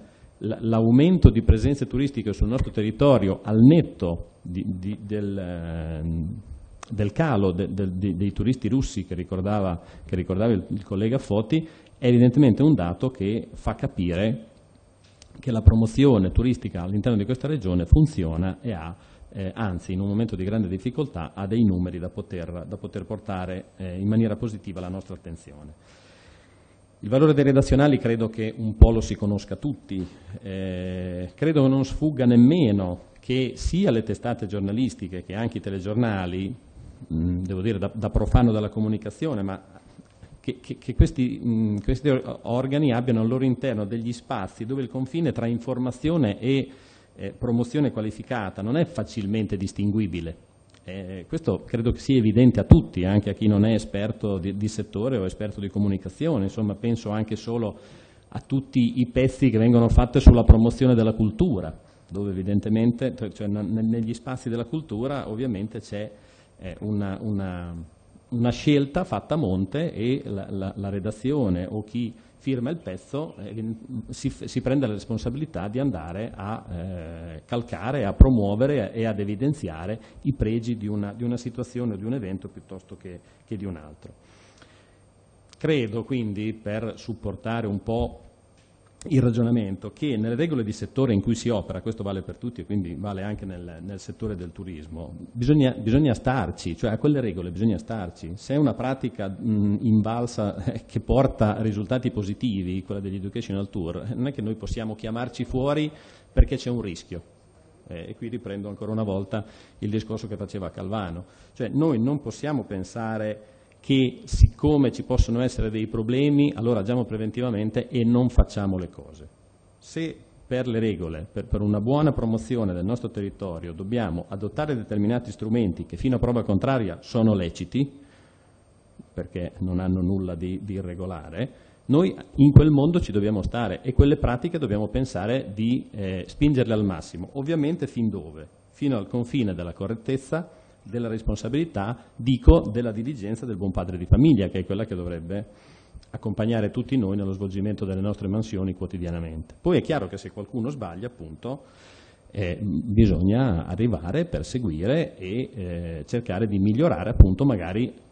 l'aumento di presenze turistiche sul nostro territorio al netto di, di, del, eh, del calo de, de, de, dei turisti russi che ricordava, che ricordava il, il collega Foti, è evidentemente un dato che fa capire che la promozione turistica all'interno di questa regione funziona e ha, eh, anzi in un momento di grande difficoltà, ha dei numeri da poter, da poter portare eh, in maniera positiva la nostra attenzione. Il valore dei redazionali credo che un po' lo si conosca tutti, eh, credo che non sfugga nemmeno che sia le testate giornalistiche che anche i telegiornali, mh, devo dire da, da profano della comunicazione, ma Che, che, che questi, mh, questi organi abbiano al loro interno degli spazi dove il confine tra informazione e eh, promozione qualificata non è facilmente distinguibile. Eh, questo credo che sia evidente a tutti, anche a chi non è esperto di, di settore o esperto di comunicazione. Insomma, penso anche solo a tutti i pezzi che vengono fatti sulla promozione della cultura, dove evidentemente, cioè, negli spazi della cultura ovviamente c'è eh, una... una una scelta fatta a monte e la, la, la redazione o chi firma il pezzo eh, si, si prende la responsabilità di andare a eh, calcare, a promuovere e ad evidenziare i pregi di una, di una situazione o di un evento piuttosto che, che di un altro. Credo quindi, per supportare un po' il ragionamento, che nelle regole di settore in cui si opera, questo vale per tutti e quindi vale anche nel, nel settore del turismo, bisogna, bisogna starci, cioè a quelle regole bisogna starci. Se è una pratica mh, invalsa eh, che porta risultati positivi, quella degli educational tour, non è che noi possiamo chiamarci fuori perché c'è un rischio. Eh, e qui riprendo ancora una volta il discorso che faceva Calvano, cioè noi non possiamo pensare che siccome ci possono essere dei problemi allora agiamo preventivamente e non facciamo le cose. Se per le regole, per, per una buona promozione del nostro territorio dobbiamo adottare determinati strumenti che fino a prova contraria sono leciti, perché non hanno nulla di, di irregolare, noi in quel mondo ci dobbiamo stare e quelle pratiche dobbiamo pensare di eh, spingerle al massimo. Ovviamente fin dove? Fino al confine della correttezza, della responsabilità, dico della diligenza del buon padre di famiglia, che è quella che dovrebbe accompagnare tutti noi nello svolgimento delle nostre mansioni quotidianamente. Poi è chiaro che se qualcuno sbaglia, appunto, eh, bisogna arrivare, perseguire e eh, cercare di migliorare, appunto, magari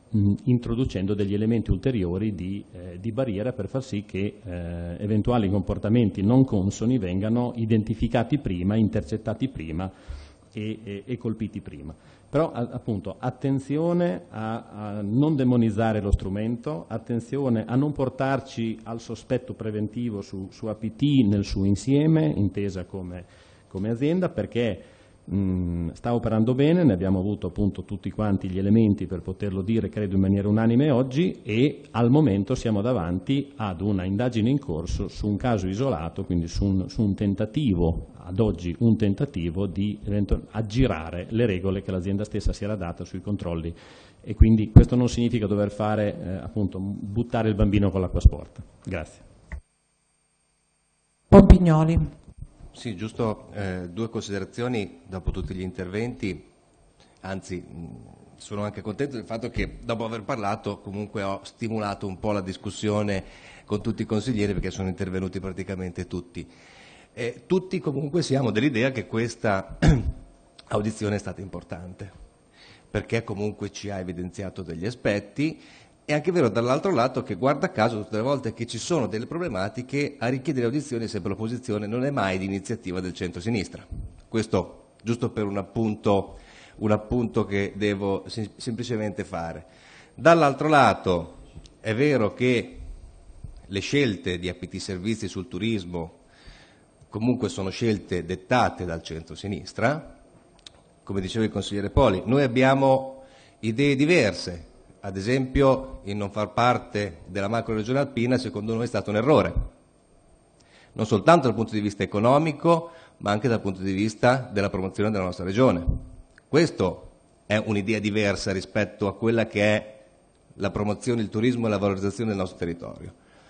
mh, introducendo degli elementi ulteriori di, eh, di barriera per far sì che eh, eventuali comportamenti non consoni vengano identificati prima, intercettati prima e, e, e colpiti prima. Però a, appunto attenzione a, a non demonizzare lo strumento, attenzione a non portarci al sospetto preventivo su, su A P T nel suo insieme, intesa come, come azienda, perché mh, sta operando bene, ne abbiamo avuto appunto tutti quanti gli elementi per poterlo dire, credo in maniera unanime oggi, e al momento siamo davanti ad una indagine in corso su un caso isolato, quindi su un, su un tentativo, ad oggi un tentativo di aggirare le regole che l'azienda stessa si era data sui controlli, e quindi questo non significa dover fare eh, appunto buttare il bambino con l'acqua sporca. Grazie. Pompignoli. Sì, giusto eh, due considerazioni dopo tutti gli interventi, anzi mh, sono anche contento del fatto che dopo aver parlato comunque ho stimolato un po' la discussione con tutti i consiglieri, perché sono intervenuti praticamente tutti. Eh, tutti comunque siamo dell'idea che questa audizione è stata importante, perché comunque ci ha evidenziato degli aspetti. È anche vero dall'altro lato che, guarda caso, tutte le volte che ci sono delle problematiche, a richiedere audizioni sempre l'opposizione, non è mai di iniziativa del centro-sinistra. Questo giusto per un appunto, un appunto che devo sem- semplicemente fare. Dall'altro lato è vero che le scelte di A P T Servizi sul turismo comunque sono scelte dettate dal centro-sinistra. Come diceva il consigliere Poli, noi abbiamo idee diverse. Ad esempio, il non far parte della macroregione alpina secondo noi è stato un errore, non soltanto dal punto di vista economico, ma anche dal punto di vista della promozione della nostra regione. Questo è un'idea diversa rispetto a quella che è la promozione, il turismo e la valorizzazione del nostro territorio.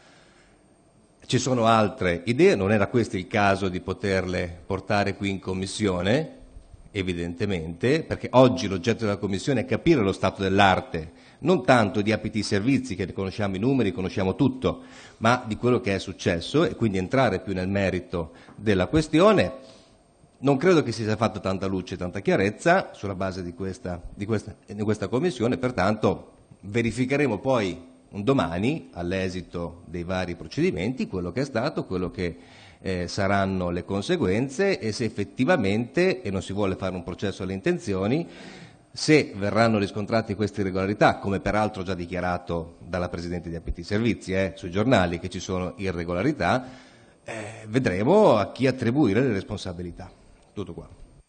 Ci sono altre idee, non era questo il caso di poterle portare qui in Commissione, evidentemente, perché oggi l'oggetto della Commissione è capire lo stato dell'arte, non tanto di A P T Servizi, che conosciamo i numeri, conosciamo tutto, ma di quello che è successo, e quindi entrare più nel merito della questione. Non credo che si sia fatto tanta luce e tanta chiarezza sulla base di questa, di questa, di questa Commissione, pertanto verificheremo poi un domani, all'esito dei vari procedimenti, quello che è stato, quello che eh, saranno le conseguenze, e se effettivamente, e non si vuole fare un processo alle intenzioni, se verranno riscontrate queste irregolarità, come peraltro già dichiarato dalla Presidente di A P T Servizi eh, sui giornali che ci sono irregolarità, eh, vedremo a chi attribuire le responsabilità. Tutto qua.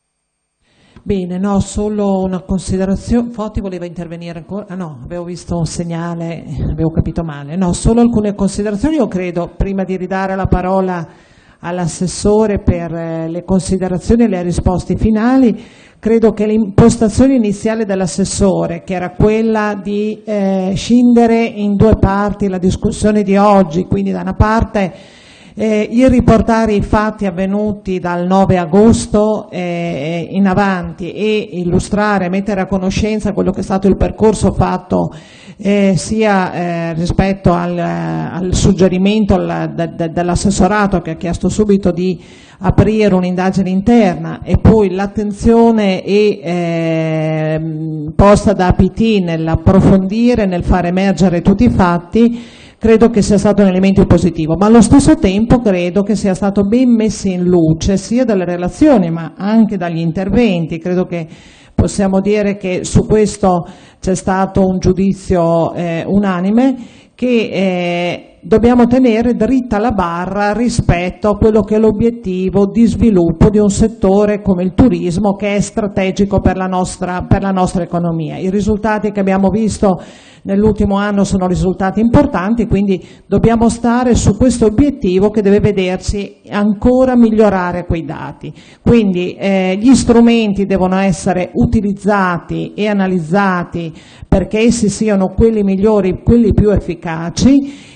Bene, no, solo una considerazione. Foti voleva intervenire ancora? Ah no, avevo visto un segnale, avevo capito male. No, solo alcune considerazioni. Io credo, prima di ridare la parola all'assessore per eh, le considerazioni e le risposte finali, credo che l'impostazione iniziale dell'assessore, che era quella di eh, scindere in due parti la discussione di oggi, quindi da una parte Eh, il riportare i fatti avvenuti dal nove agosto eh, in avanti e illustrare, mettere a conoscenza quello che è stato il percorso fatto eh, sia eh, rispetto al, al suggerimento al, de, de, dell'assessorato, che ha chiesto subito di aprire un'indagine interna, e poi l'attenzione e, eh, posta da A P T nell'approfondire, nel far emergere tutti i fatti. Credo che sia stato un elemento positivo, ma allo stesso tempo credo che sia stato ben messo in luce sia dalle relazioni ma anche dagli interventi. Credo che possiamo dire che su questo c'è stato un giudizio eh, unanime, che eh, dobbiamo tenere dritta la barra rispetto a quello che è l'obiettivo di sviluppo di un settore come il turismo, che è strategico per la nostra, per la nostra economia. I risultati che abbiamo visto nell'ultimo anno sono risultati importanti, quindi dobbiamo stare su questo obiettivo che deve vederci ancora migliorare quei dati. Quindi eh, gli strumenti devono essere utilizzati e analizzati perché essi siano quelli migliori, quelli più efficaci,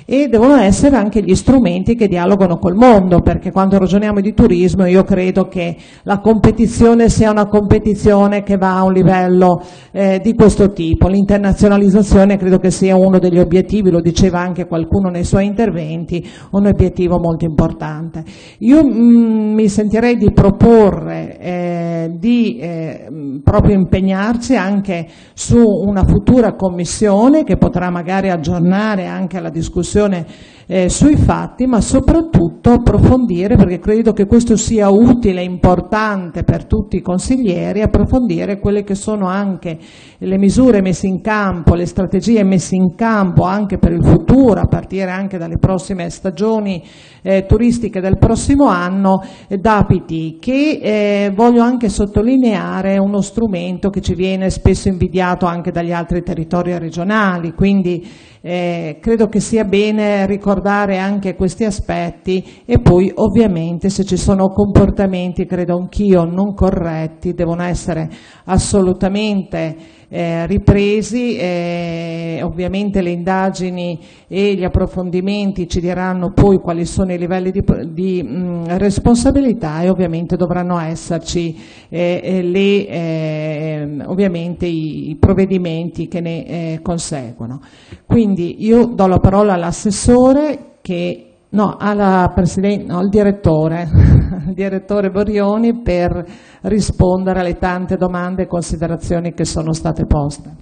e devono essere anche gli strumenti che dialogano col mondo, perché quando ragioniamo di turismo io credo che la competizione sia una competizione che va a un livello eh, di questo tipo. L'internazionalizzazione credo che sia uno degli obiettivi, lo diceva anche qualcuno nei suoi interventi, un obiettivo molto importante. Io mh, mi sentirei di proporre eh, di eh, proprio impegnarci anche su una futura commissione che potrà magari aggiornare anche la discussione Eh, sui fatti, ma soprattutto approfondire, perché credo che questo sia utile e importante per tutti i consiglieri, approfondire quelle che sono anche le misure messe in campo, le strategie messe in campo anche per il futuro, a partire anche dalle prossime stagioni eh, turistiche del prossimo anno eh, da A P T, che eh, voglio anche sottolineare uno strumento che ci viene spesso invidiato anche dagli altri territori regionali, quindi Eh, credo che sia bene ricordare anche questi aspetti e poi ovviamente se ci sono comportamenti, credo anch'io, non corretti, devono essere assolutamente eh, ripresi, eh, ovviamente le indagini e gli approfondimenti ci diranno poi quali sono i livelli di, di mh, responsabilità e ovviamente dovranno esserci eh, le, eh, ovviamente i, i provvedimenti che ne eh, conseguono. Quindi io do la parola all'assessore che No, alla Presidente, no, al direttore, il direttore Borioni per rispondere alle tante domande e considerazioni che sono state poste.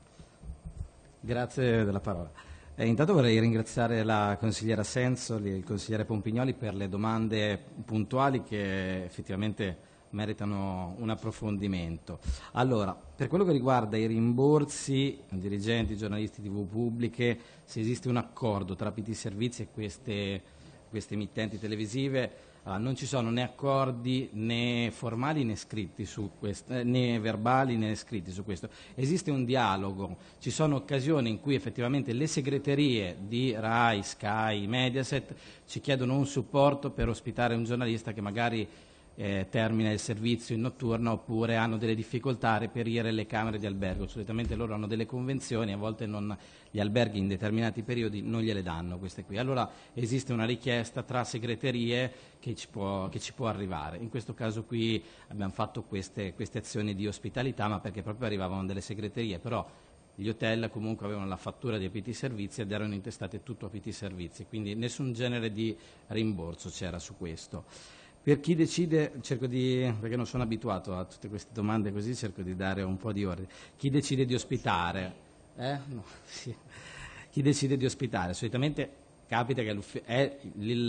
Grazie della parola. Eh, intanto vorrei ringraziare la consigliera Sensoli e il consigliere Pompignoli per le domande puntuali che effettivamente meritano un approfondimento. Allora, per quello che riguarda i rimborsi, dirigenti, giornalisti tivù pubbliche, se esiste un accordo tra P T Servizi e queste, queste emittenti televisive, allora, non ci sono né accordi né formali né scritti su questo, eh, né verbali né scritti su questo. Esiste un dialogo, ci sono occasioni in cui effettivamente le segreterie di RAI, Sky, Mediaset ci chiedono un supporto per ospitare un giornalista che magari Eh, termina il servizio in notturna oppure hanno delle difficoltà a reperire le camere di albergo. Solitamente loro hanno delle convenzioni, a volte non, gli alberghi in determinati periodi non gliele danno queste qui. Allora esiste una richiesta tra segreterie che ci può, che ci può arrivare. In questo caso qui abbiamo fatto queste, queste azioni di ospitalità, ma perché proprio arrivavano delle segreterie, però gli hotel comunque avevano la fattura di A P T Servizi ed erano intestate tutto a P T Servizi, quindi nessun genere di rimborso c'era su questo. Per chi decide, cerco di, perché non sono abituato a tutte queste domande così, cerco di dare un po' di ordine. Chi decide di ospitare? Eh? No, sì. Chi decide di ospitare? Solitamente capita che è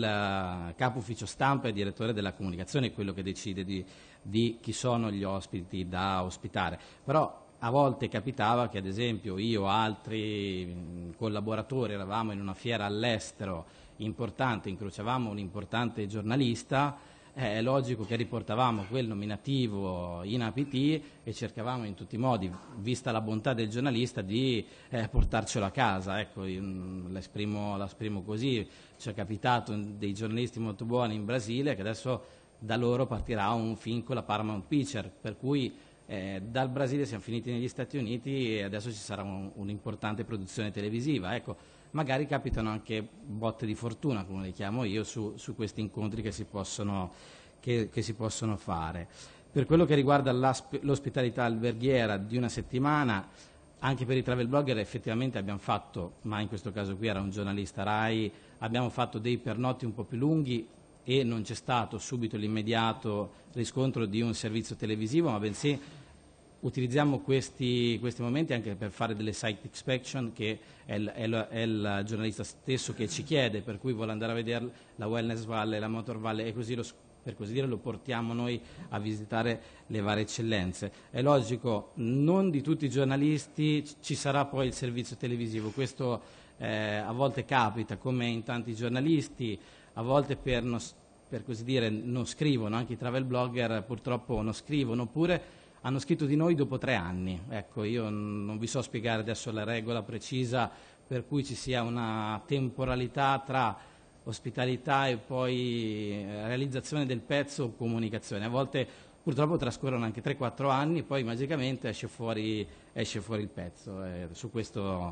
il capo ufficio stampa e direttore della comunicazione quello che decide di, di chi sono gli ospiti da ospitare. Però a volte capitava che ad esempio io o altri collaboratori eravamo in una fiera all'estero importante, incrociavamo un importante giornalista, è logico che riportavamo quel nominativo in A P T e cercavamo in tutti i modi, vista la bontà del giornalista, di eh, portarcelo a casa. Ecco, l'esprimo, l'esprimo così. Ci è capitato dei giornalisti molto buoni in Brasile che adesso da loro partirà un film con la Paramount Picture, per cui eh, dal Brasile siamo finiti negli Stati Uniti e adesso ci sarà un, un'importante produzione televisiva. Ecco, magari capitano anche botte di fortuna, come le chiamo io, su, su questi incontri che si possono, che, che si possono fare. Per quello che riguarda l'ospitalità alberghiera di una settimana, anche per i travel blogger effettivamente abbiamo fatto, ma in questo caso qui era un giornalista RAI, abbiamo fatto dei pernotti un po' più lunghi e non c'è stato subito l'immediato riscontro di un servizio televisivo, ma bensì utilizziamo questi, questi momenti anche per fare delle site inspection che è il, è, il, è il giornalista stesso che ci chiede, per cui vuole andare a vedere la Wellness Valley, la Motor Valley e così lo, per così dire lo portiamo noi a visitare le varie eccellenze. È logico, non di tutti i giornalisti ci sarà poi il servizio televisivo, questo eh, a volte capita, come in tanti giornalisti, a volte per, non, per così dire non scrivono, anche i travel blogger purtroppo non scrivono, oppure hanno scritto di noi dopo tre anni. Ecco, io non vi so spiegare adesso la regola precisa per cui ci sia una temporalità tra ospitalità e poi realizzazione del pezzo o comunicazione. A volte purtroppo trascorrono anche tre quattro anni, poi magicamente esce fuori, esce fuori il pezzo. Eh, su questo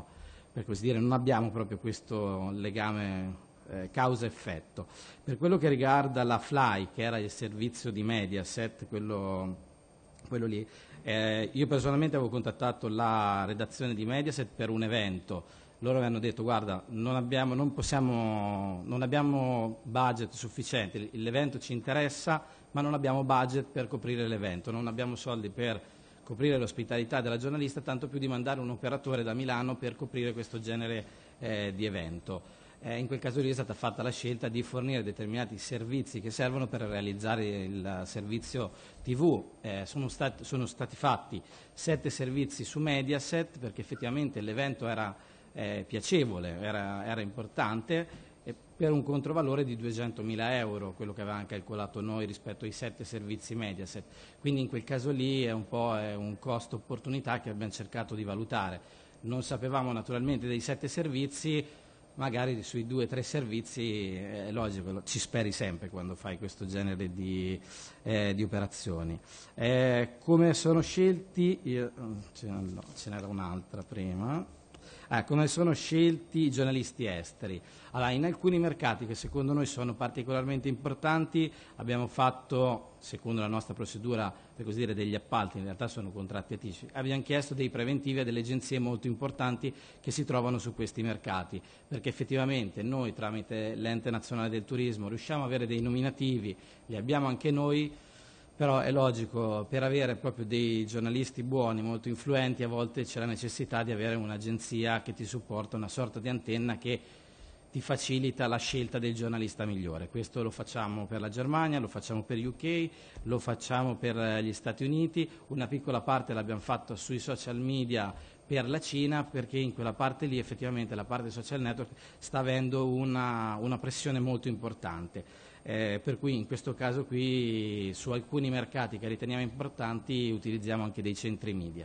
per così dire, non abbiamo proprio questo legame eh, causa-effetto. Per quello che riguarda la Fly, che era il servizio di Mediaset, quello, quello lì, eh, io personalmente avevo contattato la redazione di Mediaset per un evento. Loro mi hanno detto: guarda, non abbiamo, non possiamo, non abbiamo budget sufficiente, l'evento ci interessa ma non abbiamo budget per coprire l'evento, non abbiamo soldi per coprire l'ospitalità della giornalista, tanto più di mandare un operatore da Milano per coprire questo genere eh, di evento. Eh, in quel caso lì è stata fatta la scelta di fornire determinati servizi che servono per realizzare il servizio tivù. Eh, sono, stati, sono stati fatti sette servizi su Mediaset perché effettivamente l'evento era eh, piacevole, era, era importante, e per un controvalore di duecentomila euro, quello che avevamo calcolato noi rispetto ai sette servizi Mediaset. Quindi in quel caso lì è un po' è un costo-opportunità che abbiamo cercato di valutare. Non sapevamo naturalmente dei sette servizi, magari sui due o tre servizi è logico, ci speri sempre quando fai questo genere di, eh, di operazioni. Eh, come sono scelti, io, ce n'era un'altra prima. Ah, come sono scelti i giornalisti esteri? Allora, in alcuni mercati che secondo noi sono particolarmente importanti abbiamo fatto, secondo la nostra procedura per così dire degli appalti, in realtà sono contratti atipici, abbiamo chiesto dei preventivi a delle agenzie molto importanti che si trovano su questi mercati, perché effettivamente noi tramite l'Ente Nazionale del Turismo riusciamo ad avere dei nominativi, li abbiamo anche noi, però è logico, per avere proprio dei giornalisti buoni, molto influenti, a volte c'è la necessità di avere un'agenzia che ti supporta, una sorta di antenna che ti facilita la scelta del giornalista migliore. Questo lo facciamo per la Germania, lo facciamo per U K, lo facciamo per gli Stati Uniti, una piccola parte l'abbiamo fatto sui social media per la Cina, perché in quella parte lì effettivamente la parte social network sta avendo una, una pressione molto importante. Eh, per cui in questo caso qui su alcuni mercati che riteniamo importanti utilizziamo anche dei centri media.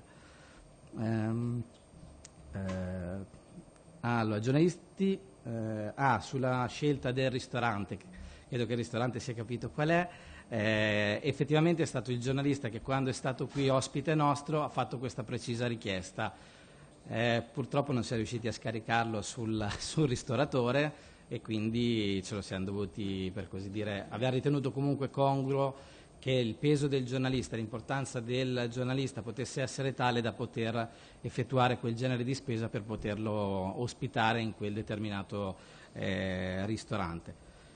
Ehm, eh, allora, giornalisti, eh, ah, sulla scelta del ristorante, credo che il ristorante sia capito qual è, eh, effettivamente è stato il giornalista che quando è stato qui ospite nostro ha fatto questa precisa richiesta. Eh, purtroppo non si è riusciti a scaricarlo sul, sul ristoratore, e quindi ce lo siamo dovuti, per così dire, abbiamo ritenuto comunque congruo che il peso del giornalista, l'importanza del giornalista potesse essere tale da poter effettuare quel genere di spesa per poterlo ospitare in quel determinato eh, ristorante.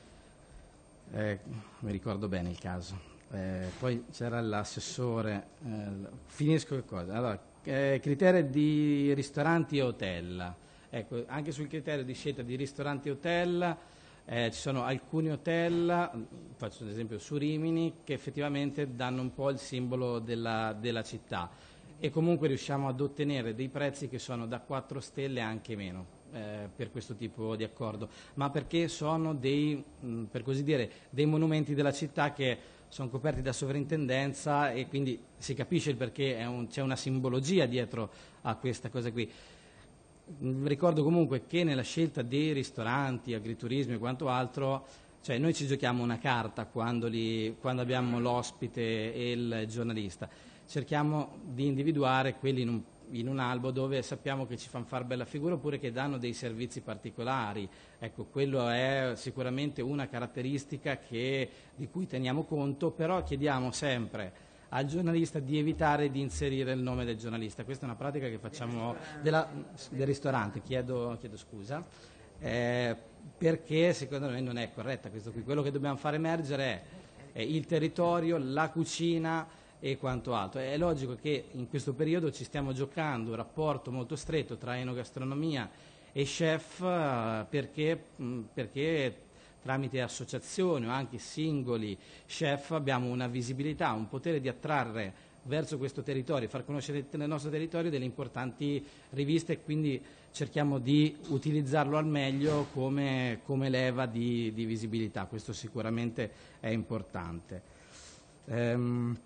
Eh, mi ricordo bene il caso. Eh, poi c'era l'assessore, eh, finisco che cosa? Allora, eh, criteri di ristoranti e hotel. Ecco, anche sul criterio di scelta di ristoranti e hotel eh, ci sono alcuni hotel, faccio un esempio su Rimini, che effettivamente danno un po' il simbolo della, della città e comunque riusciamo ad ottenere dei prezzi che sono da quattro stelle anche meno eh, per questo tipo di accordo, ma perché sono dei, mh, per così dire, dei monumenti della città che sono coperti da sovrintendenza e quindi si capisce il perché, un, c'è una simbologia dietro a questa cosa qui. Ricordo comunque che nella scelta dei ristoranti, agriturismi e quanto altro, cioè noi ci giochiamo una carta quando, li, quando abbiamo l'ospite e il giornalista, cerchiamo di individuare quelli in un, in un albo dove sappiamo che ci fanno fare bella figura oppure che danno dei servizi particolari. Ecco, quello è sicuramente una caratteristica che, di cui teniamo conto, però chiediamo sempre al giornalista di evitare di inserire il nome del giornalista. Questa è una pratica che facciamo della, del ristorante, chiedo, chiedo scusa, eh, perché secondo noi non è corretta questo qui. Quello che dobbiamo far emergere è, è il territorio, la cucina e quanto altro. È logico che in questo periodo ci stiamo giocando un rapporto molto stretto tra enogastronomia e chef eh, perché, mh, perché tramite associazioni o anche singoli chef abbiamo una visibilità, un potere di attrarre verso questo territorio, far conoscere nel nostro territorio delle importanti riviste e quindi cerchiamo di utilizzarlo al meglio come, come leva di, di visibilità. Questo sicuramente è importante. Ehm,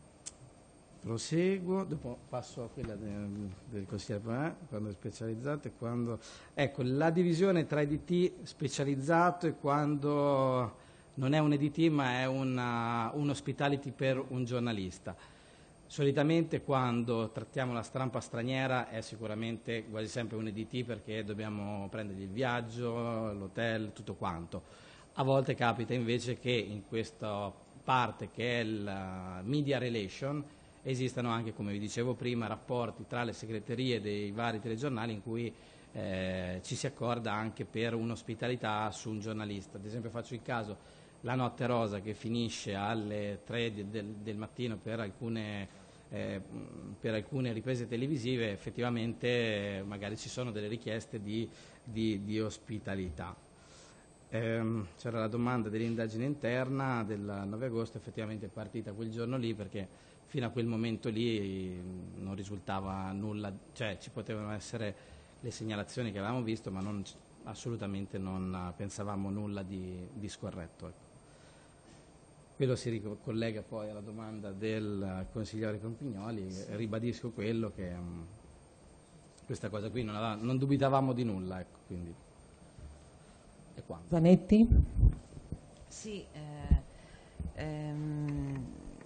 proseguo, dopo passo a quella del, del consigliere, eh, quando è specializzato e quando... Ecco, la divisione tra E D T specializzato e quando non è un E D T ma è una, un hospitality per un giornalista. Solitamente quando trattiamo la stampa straniera è sicuramente quasi sempre un E D T, perché dobbiamo prendergli il viaggio, l'hotel, tutto quanto. A volte capita invece che in questa parte che è la media relation esistano anche, come vi dicevo prima, rapporti tra le segreterie dei vari telegiornali in cui eh, ci si accorda anche per un'ospitalità su un giornalista. Ad esempio faccio il caso La Notte Rosa, che finisce alle tre del, del mattino per alcune, eh, per alcune riprese televisive, effettivamente eh, magari ci sono delle richieste di, di, di ospitalità. Eh, c'era la domanda dell'indagine interna del nove agosto, effettivamente è partita quel giorno lì perché fino a quel momento lì non risultava nulla, cioè ci potevano essere le segnalazioni che avevamo visto, ma non, assolutamente non pensavamo nulla di, di scorretto. Ecco. Quello si ricollega poi alla domanda del consigliere Campignoli, ribadisco quello che um, questa cosa qui non, aveva, non dubitavamo di nulla, ecco, quindi è qua. Zanetti? Sì, eh, ehm,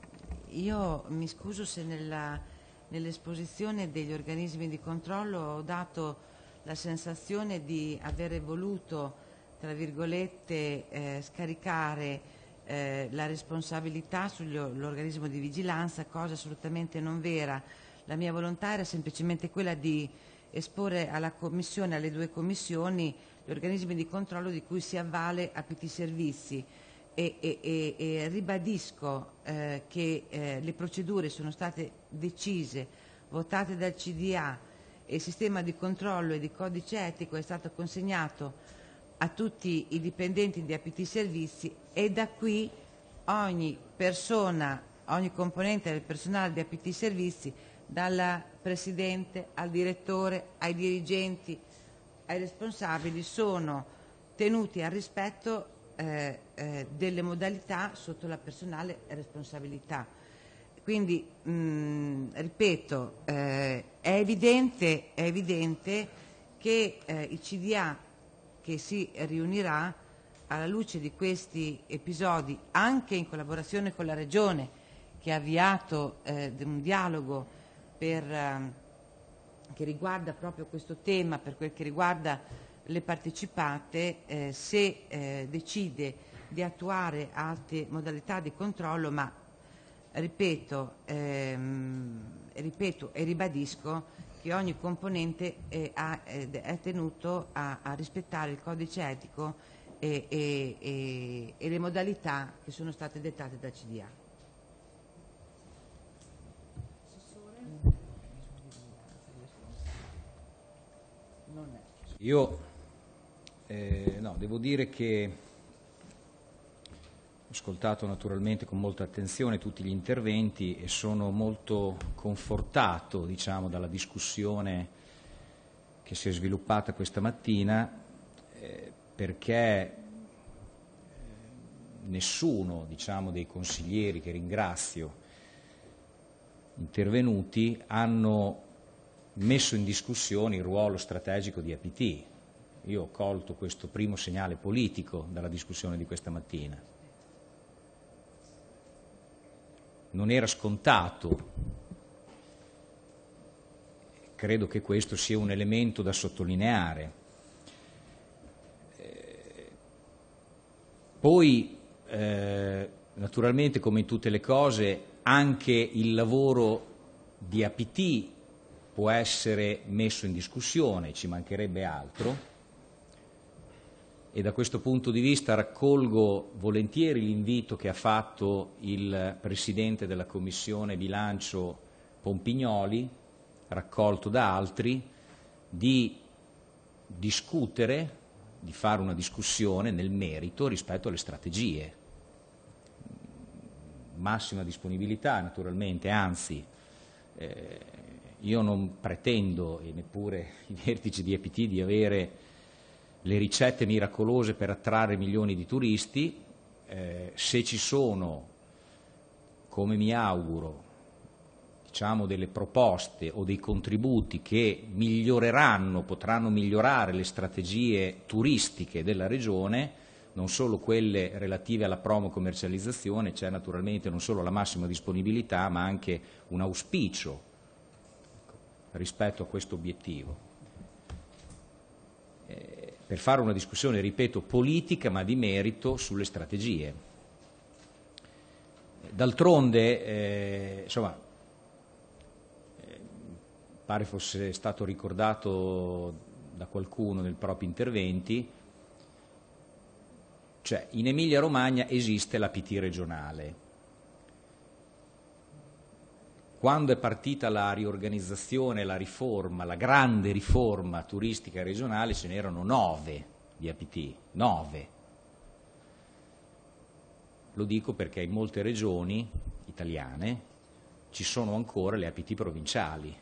io mi scuso se nella, nell'esposizione degli organismi di controllo ho dato la sensazione di avere voluto, tra virgolette, eh, scaricare eh, la responsabilità sull'organismo di vigilanza, cosa assolutamente non vera. La mia volontà era semplicemente quella di esporre alla Commissione, alle due commissioni, gli organismi di controllo di cui si avvale A P T Servizi. E, e, e, e ribadisco eh, che eh, le procedure sono state decise, votate dal C D A, e il sistema di controllo e di codice etico è stato consegnato a tutti i dipendenti di A P T Servizi, e da qui ogni persona, ogni componente del personale di A P T Servizi, dal presidente al direttore, ai dirigenti, ai responsabili, sono tenuti al rispetto Eh, eh, delle modalità sotto la personale responsabilità. Quindi, mh, ripeto, eh, è evidente, è evidente che eh, il C D A, che si riunirà alla luce di questi episodi, anche in collaborazione con la Regione, che ha avviato eh, un dialogo per, eh, che riguarda proprio questo tema, per quel che riguarda le partecipate, eh, se eh, decide di attuare altre modalità di controllo, ma ripeto, ehm, ripeto e ribadisco che ogni componente è, ha, è tenuto a, a rispettare il codice etico e, e, e, e le modalità che sono state dettate dal C D A. Io eh, no, devo dire che ho ascoltato naturalmente con molta attenzione tutti gli interventi e sono molto confortato, diciamo, dalla discussione che si è sviluppata questa mattina, eh, perché nessuno, diciamo, dei consiglieri, che ringrazio, intervenuti, hanno messo in discussione il ruolo strategico di A P T. Io ho colto questo primo segnale politico dalla discussione di questa mattina. Non era scontato. Credo che questo sia un elemento da sottolineare. Eh, poi, eh, naturalmente, come in tutte le cose, anche il lavoro di A P T può essere messo in discussione, ci mancherebbe altro, e da questo punto di vista raccolgo volentieri l'invito che ha fatto il Presidente della Commissione Bilancio Pompignoli, raccolto da altri, di discutere, di fare una discussione nel merito rispetto alle strategie. Massima disponibilità naturalmente, anzi eh, io non pretendo, e neppure i vertici di A P T, di avere le ricette miracolose per attrarre milioni di turisti. Eh, se ci sono, come mi auguro, diciamo delle proposte o dei contributi che miglioreranno, potranno migliorare le strategie turistiche della Regione, non solo quelle relative alla promo commercializzazione, c'è naturalmente non solo la massima disponibilità ma anche un auspicio rispetto a questo obiettivo. Eh, per fare una discussione, ripeto, politica ma di merito sulle strategie. D'altronde, eh, insomma, eh, pare fosse stato ricordato da qualcuno nei propri interventi, cioè in Emilia-Romagna esiste la P T regionale. Quando è partita la riorganizzazione, la riforma, la grande riforma turistica regionale, ce n'erano nove di A P T, nove. Lo dico perché in molte regioni italiane ci sono ancora le A P T provinciali.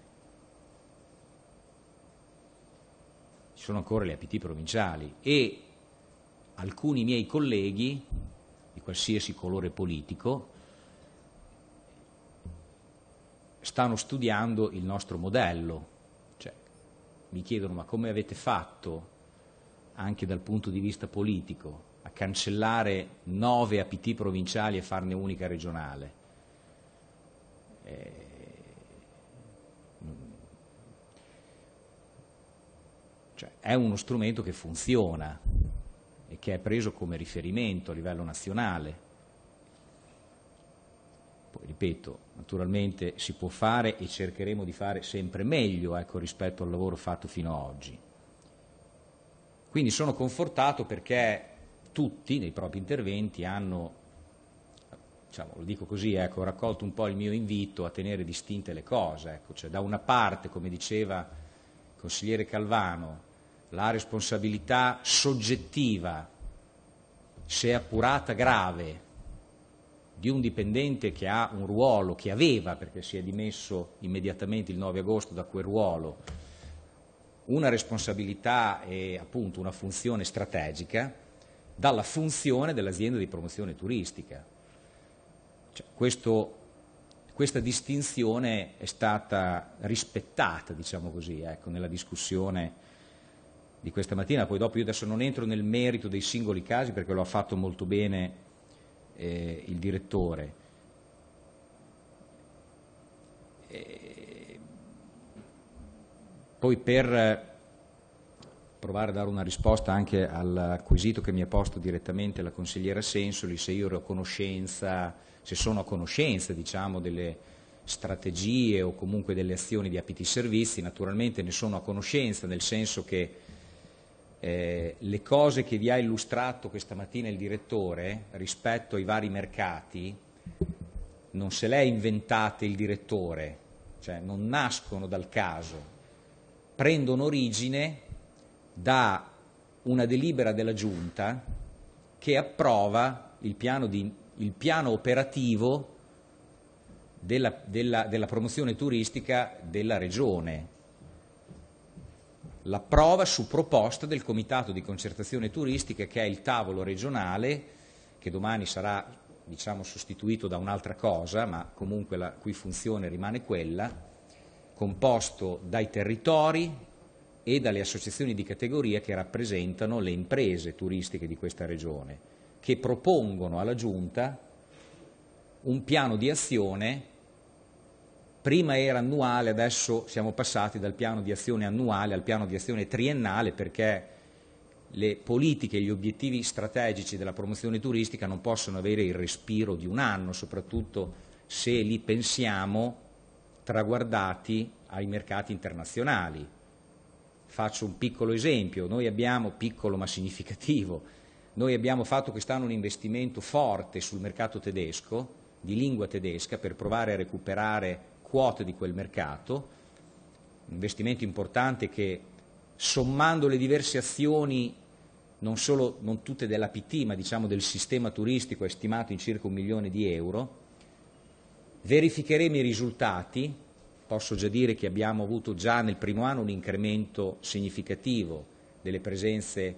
Ci sono ancora le A P T provinciali e alcuni miei colleghi di qualsiasi colore politico stanno studiando il nostro modello, cioè, mi chiedono ma come avete fatto anche dal punto di vista politico a cancellare nove A P T provinciali e farne unica regionale? Eh, cioè, è uno strumento che funziona e che è preso come riferimento a livello nazionale. Poi, ripeto, naturalmente si può fare e cercheremo di fare sempre meglio, ecco, rispetto al lavoro fatto fino ad oggi. Quindi sono confortato perché tutti nei propri interventi hanno, diciamo, lo dico così, ecco, raccolto un po' il mio invito a tenere distinte le cose. Ecco, cioè, da una parte, come diceva il consigliere Calvano, la responsabilità soggettiva, se appurata grave, di un dipendente che ha un ruolo, che aveva, perché si è dimesso immediatamente il nove agosto da quel ruolo, una responsabilità e appunto una funzione strategica, dalla funzione dell'azienda di promozione turistica. Cioè, questo, questa distinzione è stata rispettata, diciamo così, ecco, nella discussione di questa mattina. Poi dopo io adesso non entro nel merito dei singoli casi perché lo ha fatto molto bene Eh, il direttore. Eh, poi per provare a dare una risposta anche al quesito che mi ha posto direttamente la consigliera Sensoli, se io ero a conoscenza, se sono a conoscenza, diciamo, delle strategie o comunque delle azioni di A P T Servizi, naturalmente ne sono a conoscenza, nel senso che Eh, le cose che vi ha illustrato questa mattina il direttore rispetto ai vari mercati non se le ha inventate il direttore, cioè non nascono dal caso, prendono origine da una delibera della Giunta che approva il piano, di, il piano operativo della, della, della promozione turistica della Regione. L'approva su proposta del Comitato di Concertazione Turistica, che è il tavolo regionale, che domani sarà, diciamo, sostituito da un'altra cosa, ma comunque la cui funzione rimane quella, composto dai territori e dalle associazioni di categoria che rappresentano le imprese turistiche di questa regione, che propongono alla Giunta un piano di azione. Prima era annuale, adesso siamo passati dal piano di azione annuale al piano di azione triennale, perché le politiche e gli obiettivi strategici della promozione turistica non possono avere il respiro di un anno, soprattutto se li pensiamo traguardati ai mercati internazionali. Faccio un piccolo esempio, noi abbiamo, piccolo ma significativo, noi abbiamo fatto quest'anno un investimento forte sul mercato tedesco, di lingua tedesca, per provare a recuperare quote di quel mercato, un investimento importante che, sommando le diverse azioni, non solo, non tutte dell'A P T, ma diciamo del sistema turistico, è stimato in circa un milione di euro. Verificheremo i risultati, posso già dire che abbiamo avuto già nel primo anno un incremento significativo delle presenze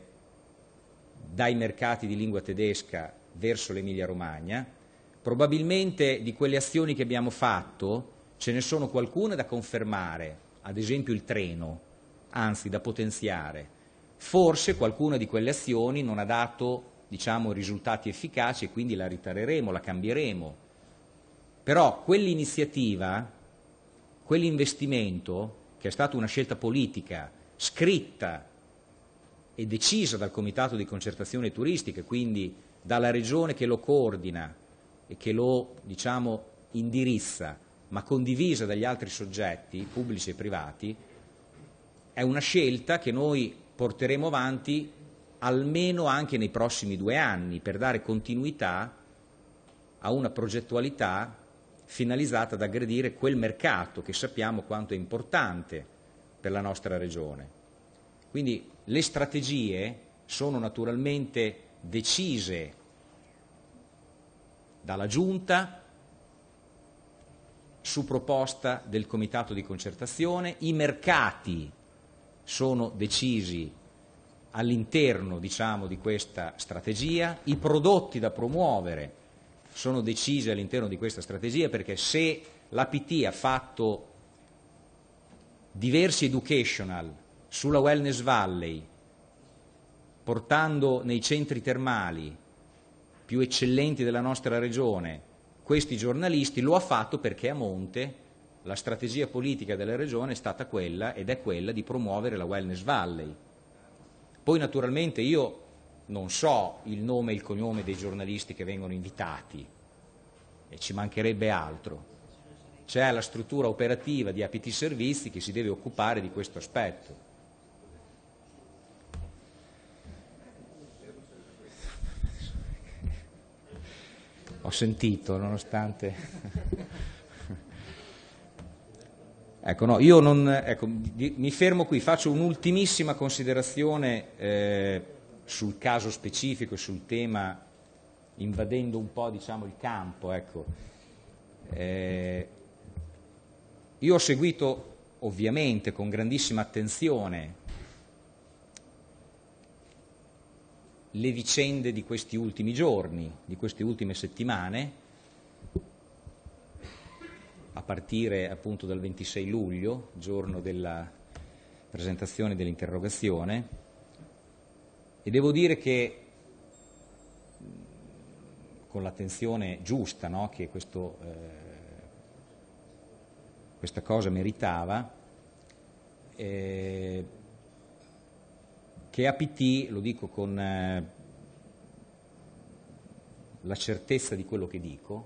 dai mercati di lingua tedesca verso l'Emilia Romagna. Probabilmente di quelle azioni che abbiamo fatto ce ne sono qualcune da confermare, ad esempio il treno, anzi da potenziare. Forse qualcuna di quelle azioni non ha dato diciamo, risultati efficaci e quindi la ritareremo, la cambieremo. Però quell'iniziativa, quell'investimento, che è stata una scelta politica scritta e decisa dal Comitato di Concertazione Turistica, quindi dalla Regione che lo coordina e che lo, diciamo, indirizza, ma condivisa dagli altri soggetti, pubblici e privati, è una scelta che noi porteremo avanti almeno anche nei prossimi due anni per dare continuità a una progettualità finalizzata ad aggredire quel mercato che sappiamo quanto è importante per la nostra Regione. Quindi le strategie sono naturalmente decise dalla Giunta su proposta del Comitato di Concertazione, i mercati sono decisi all'interno, diciamo, di questa strategia, i prodotti da promuovere sono decisi all'interno di questa strategia, perché se l'A P T ha fatto diversi educational sulla Wellness Valley, portando nei centri termali più eccellenti della nostra regione questi giornalisti, lo ha fatto perché a monte la strategia politica della regione è stata quella ed è quella di promuovere la Wellness Valley. Poi naturalmente io non so il nome e il cognome dei giornalisti che vengono invitati, e ci mancherebbe altro. C'è la struttura operativa di A P T Servizi che si deve occupare di questo aspetto. Ho sentito, nonostante... ecco, no, io non... Ecco, mi fermo qui, faccio un'ultimissima considerazione eh, sul caso specifico e sul tema, invadendo un po', diciamo, il campo. Ecco. Eh, io ho seguito, ovviamente, con grandissima attenzione le vicende di questi ultimi giorni, di queste ultime settimane, a partire appunto dal ventisei luglio, giorno della presentazione dell'interrogazione, e devo dire che con l'attenzione giusta, no, che questo, eh, questa cosa meritava, eh, che A P T, lo dico con eh, la certezza di quello che dico,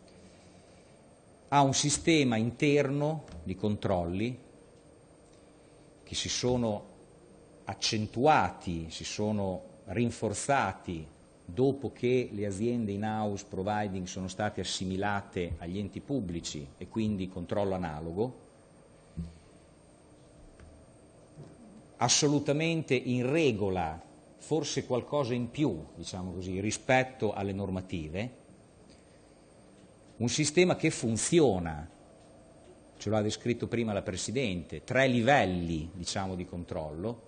ha un sistema interno di controlli che si sono accentuati, si sono rinforzati dopo che le aziende in-house providing sono state assimilate agli enti pubblici e quindi controllo analogo, assolutamente in regola, forse qualcosa in più, diciamo così, rispetto alle normative, un sistema che funziona, ce lo ha descritto prima la Presidente, tre livelli, diciamo, di controllo.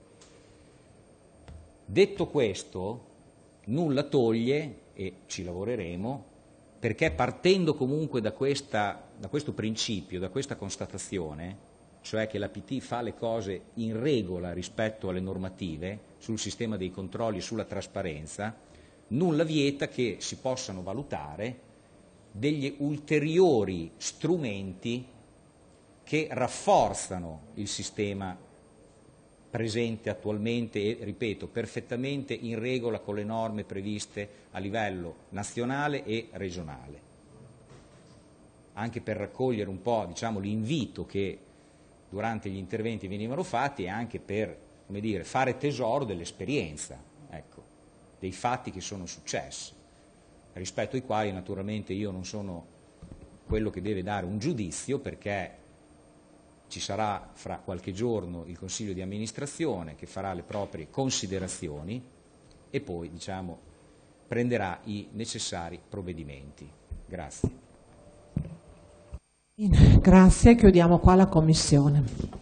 Detto questo, nulla toglie, e ci lavoreremo, perché partendo comunque da, questa, da questo principio, da questa constatazione, cioè che l'A P T fa le cose in regola rispetto alle normative, sul sistema dei controlli e sulla trasparenza, nulla vieta che si possano valutare degli ulteriori strumenti che rafforzano il sistema presente attualmente e, ripeto, perfettamente in regola con le norme previste a livello nazionale e regionale. Anche per raccogliere un po', diciamo, l'invito che durante gli interventi venivano fatti e anche per, come dire, fare tesoro dell'esperienza, ecco, dei fatti che sono successi, rispetto ai quali naturalmente io non sono quello che deve dare un giudizio, perché ci sarà fra qualche giorno il Consiglio di amministrazione che farà le proprie considerazioni e poi, diciamo, prenderà i necessari provvedimenti. Grazie. Grazie, chiudiamo qua la Commissione.